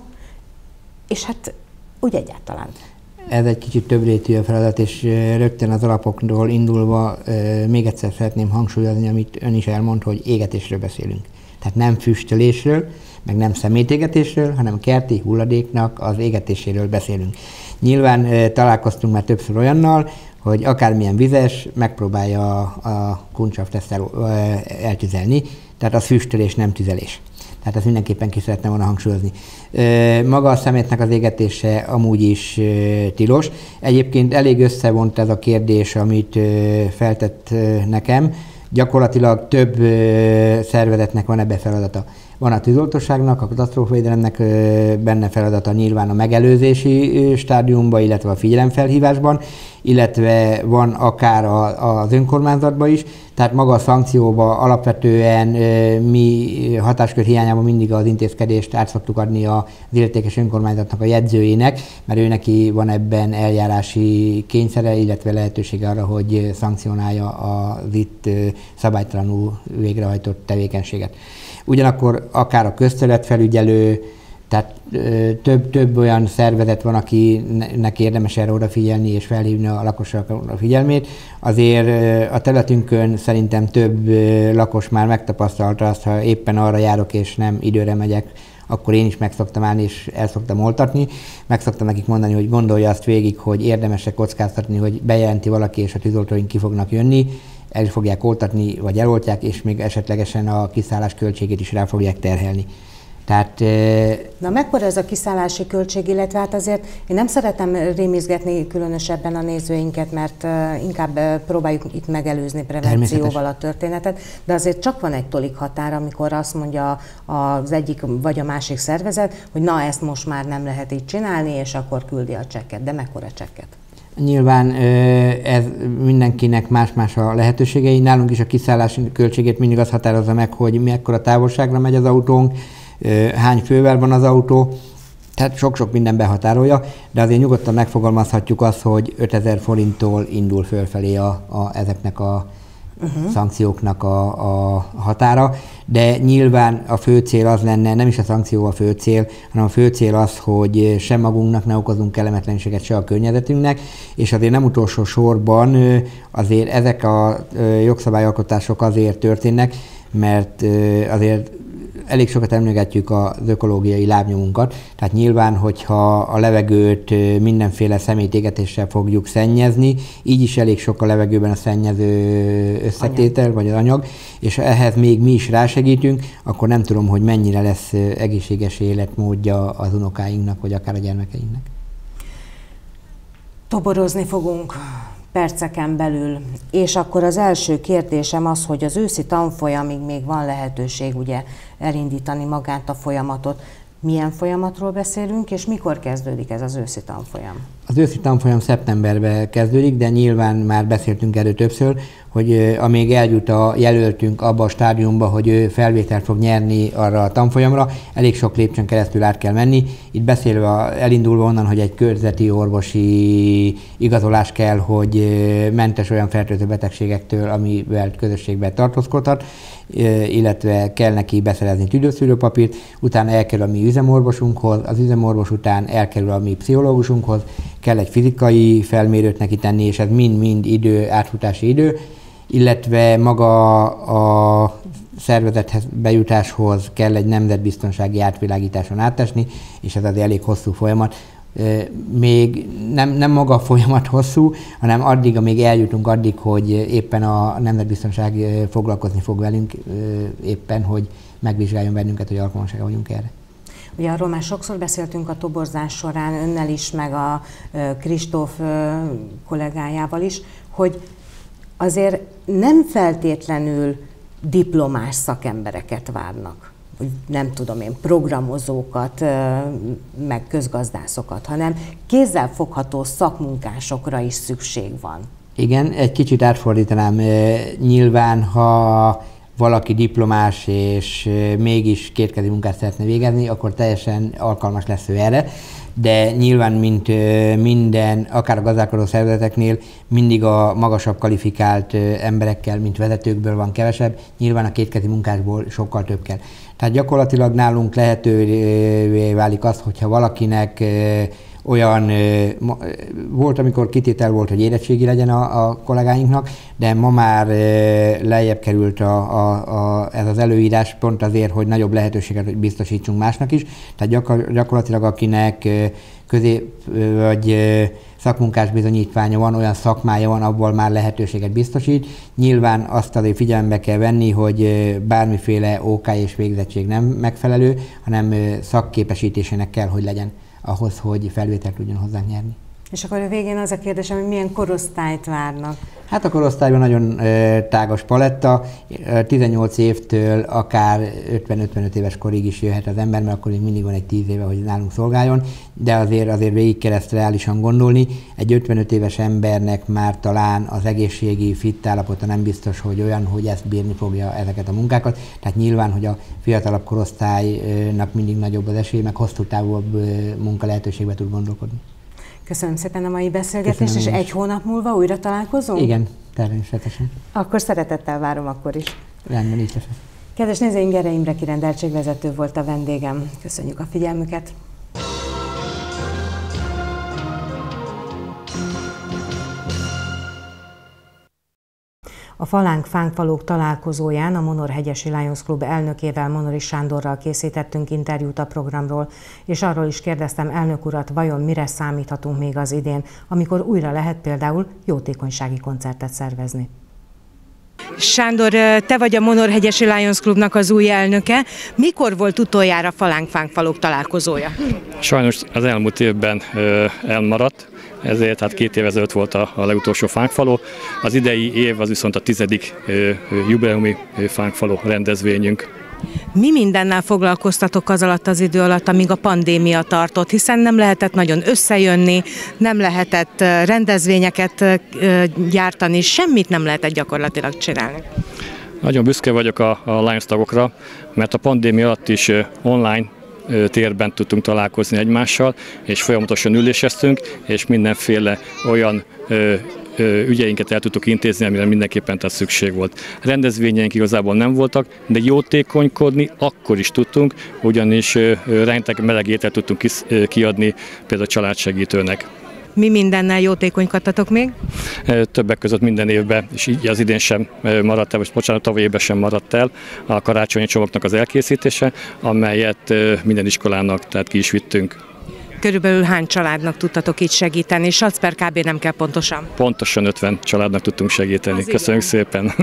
és hát úgy egyáltalán. Ez egy kicsit többrétű a feladat, és rögtön az alapokról indulva még egyszer szeretném hangsúlyozni, amit ön is elmond, hogy égetésről beszélünk. Tehát nem füstölésről, meg nem szemétégetésről, hanem kerti hulladéknak az égetéséről beszélünk. Nyilván találkoztunk már többször olyannal, hogy akármilyen vizes, megpróbálja a kuncsavt ezt el, eltüzelni, tehát az füstölés, nem tüzelés. Tehát ezt mindenképpen ki szeretném volna hangsúlyozni. Maga a szemétnek az égetése amúgy is tilos. Egyébként elég összevont ez a kérdés, amit feltett nekem. Gyakorlatilag több szervezetnek van ebbe feladata. Van a tűzoltóságnak, a katasztrófavédelemnek benne feladata nyilván a megelőzési stádiumban, illetve a figyelemfelhívásban, illetve van akár a, az önkormányzatban is, tehát maga a szankcióba alapvetően mi hatáskör hiányában mindig az intézkedést át szoktuk adni az illetékes önkormányzatnak a jegyzőjének, mert ő neki van ebben eljárási kényszere, illetve lehetősége arra, hogy szankcionálja az itt szabálytalanul végrehajtott tevékenységet. Ugyanakkor akár a közterületfelügyelő, tehát több, több olyan szervezet van, akinek érdemes erre odafigyelni és felhívni a lakosok a figyelmét. Azért a területünkön szerintem több lakos már megtapasztalta azt, ha éppen arra járok és nem időre megyek, akkor én is meg szoktam állni és el szoktam oltatni. Meg szoktam nekik mondani, hogy gondolja azt végig, hogy érdemes-e kockáztatni, hogy bejelenti valaki és a tűzoltóink ki fognak jönni, el fogják oltatni, vagy eloltják, és még esetlegesen a kiszállás költségét is rá fogják terhelni. Tehát, Na mekkora ez a kiszállási költség, illetve hát azért én nem szeretem rémizgetni különösebben a nézőinket, mert inkább próbáljuk itt megelőzni prevencióval a történetet, de azért csak van egy tolik határ, amikor azt mondja az egyik vagy a másik szervezet, hogy na ezt most már nem lehet így csinálni, és akkor küldi a csekket. De mekkora csekket? Nyilván ez mindenkinek más-más a lehetőségei. Nálunk is a kiszállási költségét mindig az határozza meg, hogy mekkora távolságra megy az autónk, hány fővel van az autó, tehát sok-sok minden behatárolja, de azért nyugodtan megfogalmazhatjuk azt, hogy ötezer forinttól indul fölfelé a, a, ezeknek a uh-huh. szankcióknak a, a határa. de nyilván a fő cél az lenne, nem is a szankció a fő cél, hanem a fő cél az, hogy sem magunknak ne okozunk kellemetlenséget, se a környezetünknek, és azért nem utolsó sorban azért ezek a jogszabályalkotások azért történnek, mert azért elég sokat emlegetjük az ökológiai lábnyomunkat, tehát nyilván, hogyha a levegőt mindenféle szemétégetéssel fogjuk szennyezni, így is elég sok a levegőben a szennyező összetétel, anyag. vagy az anyag, és ehhez még mi is rásegítünk, akkor nem tudom, hogy mennyire lesz egészséges életmódja az unokáinknak, vagy akár a gyermekeinknek. Toborozni fogunk perceken belül, és akkor az első kérdésem az, hogy az őszi tanfolyamig még van lehetőség ugye elindítani magát a folyamatot. Milyen folyamatról beszélünk, és mikor kezdődik ez az őszi tanfolyam? Az őszi tanfolyam szeptemberben kezdődik, de nyilván már beszéltünk erről többször, hogy amíg eljut a jelöltünk abba a stádiumba, hogy ő felvételt fog nyerni arra a tanfolyamra, elég sok lépcsőn keresztül át kell menni. Itt beszélve, elindulva onnan, hogy egy körzeti orvosi igazolás kell, hogy mentes olyan fertőző betegségektől, amivel közösségben tartózkodhat, illetve kell neki beszerezni tüdőszűrőpapírt, utána elkerül a mi üzemorvosunkhoz, az üzemorvos után elkerül a mi pszichológusunkhoz, kell egy fizikai felmérőt neki tenni, és ez mind-mind idő, átfutási idő, illetve maga a szervezethez bejutáshoz kell egy nemzetbiztonsági átvilágításon átesni, és ez az elég hosszú folyamat. Még nem, nem maga a folyamat hosszú, hanem addig, amíg eljutunk addig, hogy éppen a nemzetbiztonság foglalkozni fog velünk, éppen, hogy megvizsgáljon bennünket, hogy alkalmasak vagyunk erre. Ugye arról már sokszor beszéltünk a toborzás során, önnel is, meg a Kristóf kollégájával is, hogy azért nem feltétlenül diplomás szakembereket várnak, vagy nem tudom én, programozókat, meg közgazdászokat, hanem kézzelfogható szakmunkásokra is szükség van. Igen, egy kicsit átfordítanám. Nyilván, ha valaki diplomás és mégis kétkezi munkát szeretne végezni, akkor teljesen alkalmas lesz ő erre, de nyilván, mint minden, akár a gazdálkodó szervezeteknél, mindig a magasabb kvalifikált emberekkel, mint vezetőkből van kevesebb, nyilván a kétkezi munkásból sokkal több kell. Tehát gyakorlatilag nálunk lehetővé válik az, hogyha valakinek olyan, volt, amikor kitétel volt, hogy érettségi legyen a, a kollégáinknak, de ma már lejjebb került a, a, a, ez az előírás pont azért, hogy nagyobb lehetőséget biztosítsunk másnak is. Tehát gyakor, gyakorlatilag akinek közép vagy szakmunkás bizonyítványa van, olyan szakmája van, abból már lehetőséget biztosít. Nyilván azt azért figyelembe kell venni, hogy bármiféle ó ká és végzettség nem megfelelő, hanem szakképesítésének kell, hogy legyen ahhoz, hogy felvételt tudjon hozzánk nyerni. És akkor a végén az a kérdésem, hogy milyen korosztályt várnak? Hát a korosztályban nagyon e, tágas paletta, tizennyolc évtől akár ötven-ötvenöt éves korig is jöhet az ember, mert akkor még mindig van egy tíz éve, hogy nálunk szolgáljon, de azért, azért végig kell ezt reálisan gondolni. Egy ötvenöt éves embernek már talán az egészségi fit állapota nem biztos, hogy olyan, hogy ezt bírni fogja ezeket a munkákat. Tehát nyilván, hogy a fiatalabb korosztálynak mindig nagyobb az esély, meg hosszú távúbb munka lehetőségbe tud gondolkodni. Köszönöm szépen a mai beszélgetést, és egy hónap múlva újra találkozunk? Igen, természetesen. Akkor szeretettel várom akkor is. Rendben, így lesz. Kedves nézőink, Gere Imre kirendeltségvezető volt a vendégem. Köszönjük a figyelmüket! A Falánk-Fánkfalók találkozóján a Monor-hegyesi Lions Club elnökével, Monori Sándorral készítettünk interjút a programról, és arról is kérdeztem elnök urat, vajon mire számíthatunk még az idén, amikor újra lehet például jótékonysági koncertet szervezni. Sándor, te vagy a Monor-hegyesi Lions Clubnak az új elnöke. Mikor volt utoljára Falánk-Fánkfalók találkozója? Sajnos az elmúlt évben elmaradt, ezért hát két év ezelőtt volt a, a legutolsó fánkfaló. Az idei év az viszont a tizedik jubileumi fánkfaló rendezvényünk. Mi mindennel foglalkoztatok az alatt az idő alatt, amíg a pandémia tartott, hiszen nem lehetett nagyon összejönni, nem lehetett rendezvényeket gyártani, semmit nem lehetett gyakorlatilag csinálni. Nagyon büszke vagyok a, a Lions tagokra, mert a pandémia alatt is online térben tudtunk találkozni egymással, és folyamatosan üléseztünk, és mindenféle olyan ö, ügyeinket el tudtuk intézni, amire mindenképpen tehát szükség volt. Rendezvényeink igazából nem voltak, de jótékonykodni akkor is tudtunk, ugyanis rengeteg meleg ételt tudtunk kiadni például a családsegítőnek. Mi mindennel jótékonykodtatok még? Többek között minden évben, és így az idén sem maradt el, vagy bocsánat, tavaly évben sem maradt el a karácsonyi csomagnak az elkészítése, amelyet minden iskolának tehát ki is vittünk. Körülbelül hány családnak tudtatok így segíteni? Satszper kb. Nem kell pontosan. Pontosan ötven családnak tudtunk segíteni. Az Köszönjük igen. szépen!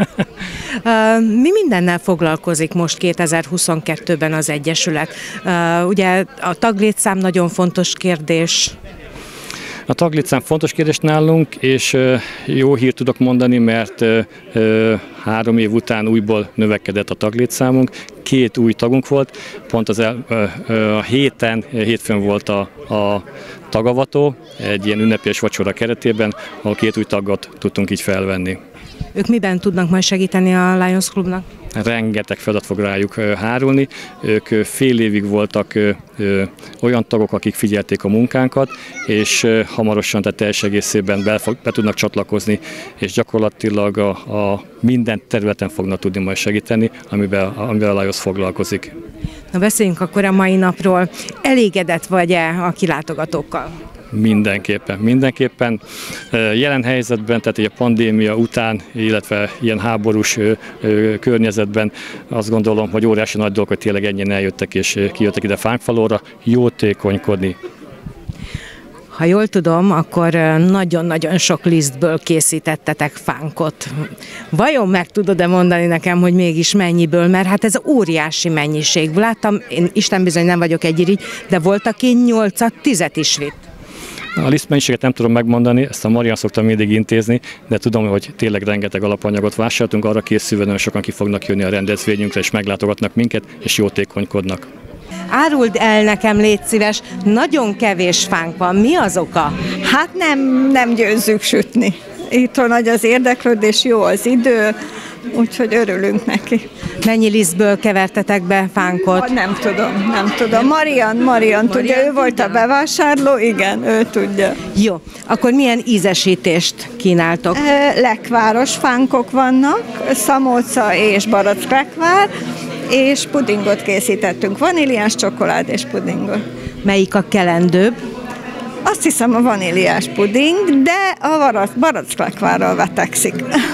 Mi mindennel foglalkozik most kétezer-huszonkettőben az Egyesület? Ugye a taglétszám nagyon fontos kérdés. A taglétszám fontos kérdés nálunk, és jó hírt tudok mondani, mert három év után újból növekedett a taglétszámunk. Két új tagunk volt, pont az el, a héten, hétfőn volt a, a tagavató, egy ilyen ünnepélyes vacsora keretében, ahol két új tagot tudtunk így felvenni. Ők miben tudnak majd segíteni a Lions Clubnak? Rengeteg feladat fog rájuk hárulni. Ők fél évig voltak olyan tagok, akik figyelték a munkánkat, és hamarosan, tehát teljes egészében be, be tudnak csatlakozni, és gyakorlatilag a, a minden területen fognak tudni majd segíteni, amivel, amivel a Lions foglalkozik. Na beszéljünk akkor a mai napról. Elégedett vagy-e a kilátogatókkal? Mindenképpen, mindenképpen. Jelen helyzetben, tehát a pandémia után, illetve ilyen háborús környezetben azt gondolom, hogy óriási nagy dolog, hogy tényleg ennyien eljöttek és kijöttek ide Fánkfalóra jótékonykodni. Ha jól tudom, akkor nagyon-nagyon sok lisztből készítettetek fánkot. Vajon meg tudod-e mondani nekem, hogy mégis mennyiből? Mert hát ez óriási mennyiség. Láttam, én Isten bizony nem vagyok egy irigy, de volt, aki nyolcat, tizet is vitt. A lisztmennyiséget nem tudom megmondani, ezt a Marian szoktam mindig intézni, de tudom, hogy tényleg rengeteg alapanyagot vásároltunk, arra készülve nagyon sokan ki fognak jönni a rendezvényünkre, és meglátogatnak minket, és jótékonykodnak. Áruld el nekem, légy szíves, nagyon kevés fánk van. Mi az oka? Hát nem, nem győzzük sütni. Itt nagy az érdeklődés, jó az idő, úgyhogy örülünk neki. Mennyi lisztből kevertetek be fánkot? Nem tudom, nem tudom. Marian, Marian tudja, ő volt a bevásárló, igen, ő tudja. Jó, akkor milyen ízesítést kínáltok? Lekváros fánkok vannak, szamóca és barack-lekvár, és pudingot készítettünk, vaníliás csokolád és pudingot. Melyik a kelendőbb? Azt hiszem a vaníliás puding, de a barack-lekvárral vetekszik.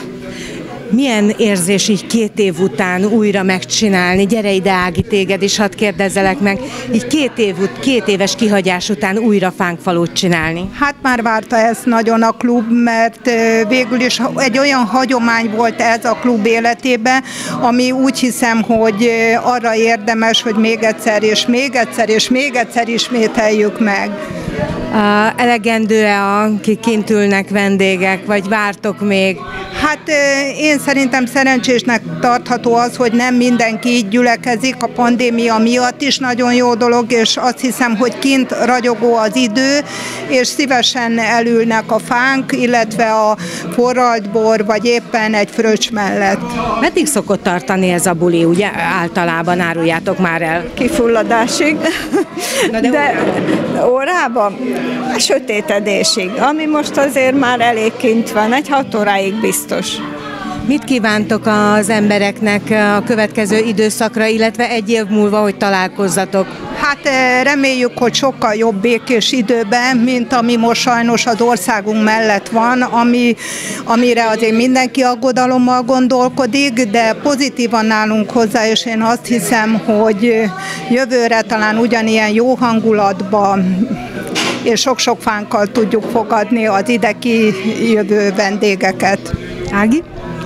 Milyen érzés így két év után újra megcsinálni? Gyere ide, Ági, téged is hadd kérdezzelek meg. Így két, év, két éves kihagyás után újra Fánkfalót csinálni. Hát már várta ezt nagyon a klub, mert végül is egy olyan hagyomány volt ez a klub életében, ami úgy hiszem, hogy arra érdemes, hogy még egyszer és még egyszer és még egyszer ismételjük meg. Uh, elegendő-e, akik kint ülnek vendégek, vagy vártok még? Hát én szerintem szerencsésnek tartható az, hogy nem mindenki így gyülekezik, a pandémia miatt is nagyon jó dolog, és azt hiszem, hogy kint ragyogó az idő, és szívesen elülnek a fánk, illetve a forralt bor, vagy éppen egy fröccs mellett. Meddig szokott tartani ez a buli, ugye általában áruljátok már el? Kifulladásig. Na de, de órában? A sötétedésig, ami most azért már elég kint van, egy hat óráig biztos. Mit kívántok az embereknek a következő időszakra, illetve egy év múlva, hogy találkozzatok? Hát reméljük, hogy sokkal jobb békés időben, mint ami most sajnos az országunk mellett van, ami, amire azért mindenki aggodalommal gondolkodik, de pozitívan állunk hozzá, és én azt hiszem, hogy jövőre talán ugyanilyen jó hangulatban és sok-sok fánkkal tudjuk fogadni az ide kijövő vendégeket. Ági?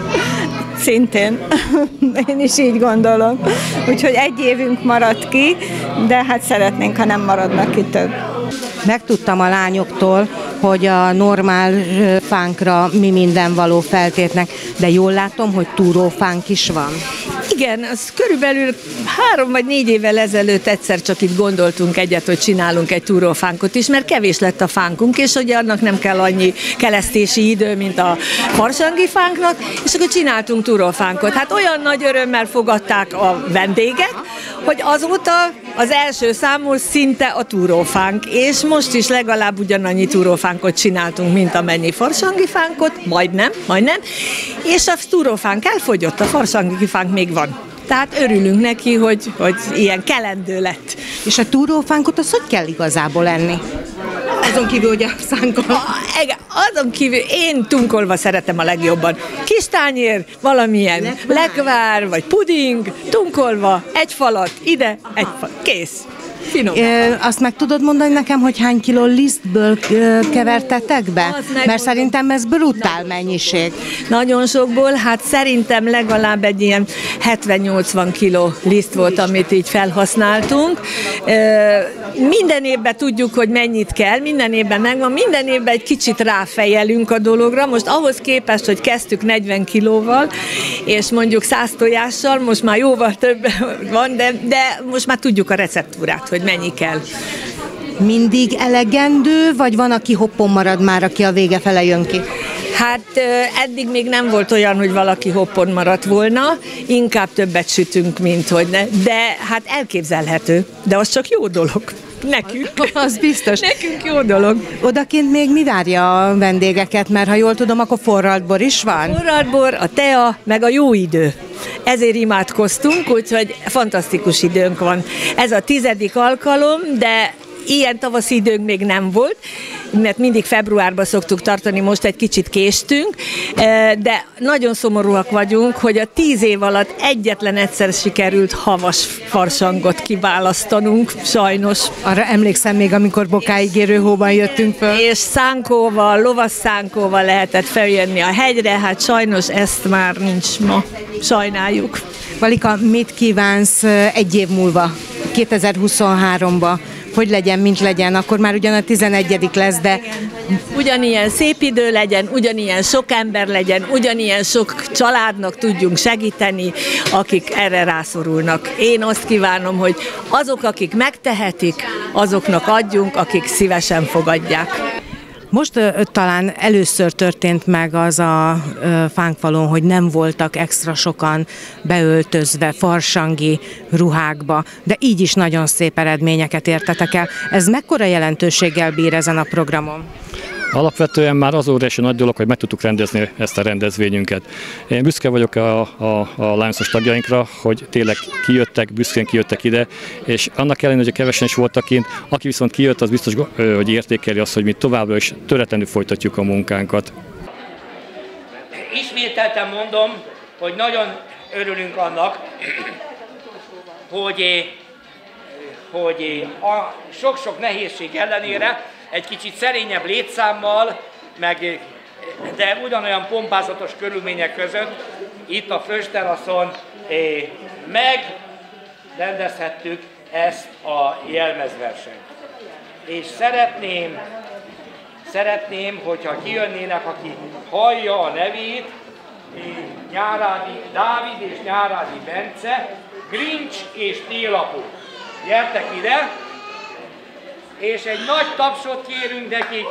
Szintén. Én is így gondolom. Úgyhogy egy évünk maradt ki, de hát szeretnénk, ha nem maradnak ki több. Megtudtam a lányoktól, hogy a normál fánkra mi minden való feltétnek, de jól látom, hogy túrófánk is van. Igen, az körülbelül három vagy négy évvel ezelőtt egyszer csak itt gondoltunk egyet, hogy csinálunk egy túrófánkot is, mert kevés lett a fánkunk, és hogy annak nem kell annyi kelesztési idő, mint a farsangi fánknak, és akkor csináltunk túrófánkot. Hát olyan nagy örömmel fogadták a vendégek, hogy azóta az első számú szinte a túrófánk, és most is legalább ugyanannyi túrófánkot csináltunk, mint amennyi farsangi fánkot, majdnem, majdnem, és a túrófánk elfogyott, a farsangi fánk még van. Tehát örülünk neki, hogy, hogy ilyen kelendő lett. És a túrófánkot az hogy kell igazából enni? Azon kívül, hogy a szánkon. Azon kívül én tunkolva szeretem a legjobban. Kis tányér, valamilyen lekvár, lekvár vagy puding, tunkolva, egy falat, ide, egy falat, kész. Finom. E, azt meg tudod mondani nekem, hogy hány kiló lisztből e, kevertetek be? Mert szerintem ez brutál mennyiség. Nagyon sokból, hát szerintem legalább egy ilyen hetven-nyolcvan kiló liszt volt, amit így felhasználtunk. E, minden évben tudjuk, hogy mennyit kell, minden évben megvan, minden évben egy kicsit ráfejelünk a dologra. Most ahhoz képest, hogy kezdtük negyven kilóval, és mondjuk száz tojással, most már jóval több van, de, de most már tudjuk a receptúrát, hogy mennyi kell. Mindig elegendő, vagy van, aki hoppon marad már, aki a vége fele jön ki? Hát eddig még nem volt olyan, hogy valaki hoppon maradt volna, inkább többet sütünk, mint hogy ne. De hát elképzelhető, de az csak jó dolog. Nekünk. Az biztos. Nekünk jó dolog. Odakint még mi várja a vendégeket, mert ha jól tudom, akkor forralt bor is van? Forralt bor, a tea, meg a jó idő. Ezért imádkoztunk, úgyhogy fantasztikus időnk van. Ez a tizedik alkalom, de ilyen tavaszi időnk még nem volt, mert mindig februárban szoktuk tartani, most egy kicsit késtünk, de nagyon szomorúak vagyunk, hogy a tíz év alatt egyetlen egyszer sikerült havas farsangot kiválasztanunk, sajnos. Arra emlékszem még, amikor bokáig érő hóban jöttünk föl. És szánkóval, lovas szánkóval lehetett feljönni a hegyre, hát sajnos ezt már nincs ma. Sajnáljuk. Valika, mit kívánsz egy év múlva, kétezer-huszonháromba? Hogy legyen, mint legyen, akkor már ugyan a tizenegyedik lesz, de... Ugyanilyen szép idő legyen, ugyanilyen sok ember legyen, ugyanilyen sok családnak tudjunk segíteni, akik erre rászorulnak. Én azt kívánom, hogy azok, akik megtehetik, azoknak adjunk, akik szívesen fogadják. Most ö, talán először történt meg az a ö, Fánkfalon, hogy nem voltak extra sokan beöltözve farsangi ruhákba, de így is nagyon szép eredményeket értetek el. Ez mekkora jelentőséggel bír ezen a programon? Alapvetően már az óriási nagy dolog, hogy meg tudtuk rendezni ezt a rendezvényünket. Én büszke vagyok a, a, a Lions-os tagjainkra, hogy tényleg kijöttek, büszkén kijöttek ide, és annak ellenére, hogy kevesen is voltak kint, aki viszont kijött, az biztos, hogy értékeli azt, hogy mi továbbra is töretlenül folytatjuk a munkánkat. Ismételten mondom, hogy nagyon örülünk annak, hogy, hogy a sok-sok nehézség ellenére egy kicsit szerényebb létszámmal, meg, de ugyanolyan pompázatos körülmények között itt a Fősteraszon megrendezhettük ezt a jelmezversenyt. És szeretném, szeretném, hogyha kijönnének, aki hallja a nevét, Nyárádi Dávid és Nyárádi Bence, Grincs és Télapu. Gyertek ide! És egy nagy tapsot kérünk nekik,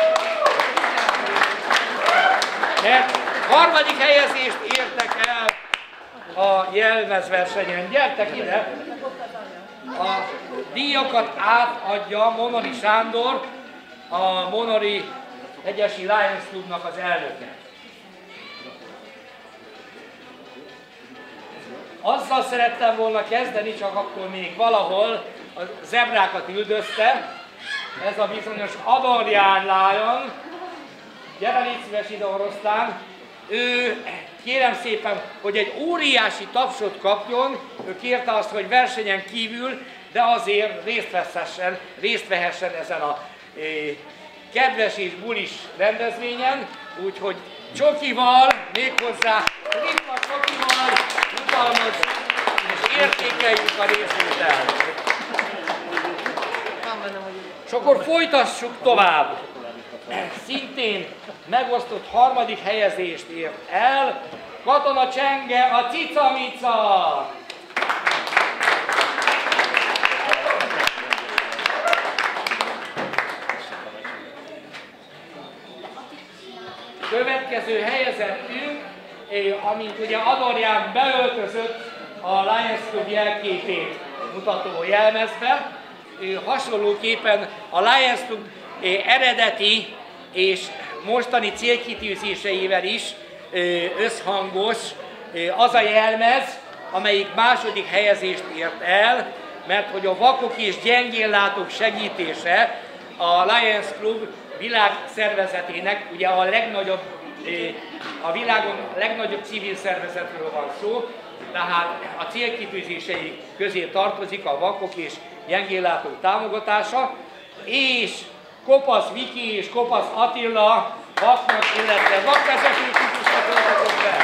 mert harmadik helyezést értek el a jelmezversenyen. Gyertek ide! A díjakat átadja Monori Sándor, a Monori Hegyesi Lions Clubnak az elnöke. Azzal szerettem volna kezdeni, csak akkor még valahol a zebrákat üldözte, ez a bizonyos Adorján Lion. Gyere, légy szíves ide, oroszlán. Ő, kérem szépen, hogy egy óriási tapsot kapjon, ő kérte azt, hogy versenyen kívül, de azért részt vehessen, részt vehessen ezen a eh, kedves és bulis rendezvényen, úgyhogy csokival, méghozzá ritma csokival utalmaz, és értékeljük a részvételt. És akkor folytassuk tovább. Szintén megosztott harmadik helyezést ért el Katona Csenge, a Cica-Mica. Következő helyezettünk, amint ugye Adorján beöltözött a Lions Club jelképét mutató jelmezbe. Hasonlóképpen a Lions Club eredeti és mostani célkitűzéseivel is összhangos az a jelmez, amelyik második helyezést ért el, mert hogy a vakok és gyengénlátók segítése a Lions Club világszervezetének, ugye a legnagyobb, a világon legnagyobb civil szervezetről van szó, tehát a célkitűzései közé tartozik a vakok és gyengénlátók támogatása, és Kopasz Viki és Kopasz Attila vaknak, illetve vakvezető típusnak öltözött be.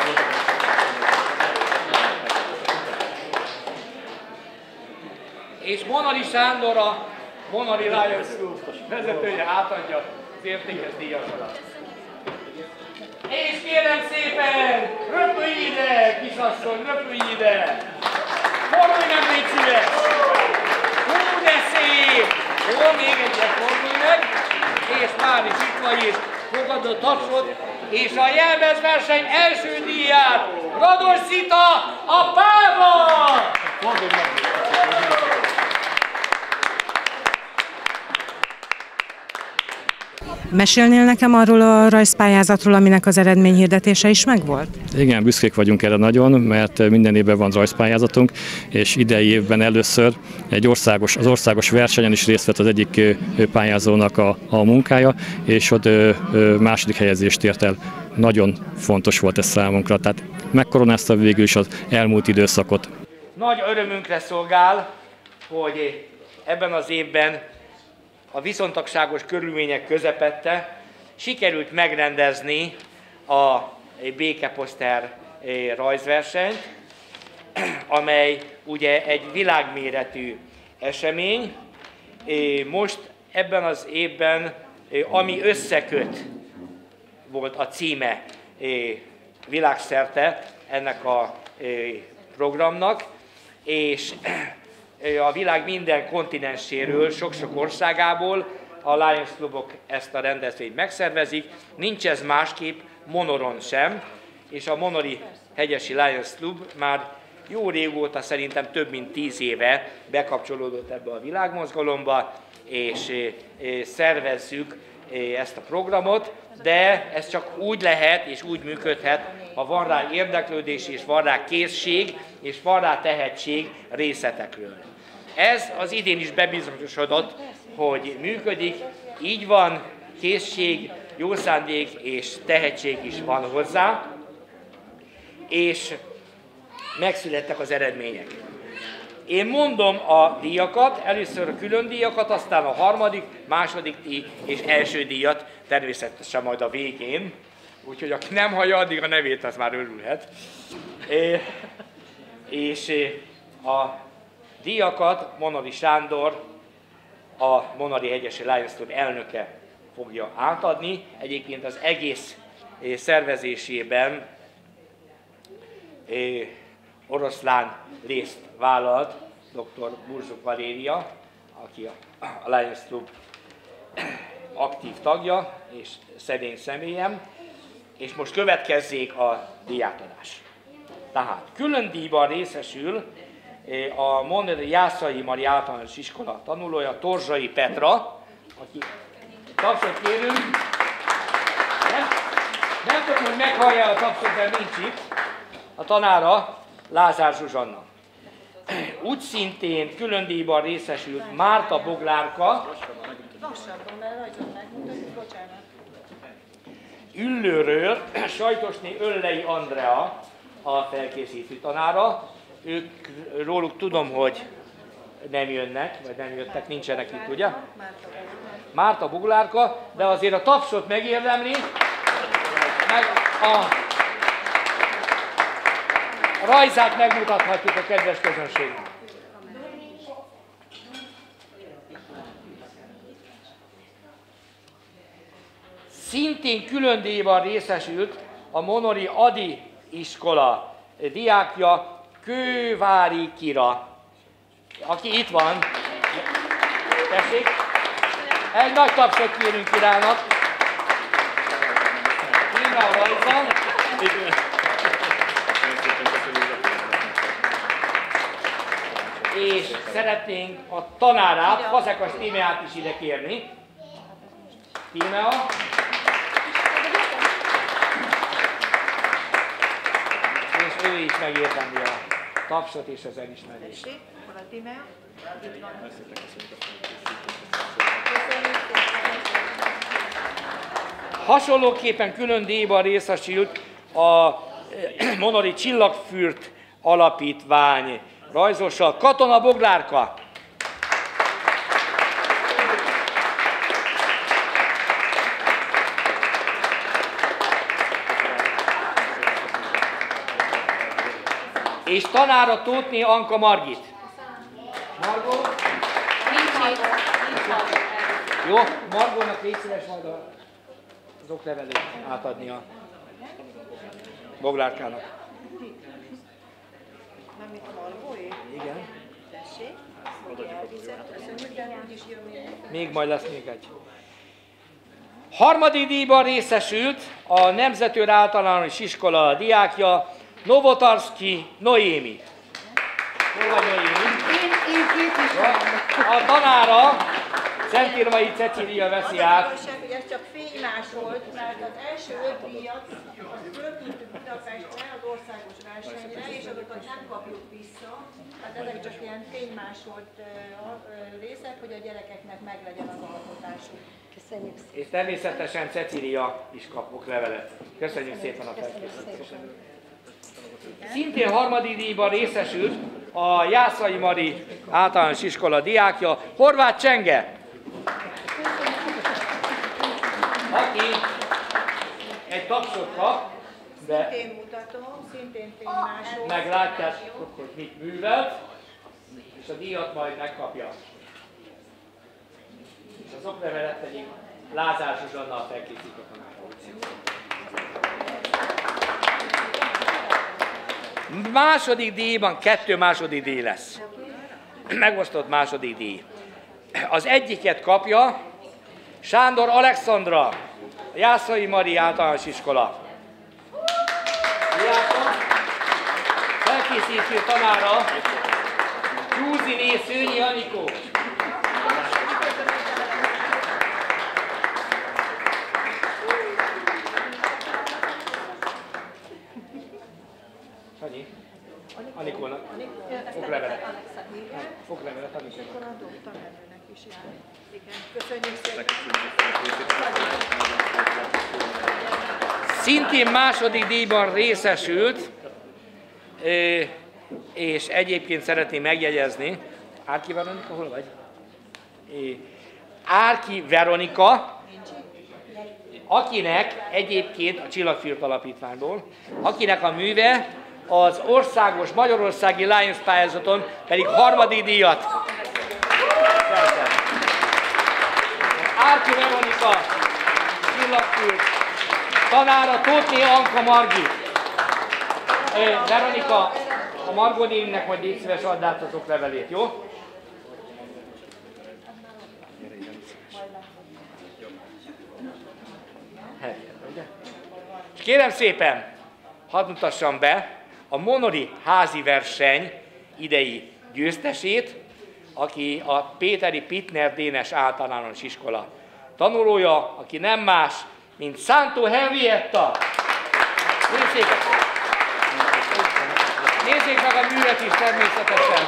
És Monari Sándor, a Monari Lions Club vezetője átadja az értékes díjakat. És kérem szépen, röpülj ide, kisasszony, röpülj ide! Fordulj meg, légy szíves! Hú, de szép! Jó, még egyet fordulj meg, és már is itt vagy, és fogad a tapsot, és a jelmezverseny első díját Rados Zita a Páva! Fordulj meg! Mesélnél nekem arról a rajzpályázatról, aminek az eredményhirdetése is megvolt? Igen, büszkék vagyunk erre nagyon, mert minden évben van rajzpályázatunk, és idei évben először egy országos, az országos versenyen is részt vett az egyik pályázónak a, a munkája, és ott második helyezést ért el. Nagyon fontos volt ez számunkra, tehát megkoronázta végül is az elmúlt időszakot. Nagy örömünkre szolgál, hogy ebben az évben a viszontagságos körülmények közepette sikerült megrendezni a békeposzter rajzversenyt, amely ugye egy világméretű esemény. Most ebben az évben, ami összeköt, volt a címe világszerte ennek a programnak, és a világ minden kontinenséről, sok-sok országából a Lions Clubok ezt a rendezvényt megszervezik. Nincs ez másképp Monoron sem, és a Monori Hegyesi Lions Club már jó régóta, szerintem több mint tíz éve bekapcsolódott ebbe a világmozgalomba, és szervezzük ezt a programot, de ez csak úgy lehet és úgy működhet, ha van rá érdeklődés, és van rá készség, és van rá tehetség részletekről. Ez az idén is bebizonyosodott, hogy működik, így van, készség, jó szándék és tehetség is van hozzá, és megszülettek az eredmények. Én mondom a díjakat, először a külön díjakat, aztán a harmadik, második díj és első díjat, természetesen majd a végén, úgyhogy aki nem hallja addig a nevét, az már örülhet. É, és a díjakat Monari Sándor, a Monari Hegyesi Lions Club elnöke fogja átadni. Egyébként az egész szervezésében oroszlán részt vállalt dr. Burzsuk Valéria, aki a Lions Club aktív tagja és személy személyem, és most következzék a díjátadás. Tehát külön díjban részesül a Monori Jászai Mari Általános Iskola tanulója, Torzsai Petra, aki tapsot kérünk. Nem, nem tudom, hogy meghallja a tapsot, de nincs itt. A tanára Lázár Zsuzsanna. Úgy szintén külön díjban részesült Márta Boglárka, Üllőről Sajtosné Öllei Andrea a felkészítő tanára. Ők, róluk tudom, hogy nem jönnek, vagy nem jöttek, nincsenek itt, ugye? Márta Boglárka, de azért a tapsot megérdemli, meg a rajzát megmutathatjuk a kedves közönségnek. Szintén külön díjban részesült a Monori Adi iskola diákja, Kővári Kira, aki itt van. Tessék, egy nagy tapsot kérünk Kirának. Kira a rajza. és szeretnénk a tanárát, Fazekas Tímeát is ide kérni. Tímea. És ő is megérdemli a tapsot és az elismerést. Hasonlóképpen külön díjban részesült a Monori Csillagfürt Alapítvány rajzosa, Katona Boglárka. És tanára Tótné Anka Margit. Margó? Jó, Margónak légy szíves majd az oklevelét átadni a Boglárkának. Igen. Még majd lesz még egy. Harmadik díjban részesült a Nemzetőr Általános Iskola diákja, Novotarszki Noémi. Hol vagy Noémi? Én, én képviselem. A tanára Szentírmai Cecília veszi át. Hogy ez csak fénymásolt, mert az első öt díjat fölküldtük Budapestre az országos versenyre, és azokat nem kapjuk vissza. Hát ezek csak ilyen fénymásolt részek, hogy a gyerekeknek meglegyen az alkotásuk. Köszönjük szépen. És természetesen Cecília is kap oklevelet. Köszönjük szépen a felkészítést. Szintén harmadik díjban részesült a Jászai Mari Általános Iskola diákja, Horváth Csenge, aki egy tapsot kap, de szintén mutatom, szintén fénymásolt. meglátják, hogy mit művelt, és a díjat majd megkapja. És az oklevelet pedig Lázár Zsuzsannal felkészít a tanár. Második díjban kettő második díj lesz. Megosztott második díj. Az egyiket kapja Sándor Alexandra, a Jászai Mari Általános Iskola. Felkészítő tanára Gyúziné Szőnyi Anikó. Sanyi? Anikónak. Oklevelet. Oklevelet Anikónak. Köszönjük szépen. Szintén második díjban részesült, és egyébként szeretném megjegyezni, Árki Veronika, hol vagy? Árki Veronika, akinek egyébként a Csillagfürt Alapítványból, akinek a műve az országos magyarországi Lions pályázaton pedig harmadik díjat. Árki Veronika, Csillagfürt, tanára Tótné Anka Margit. Veronika, a Margó néninek majd légy szíves, add át az oklevelét, jó? És kérem szépen, hadd mutassam be a Monori házi verseny idei győztesét, aki a Péteri Pittner Dénes Általános Iskola tanulója, aki nem más, mint Szántó Henrietta. Nézzék, nézzék meg a művet is természetesen.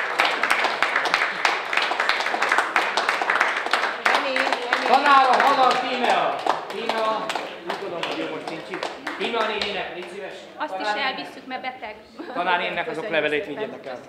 Tanára Hadar Tímea. Tímea, úgy tudom, hogy ő most nincs itt. Tímea néninek, légy szíves. Azt is elvisszük, mert beteg. Tanár énnek azok levelét vigyétek el.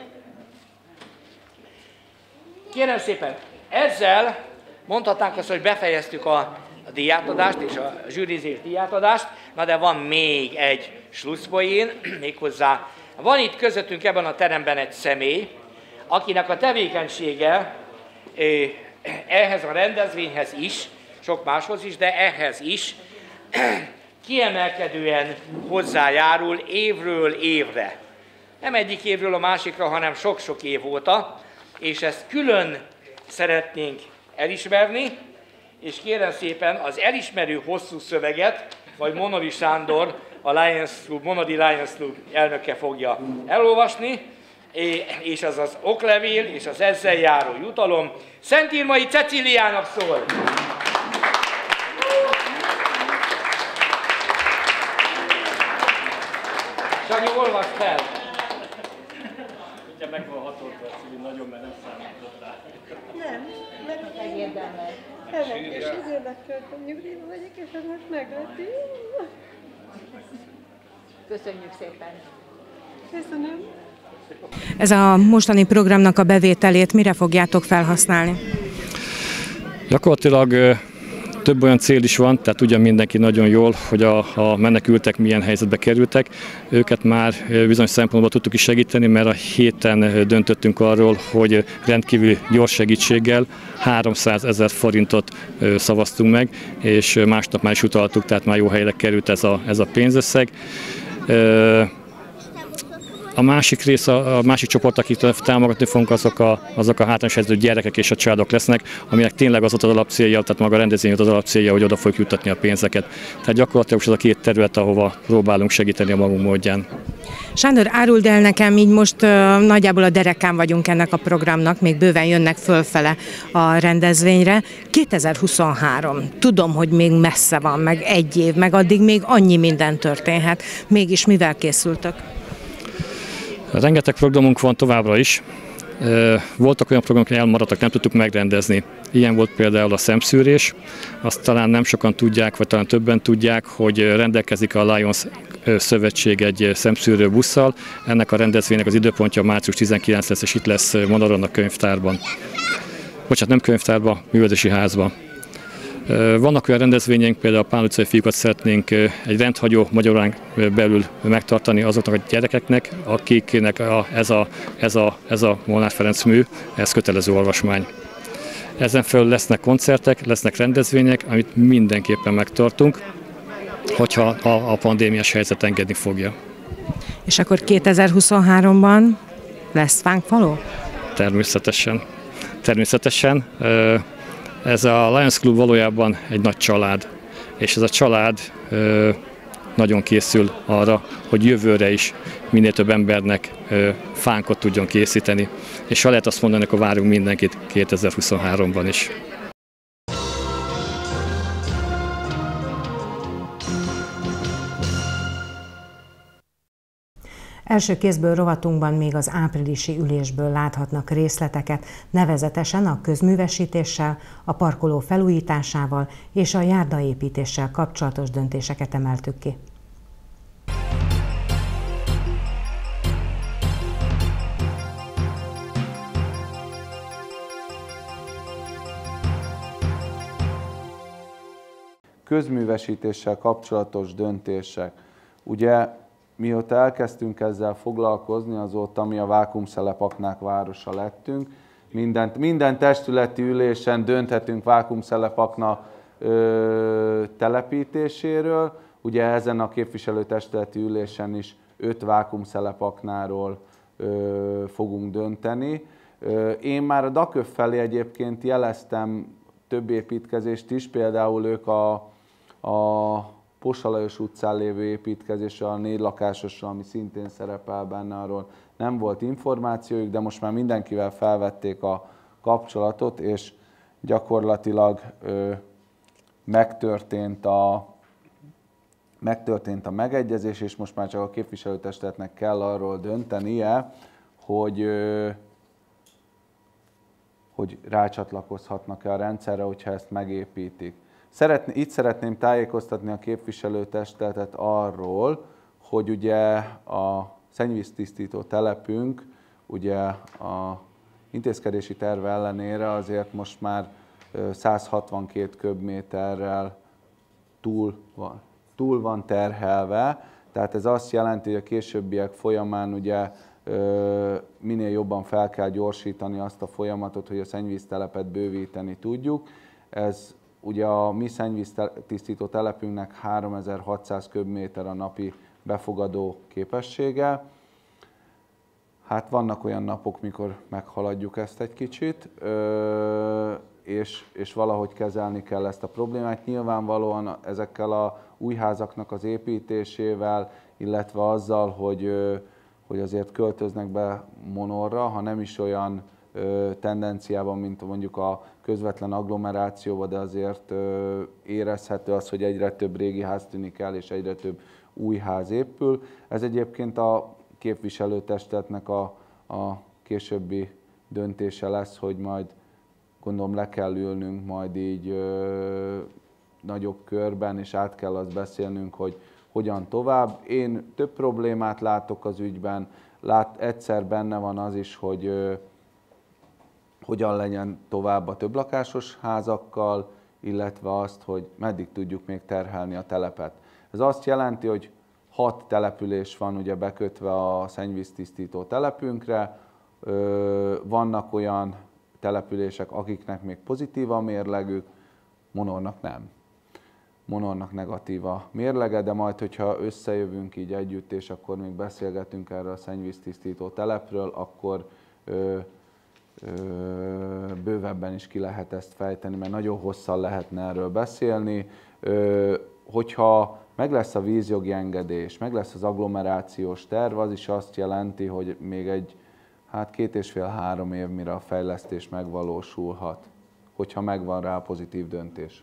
Kérem szépen, ezzel mondhatnánk azt, hogy befejeztük a, a díjátadást és a zsűrizés díjátadást, na de van még egy slusszpoén, méghozzá van itt közöttünk ebben a teremben egy személy, akinek a tevékenysége ehhez a rendezvényhez is, sok máshoz is, de ehhez is kiemelkedően hozzájárul évről évre. Nem egyik évről a másikra, hanem sok-sok év óta, és ezt külön szeretnénk elismerni, és kérem szépen az elismerő hosszú szöveget, majd Monori Sándor, a Lions Club, Monori Lions Club elnöke fogja elolvasni, és az az oklevél, és az ezzel járó jutalom Szentírmai Cecíliának szól. Sanyi, olvasd fel! Ugye megvan hatolva, nagyon, mert nem számított rá. Nem, meg megérdemel. Ennek és azért megtöltöm, nyugdíjban vagyok, és ez most megleti. Köszönjük szépen! Köszönöm! Ez a mostani programnak a bevételét mire fogjátok felhasználni? Gyakorlatilag több olyan cél is van, tehát tudja mindenki nagyon jól, hogy a, a menekültek milyen helyzetbe kerültek. Őket már bizonyos szempontból tudtuk is segíteni, mert a héten döntöttünk arról, hogy rendkívül gyors segítséggel háromszázezer forintot szavaztunk meg, és másnap már is utaltuk, tehát már jó helyre került ez a, ez a pénzösszeg. A másik rész, a másik csoport, akik támogatni fogunk, azok a, azok a hátrányos helyzetű gyerekek és a családok lesznek, aminek tényleg az volt az alapcélja, tehát maga a rendezvény az alapcélja, hogy oda fogjuk juttatni a pénzeket. Tehát gyakorlatilag ez a két terület, ahova próbálunk segíteni a magunk módján. Sándor, áruld el nekem, így most uh, nagyjából a derekán vagyunk ennek a programnak, még bőven jönnek fölfele a rendezvényre. kétezer-huszonhárom, tudom, hogy még messze van, meg egy év, meg addig még annyi minden történhet. Mégis mivel készültök? Rengeteg programunk van továbbra is. Voltak olyan programok, hogy elmaradtak, nem tudtuk megrendezni. Ilyen volt például a szemszűrés. Azt talán nem sokan tudják, vagy talán többen tudják, hogy rendelkezik a Lions Szövetség egy szemszűrő busszal. Ennek a rendezvénynek az időpontja március tizenkilencedike lesz, és itt lesz Monoron a könyvtárban. Bocsánat, nem könyvtárban, művelődési házban. Vannak olyan rendezvényeink, például a Pál utcai fiúkat szeretnénk egy rendhagyó magyarán belül megtartani azoknak a gyerekeknek, akiknek a, ez, a, ez, a, ez a Molnár Ferenc mű, ez kötelező olvasmány. Ezen felül lesznek koncertek, lesznek rendezvények, amit mindenképpen megtartunk, hogyha a, a pandémiás helyzet engedni fogja. És akkor kétezer-huszonháromban lesz fánkfaló? Természetesen. Természetesen. Ez a Lions Club valójában egy nagy család, és ez a család ö, nagyon készül arra, hogy jövőre is minél több embernek ö, fánkot tudjon készíteni. És ha lehet azt mondani, akkor várunk mindenkit kétezer-huszonháromban is. Első kézből rovatunkban még az áprilisi ülésből láthatnak részleteket, nevezetesen a közművesítéssel, a parkoló felújításával és a járdaépítéssel kapcsolatos döntéseket emeltük ki. Közművesítéssel kapcsolatos döntések. Ugye mióta elkezdtünk ezzel foglalkozni, azóta mi a vákuumszelepaknák városa lettünk. Minden, minden testületi ülésen dönthetünk vákuumszelepakna ö, telepítéséről. Ugye ezen a képviselőtestületi ülésen is öt vákuumszelepaknáról ö, fogunk dönteni. Ö, én már a DAKÖV felé egyébként jeleztem több építkezést is, például ők a, a Posa Lajos utcán lévő építkezésre, a négy lakásosra, ami szintén szerepel benne, arról nem volt információjuk, de most már mindenkivel felvették a kapcsolatot, és gyakorlatilag ö, megtörtént, a, megtörtént a megegyezés, és most már csak a képviselőtestületnek kell arról döntenie, hogy, ö, hogy rácsatlakozhatnak-e a rendszerre, hogyha ezt megépítik. Szeretné, itt szeretném tájékoztatni a képviselőtestületet arról, hogy ugye a szennyvíztisztító telepünk ugye a intézkedési terve ellenére azért most már száz hatvankét köbméterrel túl van, túl van terhelve, tehát ez azt jelenti, hogy a későbbiek folyamán ugye minél jobban fel kell gyorsítani azt a folyamatot, hogy a szennyvíztelepet bővíteni tudjuk. Ez ugye a mi szennyvíztisztító telepünknek háromezer-hatszáz köbméter a napi befogadó képessége. Hát vannak olyan napok, mikor meghaladjuk ezt egy kicsit, és, és valahogy kezelni kell ezt a problémát. Nyilvánvalóan ezekkel a új házaknak az építésével, illetve azzal, hogy, hogy azért költöznek be Monorra, ha nem is olyan ö, tendenciában, mint mondjuk a közvetlen agglomerációban, de azért ö, érezhető az, hogy egyre több régi ház tűnik el, és egyre több új ház épül. Ez egyébként a képviselőtestetnek a, a későbbi döntése lesz, hogy majd gondolom le kell ülnünk majd így ö, nagyobb körben, és át kell azt beszélnünk, hogy hogyan tovább. Én több problémát látok az ügyben, Lát, egyszer benne van az is, hogy ö, hogyan legyen tovább a többlakásos házakkal, illetve azt, hogy meddig tudjuk még terhelni a telepet. Ez azt jelenti, hogy hat település van ugye bekötve a szennyvíztisztító telepünkre, ö, vannak olyan települések, akiknek még pozitív a mérlegük, Monornak nem. Monornak negatív a mérlege, de majd, hogyha összejövünk így együtt, és akkor még beszélgetünk erről a szennyvíztisztító telepről, akkor ö, ö, bővebben is ki lehet ezt fejteni, mert nagyon hosszan lehetne erről beszélni. Ö, hogyha meg lesz a vízjogi engedés, meg lesz az agglomerációs terv, az is azt jelenti, hogy még egy hát két és fél-három év, mire a fejlesztés megvalósulhat, hogyha megvan rá a pozitív döntés.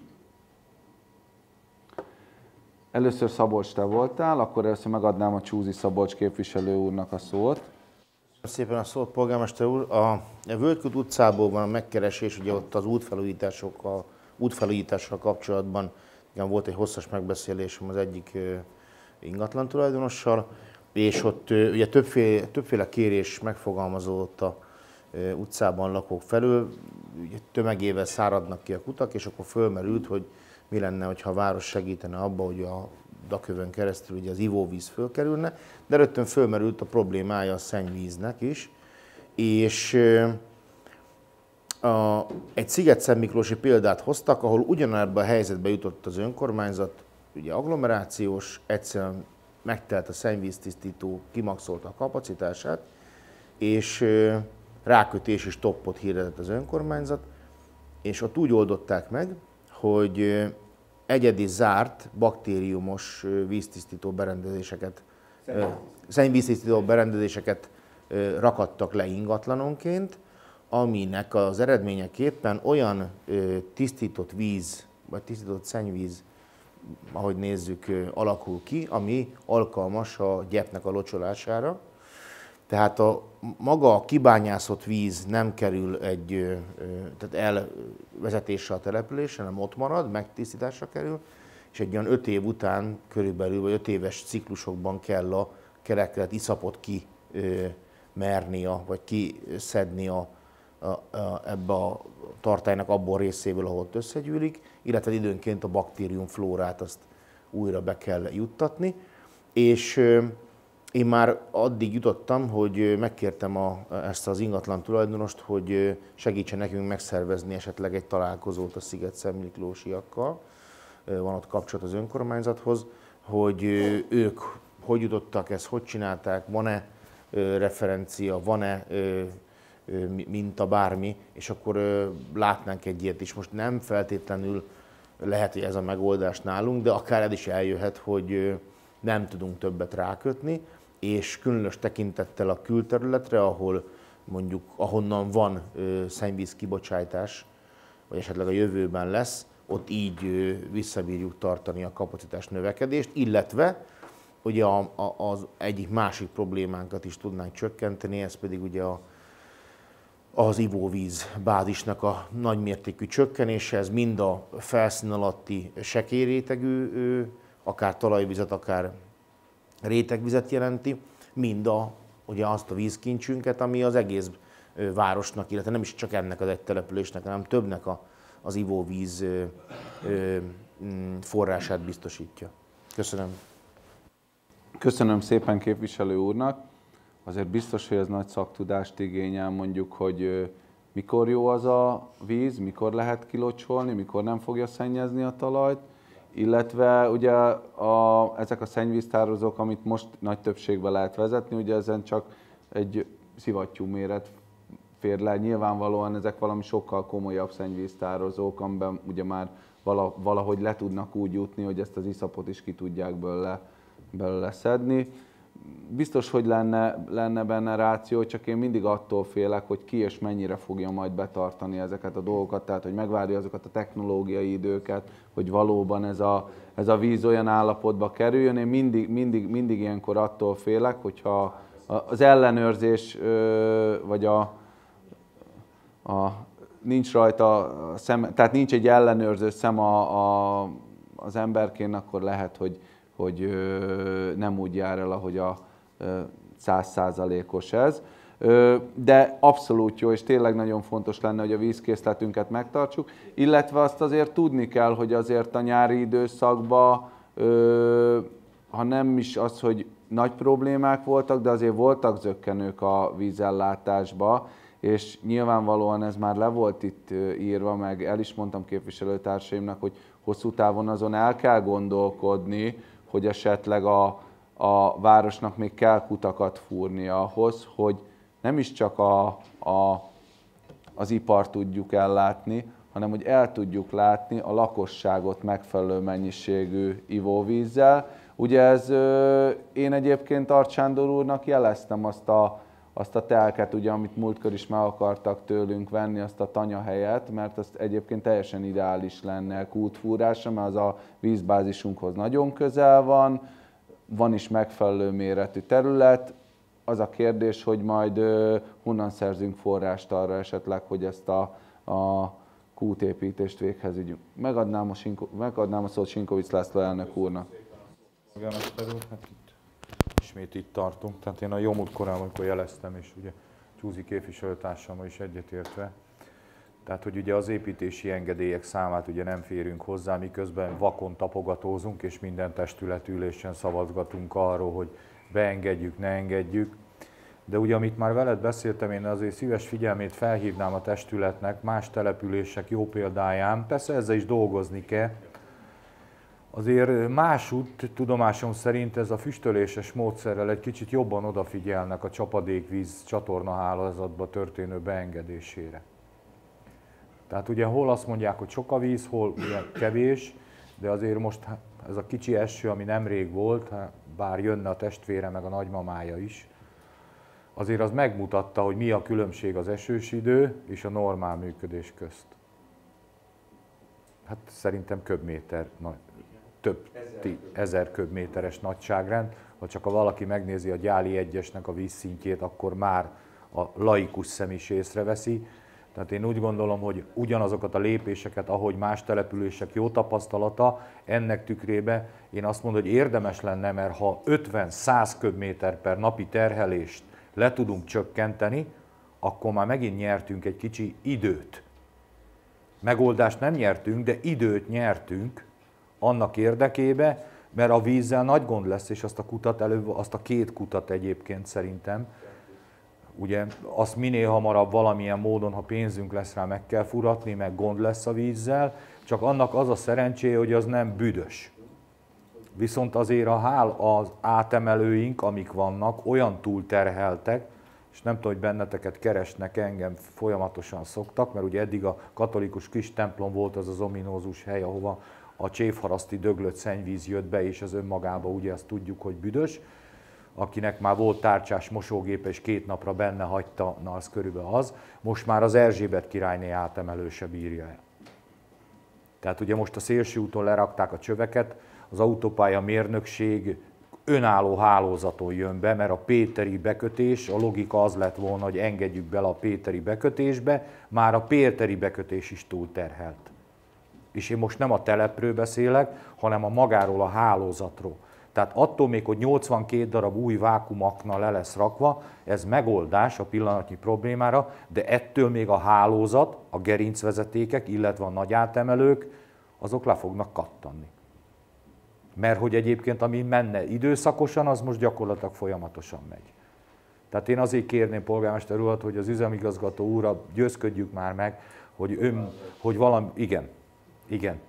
Először Szabolcs, te voltál, akkor először megadnám a Csúzi Szabolcs képviselő úrnak a szót. Köszönöm szépen a szót, polgármester úr. A Völgykút utcából van a megkeresés, ugye ott az útfelújításokkal, útfelújítással kapcsolatban igen, volt egy hosszas megbeszélésem az egyik ingatlan tulajdonossal, és ott ugye többféle, többféle kérés megfogalmazódott a utcában lakók felől, ugye tömegével száradnak ki a kutak, és akkor fölmerült, hogy mi lenne, hogyha a város segítene abba, hogy a dakövön keresztül ugye az ivóvíz fölkerülne, de rögtön fölmerült a problémája a szennyvíznek is, és a, egy Sziget-Szentmiklósi példát hoztak, ahol ugyanebben a helyzetbe jutott az önkormányzat, ugye agglomerációs, egyszerűen megtelt a szennyvíztisztító, kimaxolta a kapacitását, és rákötési stoppot hirdetett az önkormányzat, és ott úgy oldották meg, hogy egyedi zárt baktériumos víztisztító berendezéseket, szennyvíztisztító berendezéseket rakadtak le ingatlanonként, aminek az eredményeképpen olyan tisztított víz, vagy tisztított szennyvíz, ahogy nézzük, alakul ki, ami alkalmas a gyepnek a locsolására. Tehát a maga a kibányászott víz nem kerül egy tehát elvezetésre a településre, hanem ott marad, megtisztításra kerül, és egy olyan öt év után körülbelül, vagy öt éves ciklusokban kell a kerekelt iszapot kimernia, vagy kiszednia a, a, ebbe a tartálynak abból részéből, ahol ott összegyűlik, illetve időnként a baktériumflórát azt újra be kell juttatni. És én már addig jutottam, hogy megkértem a, ezt az ingatlan tulajdonost, hogy segítsen nekünk megszervezni esetleg egy találkozót a Sziget-Szentmiklósiakkal, van ott kapcsolat az önkormányzathoz, hogy ők hogy jutottak, ezt hogy csinálták, van-e referencia, van-e minta, bármi, és akkor látnánk egy ilyet is. Most nem feltétlenül lehet, hogy ez a megoldás nálunk, de akár ez is eljöhet, hogy nem tudunk többet rákötni, és különös tekintettel a külterületre, ahol mondjuk ahonnan van szennyvíz kibocsátás, vagy esetleg a jövőben lesz, ott így visszabírjuk tartani a kapacitás növekedést, illetve ugye a, a, az egyik másik problémánkat is tudnánk csökkenteni, ez pedig ugye a, az ivóvíz bázisnak a nagymértékű csökkenése, ez mind a felszín alatti sekélyrétegű, akár talajvizet, akár rétegvizet jelenti, mind a, ugye azt a vízkincsünket, ami az egész városnak, illetve nem is csak ennek az egy településnek, hanem többnek a, az ivóvíz ö, ö, forrását biztosítja. Köszönöm. Köszönöm szépen képviselő úrnak. Azért biztos, hogy ez nagy szaktudást igényel, mondjuk, hogy mikor jó az a víz, mikor lehet kilocsolni, mikor nem fogja szennyezni a talajt, illetve ugye a, ezek a szennyvíztározók, amit most nagy többségben lehet vezetni, ugye ezen csak egy szivattyú méret fér le. Nyilvánvalóan ezek valami sokkal komolyabb szennyvíztározók, amiben ugye már valahogy le tudnak úgy jutni, hogy ezt az iszapot is ki tudják belőle, belőle szedni. biztos, hogy lenne, lenne benne ráció, csak én mindig attól félek, hogy ki és mennyire fogja majd betartani ezeket a dolgokat, tehát hogy megvárja azokat a technológiai időket, hogy valóban ez a, ez a víz olyan állapotba kerüljön. Én mindig, mindig, mindig ilyenkor attól félek, hogyha az ellenőrzés vagy a, a nincs rajta a szem, tehát nincs egy ellenőrző szem a, a, az emberkén, akkor lehet, hogy, hogy nem úgy jár el, ahogy a száz százalékos ez. De abszolút jó, és tényleg nagyon fontos lenne, hogy a vízkészletünket megtartsuk, illetve azt azért tudni kell, hogy azért a nyári időszakban, ha nem is az, hogy nagy problémák voltak, de azért voltak zökkenők a vízellátásba, és nyilvánvalóan ez már le volt itt írva, meg el is mondtam képviselőtársaimnak, hogy hosszú távon azon el kell gondolkodni, hogy esetleg a, a városnak még kell kutakat fúrnia ahhoz, hogy nem is csak a, a, az ipart tudjuk ellátni, hanem hogy el tudjuk látni a lakosságot megfelelő mennyiségű ivóvízzel. Ugye ez, én egyébként Arcs Sándor úrnak jeleztem azt a, azt a telket, ugye, amit múltkor is meg akartak tőlünk venni, azt a tanyahelyet, mert az egyébként teljesen ideális lenne kútfúrása, mert az a vízbázisunkhoz nagyon közel van, van is megfelelő méretű terület. Az a kérdés, hogy majd honnan szerzünk forrást arra esetleg, hogy ezt a, a kútépítést véghez vigyünk. Megadnám a, Sinko, megadnám a szót Sinkovics László elnök úrnak. Hát itt, ismét itt tartunk, tehát én a jó múlt korán, amikor jeleztem, és ugye Csúzi képviselőtársammal is egyetértve, tehát hogy ugye az építési engedélyek számát ugye nem férünk hozzá, miközben vakon tapogatózunk, és minden testületülésen szavazgatunk arról, hogy beengedjük, ne engedjük. De ugye, amit már veled beszéltem, én azért szíves figyelmét felhívnám a testületnek, más települések jó példáján, persze ezzel is dolgozni kell. Azért másút, tudomásom szerint ez a füstöléses módszerrel egy kicsit jobban odafigyelnek a csapadékvíz csatornahálózatba történő beengedésére. Tehát ugye hol azt mondják, hogy sok a víz, hol ugye kevés, de azért most ez a kicsi eső, ami nemrég volt, bár jönne a testvére meg a nagymamája is, azért az megmutatta, hogy mi a különbség az esős idő és a normál működés közt. Hát szerintem köbméter, több ezer köbméteres nagyságrend. Ha csak ha valaki megnézi a Gyáli egyesnek a vízszintjét, akkor már a laikus szem is észreveszi. Tehát én úgy gondolom, hogy ugyanazokat a lépéseket, ahogy más települések jó tapasztalata, ennek tükrébe én azt mondom, hogy érdemes lenne, mert ha ötven-száz köbméter per napi terhelést le tudunk csökkenteni, akkor már megint nyertünk egy kicsi időt. Megoldást nem nyertünk, de időt nyertünk annak érdekébe, mert a vízzel nagy gond lesz, és azt a kutat előbb, azt a két kutat egyébként szerintem, ugye azt minél hamarabb valamilyen módon, ha pénzünk lesz rá, meg kell furatni, meg gond lesz a vízzel, csak annak az a szerencséje, hogy az nem büdös. Viszont azért a hál az átemelőink, amik vannak, olyan túlterheltek, és nem tudom, hogy benneteket keresnek, engem folyamatosan szoktak, mert ugye eddig a katolikus kis templom volt az az ominózus hely, ahova a csévharaszti döglött szennyvíz jött be, és az önmagában ugye azt tudjuk, hogy büdös. Akinek már volt tárcsás mosógépe, és két napra benne hagyta, na az körülbelül az. Most már az Erzsébet királyné átemelő se bírja el. Tehát ugye most a Szélső úton lerakták a csöveket, az autópálya mérnökség önálló hálózaton jön be, mert a péteri bekötés, a logika az lett volna, hogy engedjük bele a péteri bekötésbe, már a péteri bekötés is túlterhelt. És én most nem a telepről beszélek, hanem a magáról, a hálózatról. Tehát attól még, hogy nyolcvankét darab új vákumakna le lesz rakva, ez megoldás a pillanatnyi problémára, de ettől még a hálózat, a gerincvezetékek, illetve a nagy átemelők, azok le fognak kattanni. Mert hogy egyébként ami menne időszakosan, az most gyakorlatilag folyamatosan megy. Tehát én azért kérném polgármester urat, hogy az üzemigazgató úrra győzködjük már meg, hogy, ön, hogy valami, igen, igen,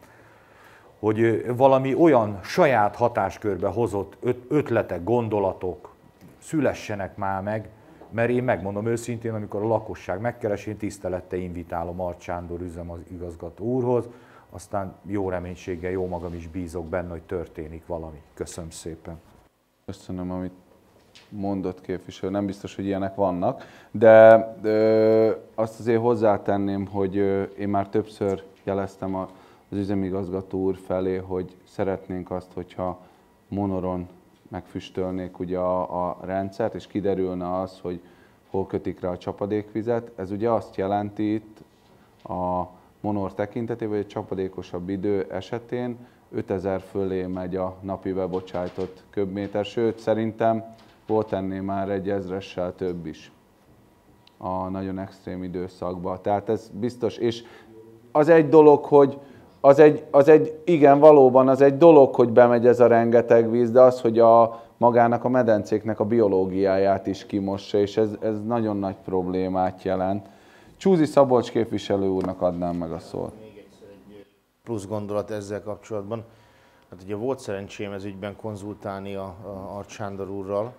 hogy valami olyan saját hatáskörbe hozott ötletek, gondolatok szülessenek már meg, mert én megmondom őszintén, amikor a lakosság megkeres, én tisztelettel invitálom Arcs Sándor üzemigazgató úrhoz, aztán jó reménységgel, jó magam is bízok benne, hogy történik valami. Köszönöm szépen. Köszönöm, amit mondott képviselő, nem biztos, hogy ilyenek vannak, de ö, azt azért hozzátenném, hogy ö, én már többször jeleztem az üzemigazgató úr felé, hogy szeretnénk azt, hogyha monoron megfüstölnék ugye a, a rendszert, és kiderülne az, hogy hol kötik rá a csapadékvizet. Ez ugye azt jelenti itt a monor tekintetében, hogy egy csapadékosabb idő esetén ötezer fölé megy a napi bebocsájtott köbméter, sőt szerintem volt ennél már egy ezressel több is a nagyon extrém időszakban. Tehát ez biztos, és az egy dolog, hogy az egy, az egy, igen, valóban az egy dolog, hogy bemegy ez a rengeteg víz, de az, hogy a magának a medencéknek a biológiáját is kimossa, és ez, ez nagyon nagy problémát jelent. Csúzi Szabolcs képviselő úrnak adnám meg a szót. Még egyszer egy plusz gondolat ezzel kapcsolatban. Hát ugye volt szerencsém ez ügyben konzultálni a, a Arcs Sándor úrral,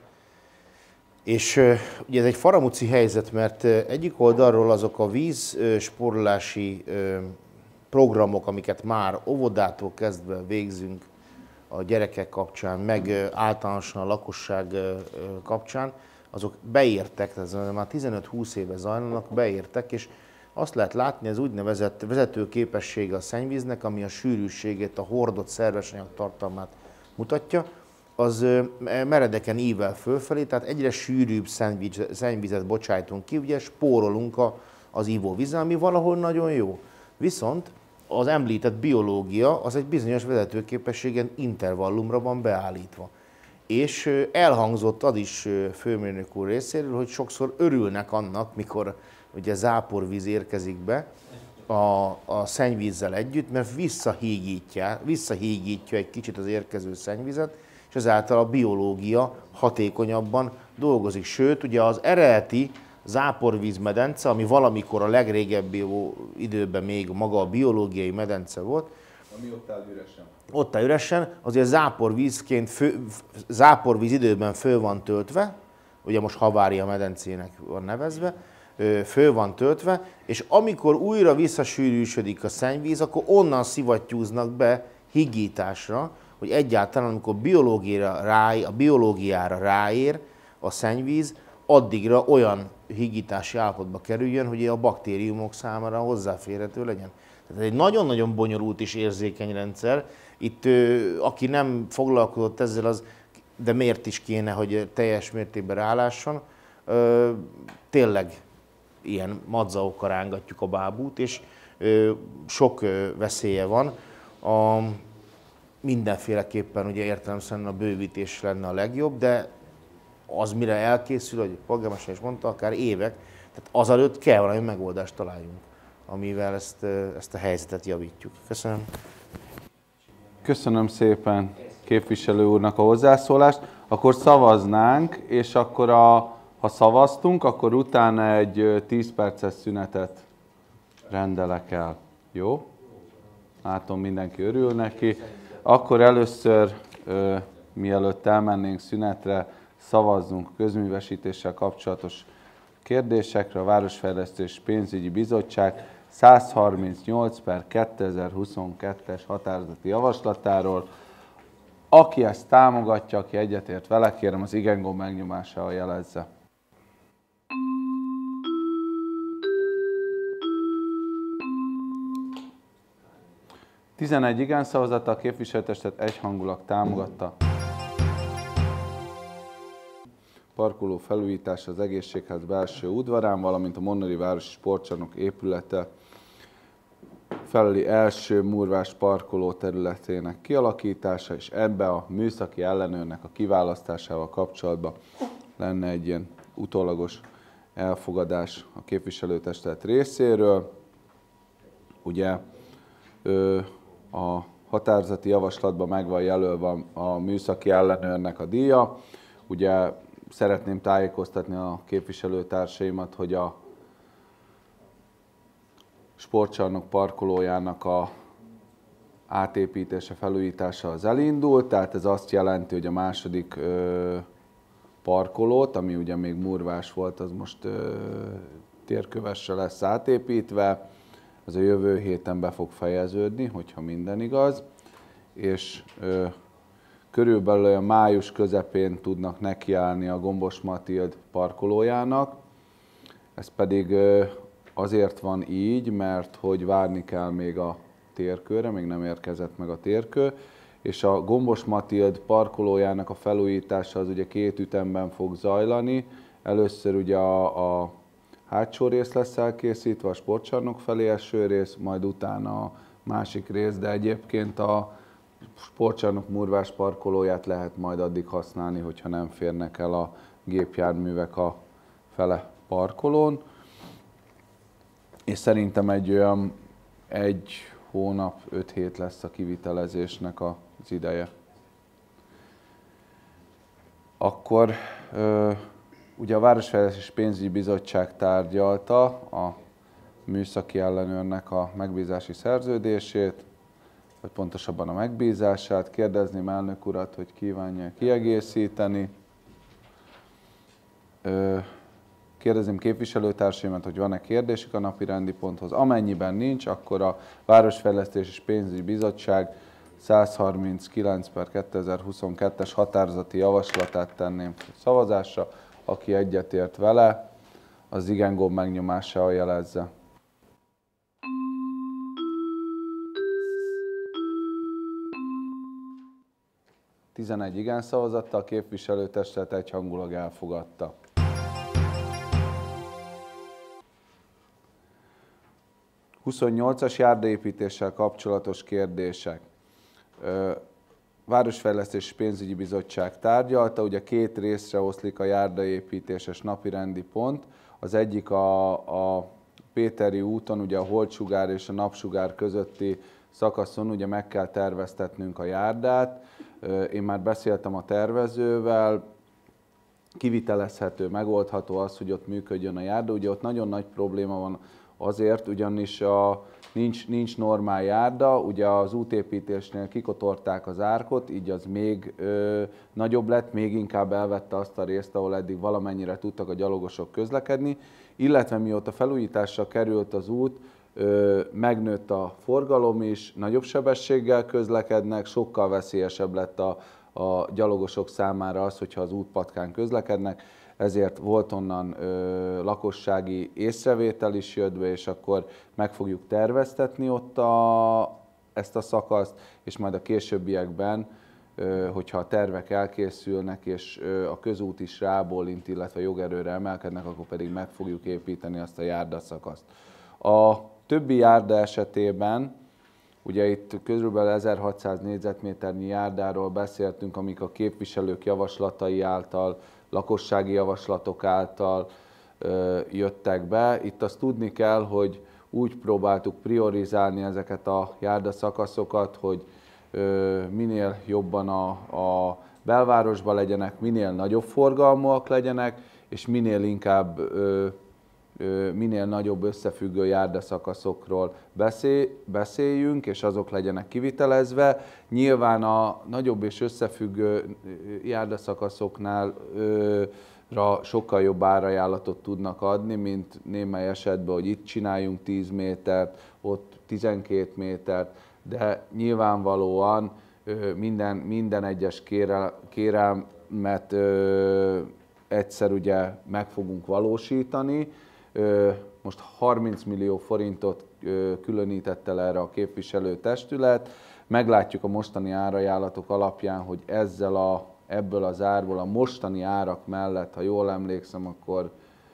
és uh, ugye ez egy faramúci helyzet, mert uh, egyik oldalról azok a vízspórolási uh, programok, amiket már óvodától kezdve végzünk a gyerekek kapcsán, meg uh, általánosan a lakosság uh, kapcsán, azok beértek, tehát már tizenöt-húsz éve zajlanak, beértek, és azt lehet látni, ez úgynevezett vezetőképessége a szennyvíznek, ami a sűrűségét, a hordott szerves anyag tartalmát mutatja, az meredeken ível fölfelé, tehát egyre sűrűbb szennyvizet bocsájtunk ki, ugye spórolunk a, az ivóvízzel, ami valahol nagyon jó. Viszont az említett biológia az egy bizonyos vezetőképességen intervallumra van beállítva. És elhangzott az is főmérnök úr részéről, hogy sokszor örülnek annak, mikor ugye záporvíz érkezik be a, a szennyvízzel együtt, mert visszahígítja, visszahígítja egy kicsit az érkező szennyvizet, és ezáltal a biológia hatékonyabban dolgozik. Sőt, ugye az eredeti záporvízmedence, ami valamikor a legrégebbi időben még maga a biológiai medence volt, ami ott áll üresen. Ott áll üresen, azért záporvízként, fő, záporvíz időben föl van töltve, ugye most Havária medencének van nevezve, föl van töltve, és amikor újra visszasűrűsödik a szennyvíz, akkor onnan szivattyúznak be higításra, hogy egyáltalán amikor biológiára ráér, a biológiára ráér a szennyvíz, addigra olyan higítási állapotba kerüljön, hogy a baktériumok számára hozzáférhető legyen. Tehát egy nagyon-nagyon bonyolult és érzékeny rendszer. Itt aki nem foglalkozott ezzel, az, de miért is kéne, hogy teljes mértékben rálásson, tényleg ilyen madzaokkal rángatjuk a bábút, és sok veszélye van. A, mindenféleképpen ugye értelemszerűen a bővítés lenne a legjobb, de az mire elkészül, hogy a polgármester is mondta, akár évek, tehát azelőtt kell valami megoldást találjunk, amivel ezt, ezt a helyzetet javítjuk. Köszönöm. Köszönöm szépen képviselő úrnak a hozzászólást. Akkor szavaznánk, és akkor a, ha szavaztunk, akkor utána egy tíz perces szünetet rendelek el. Jó? Látom, mindenki örül neki. Akkor először, mielőtt elmennénk szünetre, szavazzunk közművesítéssel kapcsolatos kérdésekre. A Városfejlesztés Pénzügyi Bizottság száz harmincnyolc per kétezer-huszonkettes határozati javaslatáról. Aki ezt támogatja, aki egyetért vele, kérem az igen gomb megnyomásával jelezze. tizenegy igen szavazattal a képviselőtestet egyhangulag támogatta. Parkoló felújítása az Egészségház belső udvarán, valamint a Monori Városi Sportcsarnok épülete felüli első murvás parkoló területének kialakítása, és ebbe a műszaki ellenőrnek a kiválasztásával kapcsolatban lenne egy ilyen utólagos elfogadás a képviselőtestület részéről. Ugye a határozati javaslatban meg van jelölve a műszaki ellenőrnek a díja. Ugye szeretném tájékoztatni a képviselőtársaimat, hogy a sportcsarnok parkolójának a átépítése, felújítása az elindult, tehát ez azt jelenti, hogy a második ö, parkolót, ami ugye még murvás volt, az most ö, térkövessel lesz átépítve, az a jövő héten be fog fejeződni, hogyha minden igaz, és ö, körülbelül olyan május közepén tudnak nekiállni a Gombos Matild parkolójának. Ez pedig azért van így, mert hogy várni kell még a térkőre, még nem érkezett meg a térkő, és a Gombos Matild parkolójának a felújítása az ugye két ütemben fog zajlani. Először ugye a, a hátsó rész lesz elkészítve, a sportcsarnok felé eső rész, majd utána a másik rész, de egyébként a sportcsarnok murvás parkolóját lehet majd addig használni, hogyha nem férnek el a gépjárművek a fele parkolón. És szerintem egy olyan egy hónap, öt hét lesz a kivitelezésnek az ideje. Akkor ugye a Városfejlesztési Pénzügyi Bizottság tárgyalta a műszaki ellenőrnek a megbízási szerződését, vagy pontosabban a megbízását. Kérdezném elnök urat, hogy kívánja kiegészíteni. Kérdezném képviselőtársaimat, hogy van-e kérdésük a napirendi ponthoz. Amennyiben nincs, akkor a Városfejlesztési és Pénzügyi Bizottság százharminckilenc per kétezer-huszonkettes határozati javaslatát tenném szavazásra. Aki egyetért vele, az igen gomb megnyomásával jelezze. tizenegy igen szavazattal a képviselőtestület egyhangulag elfogadta. huszonnyolcas járdaépítéssel kapcsolatos kérdések. Városfejlesztési Pénzügyi Bizottság tárgyalta, ugye két részre oszlik a járdaépítéses napirendi pont. Az egyik a, a Péteri úton, ugye a Holdsugár és a Napsugár közötti szakaszon ugye meg kell terveztetnünk a járdát. Én már beszéltem a tervezővel, kivitelezhető, megoldható az, hogy ott működjön a járda. Ugye ott nagyon nagy probléma van azért, ugyanis a, nincs, nincs normál járda, ugye az útépítésnél kikotorták az árkot, így az még ö, nagyobb lett, még inkább elvette azt a részt, ahol eddig valamennyire tudtak a gyalogosok közlekedni, illetve mióta felújításra került az út, ö, megnőtt a forgalom is, nagyobb sebességgel közlekednek, sokkal veszélyesebb lett a, a gyalogosok számára az, hogyha az útpatkán közlekednek, ezért volt onnan ö, lakossági észrevétel is jött be, és akkor meg fogjuk terveztetni ott a, ezt a szakaszt, és majd a későbbiekben, ö, hogyha a tervek elkészülnek, és ö, a közút is rábólint, illetve jogerőre emelkednek, akkor pedig meg fogjuk építeni azt a járdaszakaszt. A többi járda esetében, ugye itt körülbelül ezerhatszáz négyzetméternyi járdáról beszéltünk, amik a képviselők javaslatai által, lakossági javaslatok által ö, jöttek be. Itt azt tudni kell, hogy úgy próbáltuk priorizálni ezeket a járdaszakaszokat, hogy ö, minél jobban a, a belvárosban legyenek, minél nagyobb forgalmúak legyenek, és minél inkább ö, ö, minél nagyobb összefüggő járdaszakaszokról beszél, beszéljünk, és azok legyenek kivitelezve. Nyilván a nagyobb és összefüggő járdaszakaszoknál ö, ra sokkal jobb árajánlatot tudnak adni, mint némely esetben, hogy itt csináljunk tíz métert, ott tizenkét métert, de nyilvánvalóan ö, minden, minden egyes kérel, kérelmet ö, egyszer ugye meg fogunk valósítani. Ö, most harminc millió forintot ö, különített el erre a képviselőtestület. Meglátjuk a mostani árajánlatok alapján, hogy ezzel a, ebből az árból a mostani árak mellett, ha jól emlékszem, akkor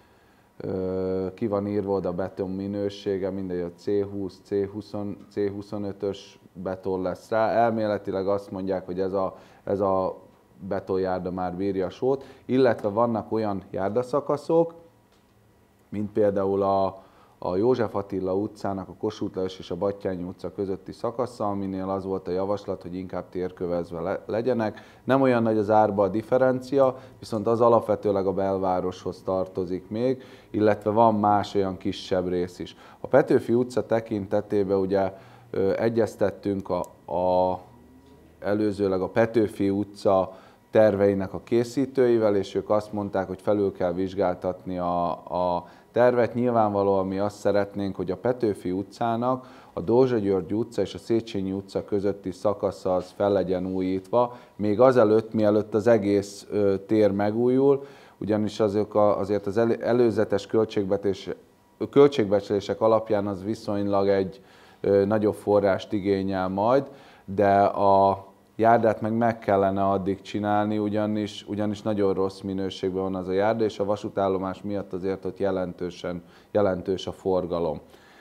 ö, ki van írva oda beton minősége, mindegy, a cé húsz, cé huszonötös beton lesz rá. Elméletileg azt mondják, hogy ez a, ez a betonjárda már bírja a sót, illetve vannak olyan járdaszakaszok, mint például a, a József Attila utcának, a Kossuth Lajos és a Batthyány utca közötti szakasza, aminél az volt a javaslat, hogy inkább térkövezve le, legyenek. Nem olyan nagy az árba a differencia, viszont az alapvetőleg a belvároshoz tartozik még, illetve van más olyan kisebb rész is. A Petőfi utca tekintetében ugye ö, egyeztettünk a, a, előzőleg a Petőfi utca terveinek a készítőivel, és ők azt mondták, hogy felül kell vizsgáltatni a, a tervet. Nyilvánvalóan mi azt szeretnénk, hogy a Petőfi utcának a Dózsa György utca és a Széchenyi utca közötti szakasza az fel legyen újítva, még azelőtt, mielőtt az egész tér megújul, ugyanis azok a, azért az előzetes költségvetés, költségvetések alapján az viszonylag egy nagyobb forrást igényel majd, de a járdát meg meg kellene addig csinálni, ugyanis, ugyanis nagyon rossz minőségben van az a járda, és a vasútállomás miatt azért ott jelentősen, jelentős a forgalom.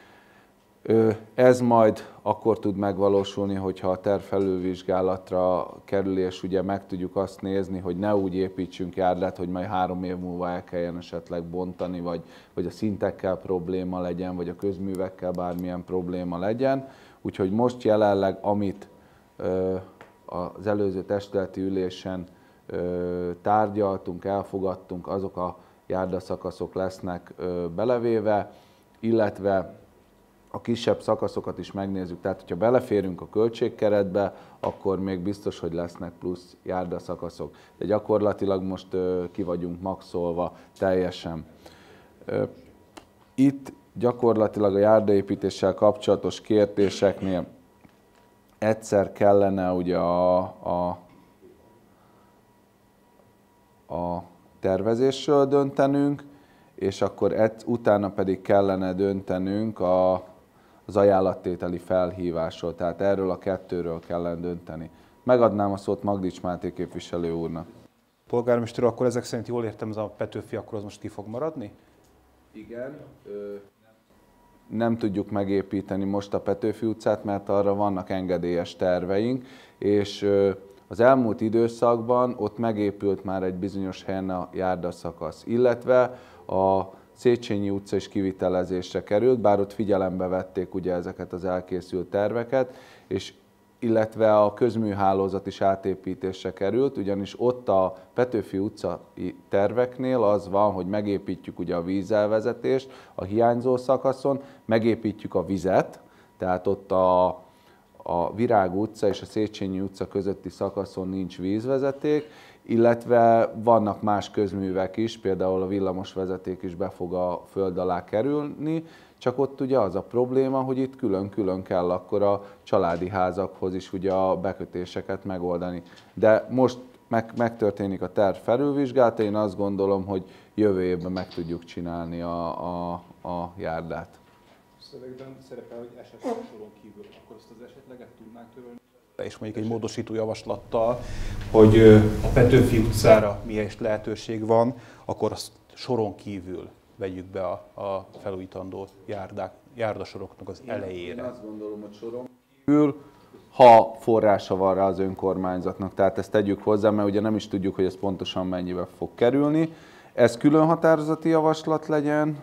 Ez majd akkor tud megvalósulni, hogyha a terv felülvizsgálatra kerül, és ugye meg tudjuk azt nézni, hogy ne úgy építsünk járdát, hogy majd három év múlva el kelljen esetleg bontani, vagy, vagy a szintekkel probléma legyen, vagy a közművekkel bármilyen probléma legyen. Úgyhogy most jelenleg, amit ö, az előző testületi ülésen ö, tárgyaltunk, elfogadtunk, azok a járdaszakaszok lesznek ö, belevéve, illetve a kisebb szakaszokat is megnézzük, tehát hogyha beleférünk a költségkeretbe, akkor még biztos, hogy lesznek plusz járdaszakaszok. De gyakorlatilag most ö, ki vagyunk maxolva teljesen. Ö, itt gyakorlatilag a járdaépítéssel kapcsolatos kérdéseknél egyszer kellene ugye a, a, a tervezésről döntenünk, és akkor et, utána pedig kellene döntenünk a, az ajánlattételi felhívásról, tehát erről a kettőről kellene dönteni. Megadnám a szót Magdics Máté képviselő úrnak. Polgármester, akkor ezek szerint jól értem, ez a Petőfi, akkor az most ki fog maradni? Igen. Ö, nem tudjuk megépíteni most a Petőfi utcát, mert arra vannak engedélyes terveink, és ö, az elmúlt időszakban ott megépült már egy bizonyos helyen a járdaszakasz, illetve a Széchenyi utca is kivitelezésre került, bár ott figyelembe vették ugye ezeket az elkészült terveket, és illetve a közműhálózat is átépítésre került, ugyanis ott a Petőfi utcai terveknél az van, hogy megépítjük ugye a vízelvezetést a hiányzó szakaszon, megépítjük a vizet, tehát ott a, a Virág utca és a Széchenyi utca közötti szakaszon nincs vízvezeték, illetve vannak más közművek is, például a villamosvezeték is be fog a föld alá kerülni, csak ott ugye az a probléma, hogy itt külön-külön kell akkor a családi házakhoz is ugye a bekötéseket megoldani. De most meg, megtörténik a terv felülvizsgálata, én azt gondolom, hogy jövő évben meg tudjuk csinálni a, a, a járdát. Szövegben szerepel, hogy esetleg soron kívül, akkor ezt az esetleget tudnánk törölni? És mondjuk egy módosító javaslattal, hogy a Petőfi utcára milyen lehetőség van, akkor azt soron kívül vegyük be a, a felújítandó járdák, járdasoroknak az elejére. Én azt gondolom, hogy soron kívül, ha forrása van rá az önkormányzatnak, tehát ezt tegyük hozzá, mert ugye nem is tudjuk, hogy ez pontosan mennyibe fog kerülni. Ez külön határozati javaslat legyen.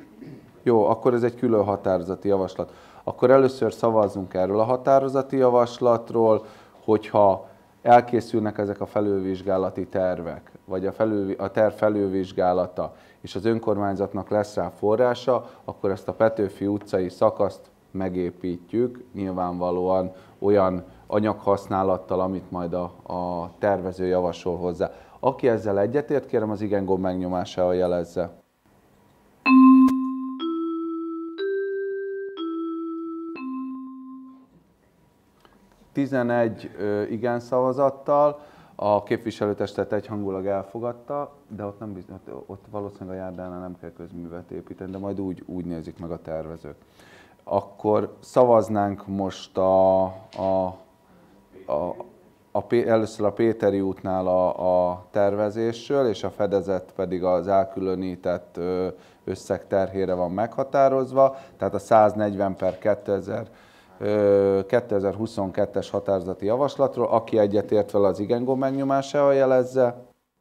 Jó, akkor ez egy külön határozati javaslat. Akkor először szavazzunk erről a határozati javaslatról, hogyha elkészülnek ezek a felülvizsgálati tervek, vagy a, felül, a terv felülvizsgálata, és az önkormányzatnak lesz rá forrása, akkor ezt a Petőfi utcai szakaszt megépítjük, nyilvánvalóan olyan anyaghasználattal, amit majd a, a tervező javasol hozzá. Aki ezzel egyetért, kérem az igen gomb megnyomásával jelezze. tizenegy igen szavazattal, a képviselőtestet egyhangulag elfogadta, de ott, nem bizony, ott valószínűleg a járdánál nem kell közművet építeni, de majd úgy, úgy nézik meg a tervezők. Akkor szavaznánk most a, a, a, a, először a Péteri útnál a, a tervezésről, és a fedezet pedig az elkülönített összeg terhére van meghatározva, tehát a száznegyven per kétezer-huszonkettes határozati javaslatról. Aki egyetért vele, az igen gomb megnyomásával jelezze.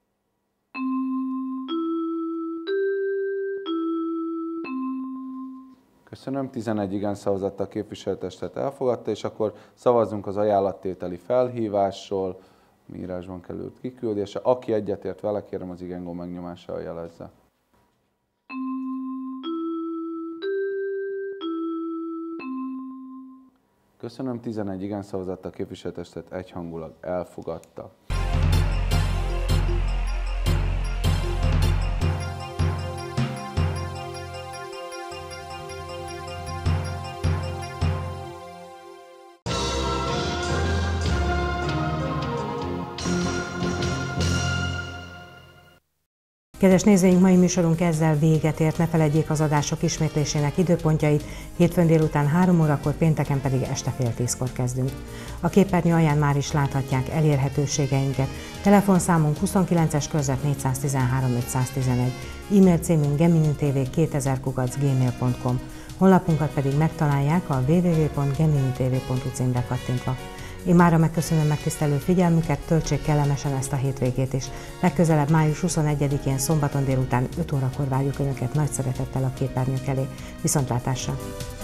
Köszönöm, tizenegy igen szavazattal a képviselőtestet elfogadta, és akkor szavazzunk az ajánlattételi felhívásról, írásban került kiküldése. Aki egyetért vele, kérem az igen gomb megnyomásával jelezze. Köszönöm, tizenegy igen szavazattal a képviselőtestet egyhangulag elfogadta. Kedves nézőink, mai műsorunk ezzel véget ért, ne feledjék az adások ismétlésének időpontjait, hétfőn délután három órakor, pénteken pedig este fél tízkor kezdünk. A képernyő alján már is láthatják elérhetőségeinket. Telefonszámunk huszonkilences körzet négyszáztizenhárom ötszáztizenegy, e-mail címünk geminitv kétezer kukac gmail pont com, honlapunkat pedig megtalálják a double-u double-u double-u pont geminitv pont hu címre kattintva. Én mára megköszönöm megtisztelő figyelmüket, töltsék kellemesen ezt a hétvégét is. Legközelebb május huszonegyedikén szombaton délután öt órakor várjuk Önöket nagy szeretettel a képernyők elé. Viszontlátásra!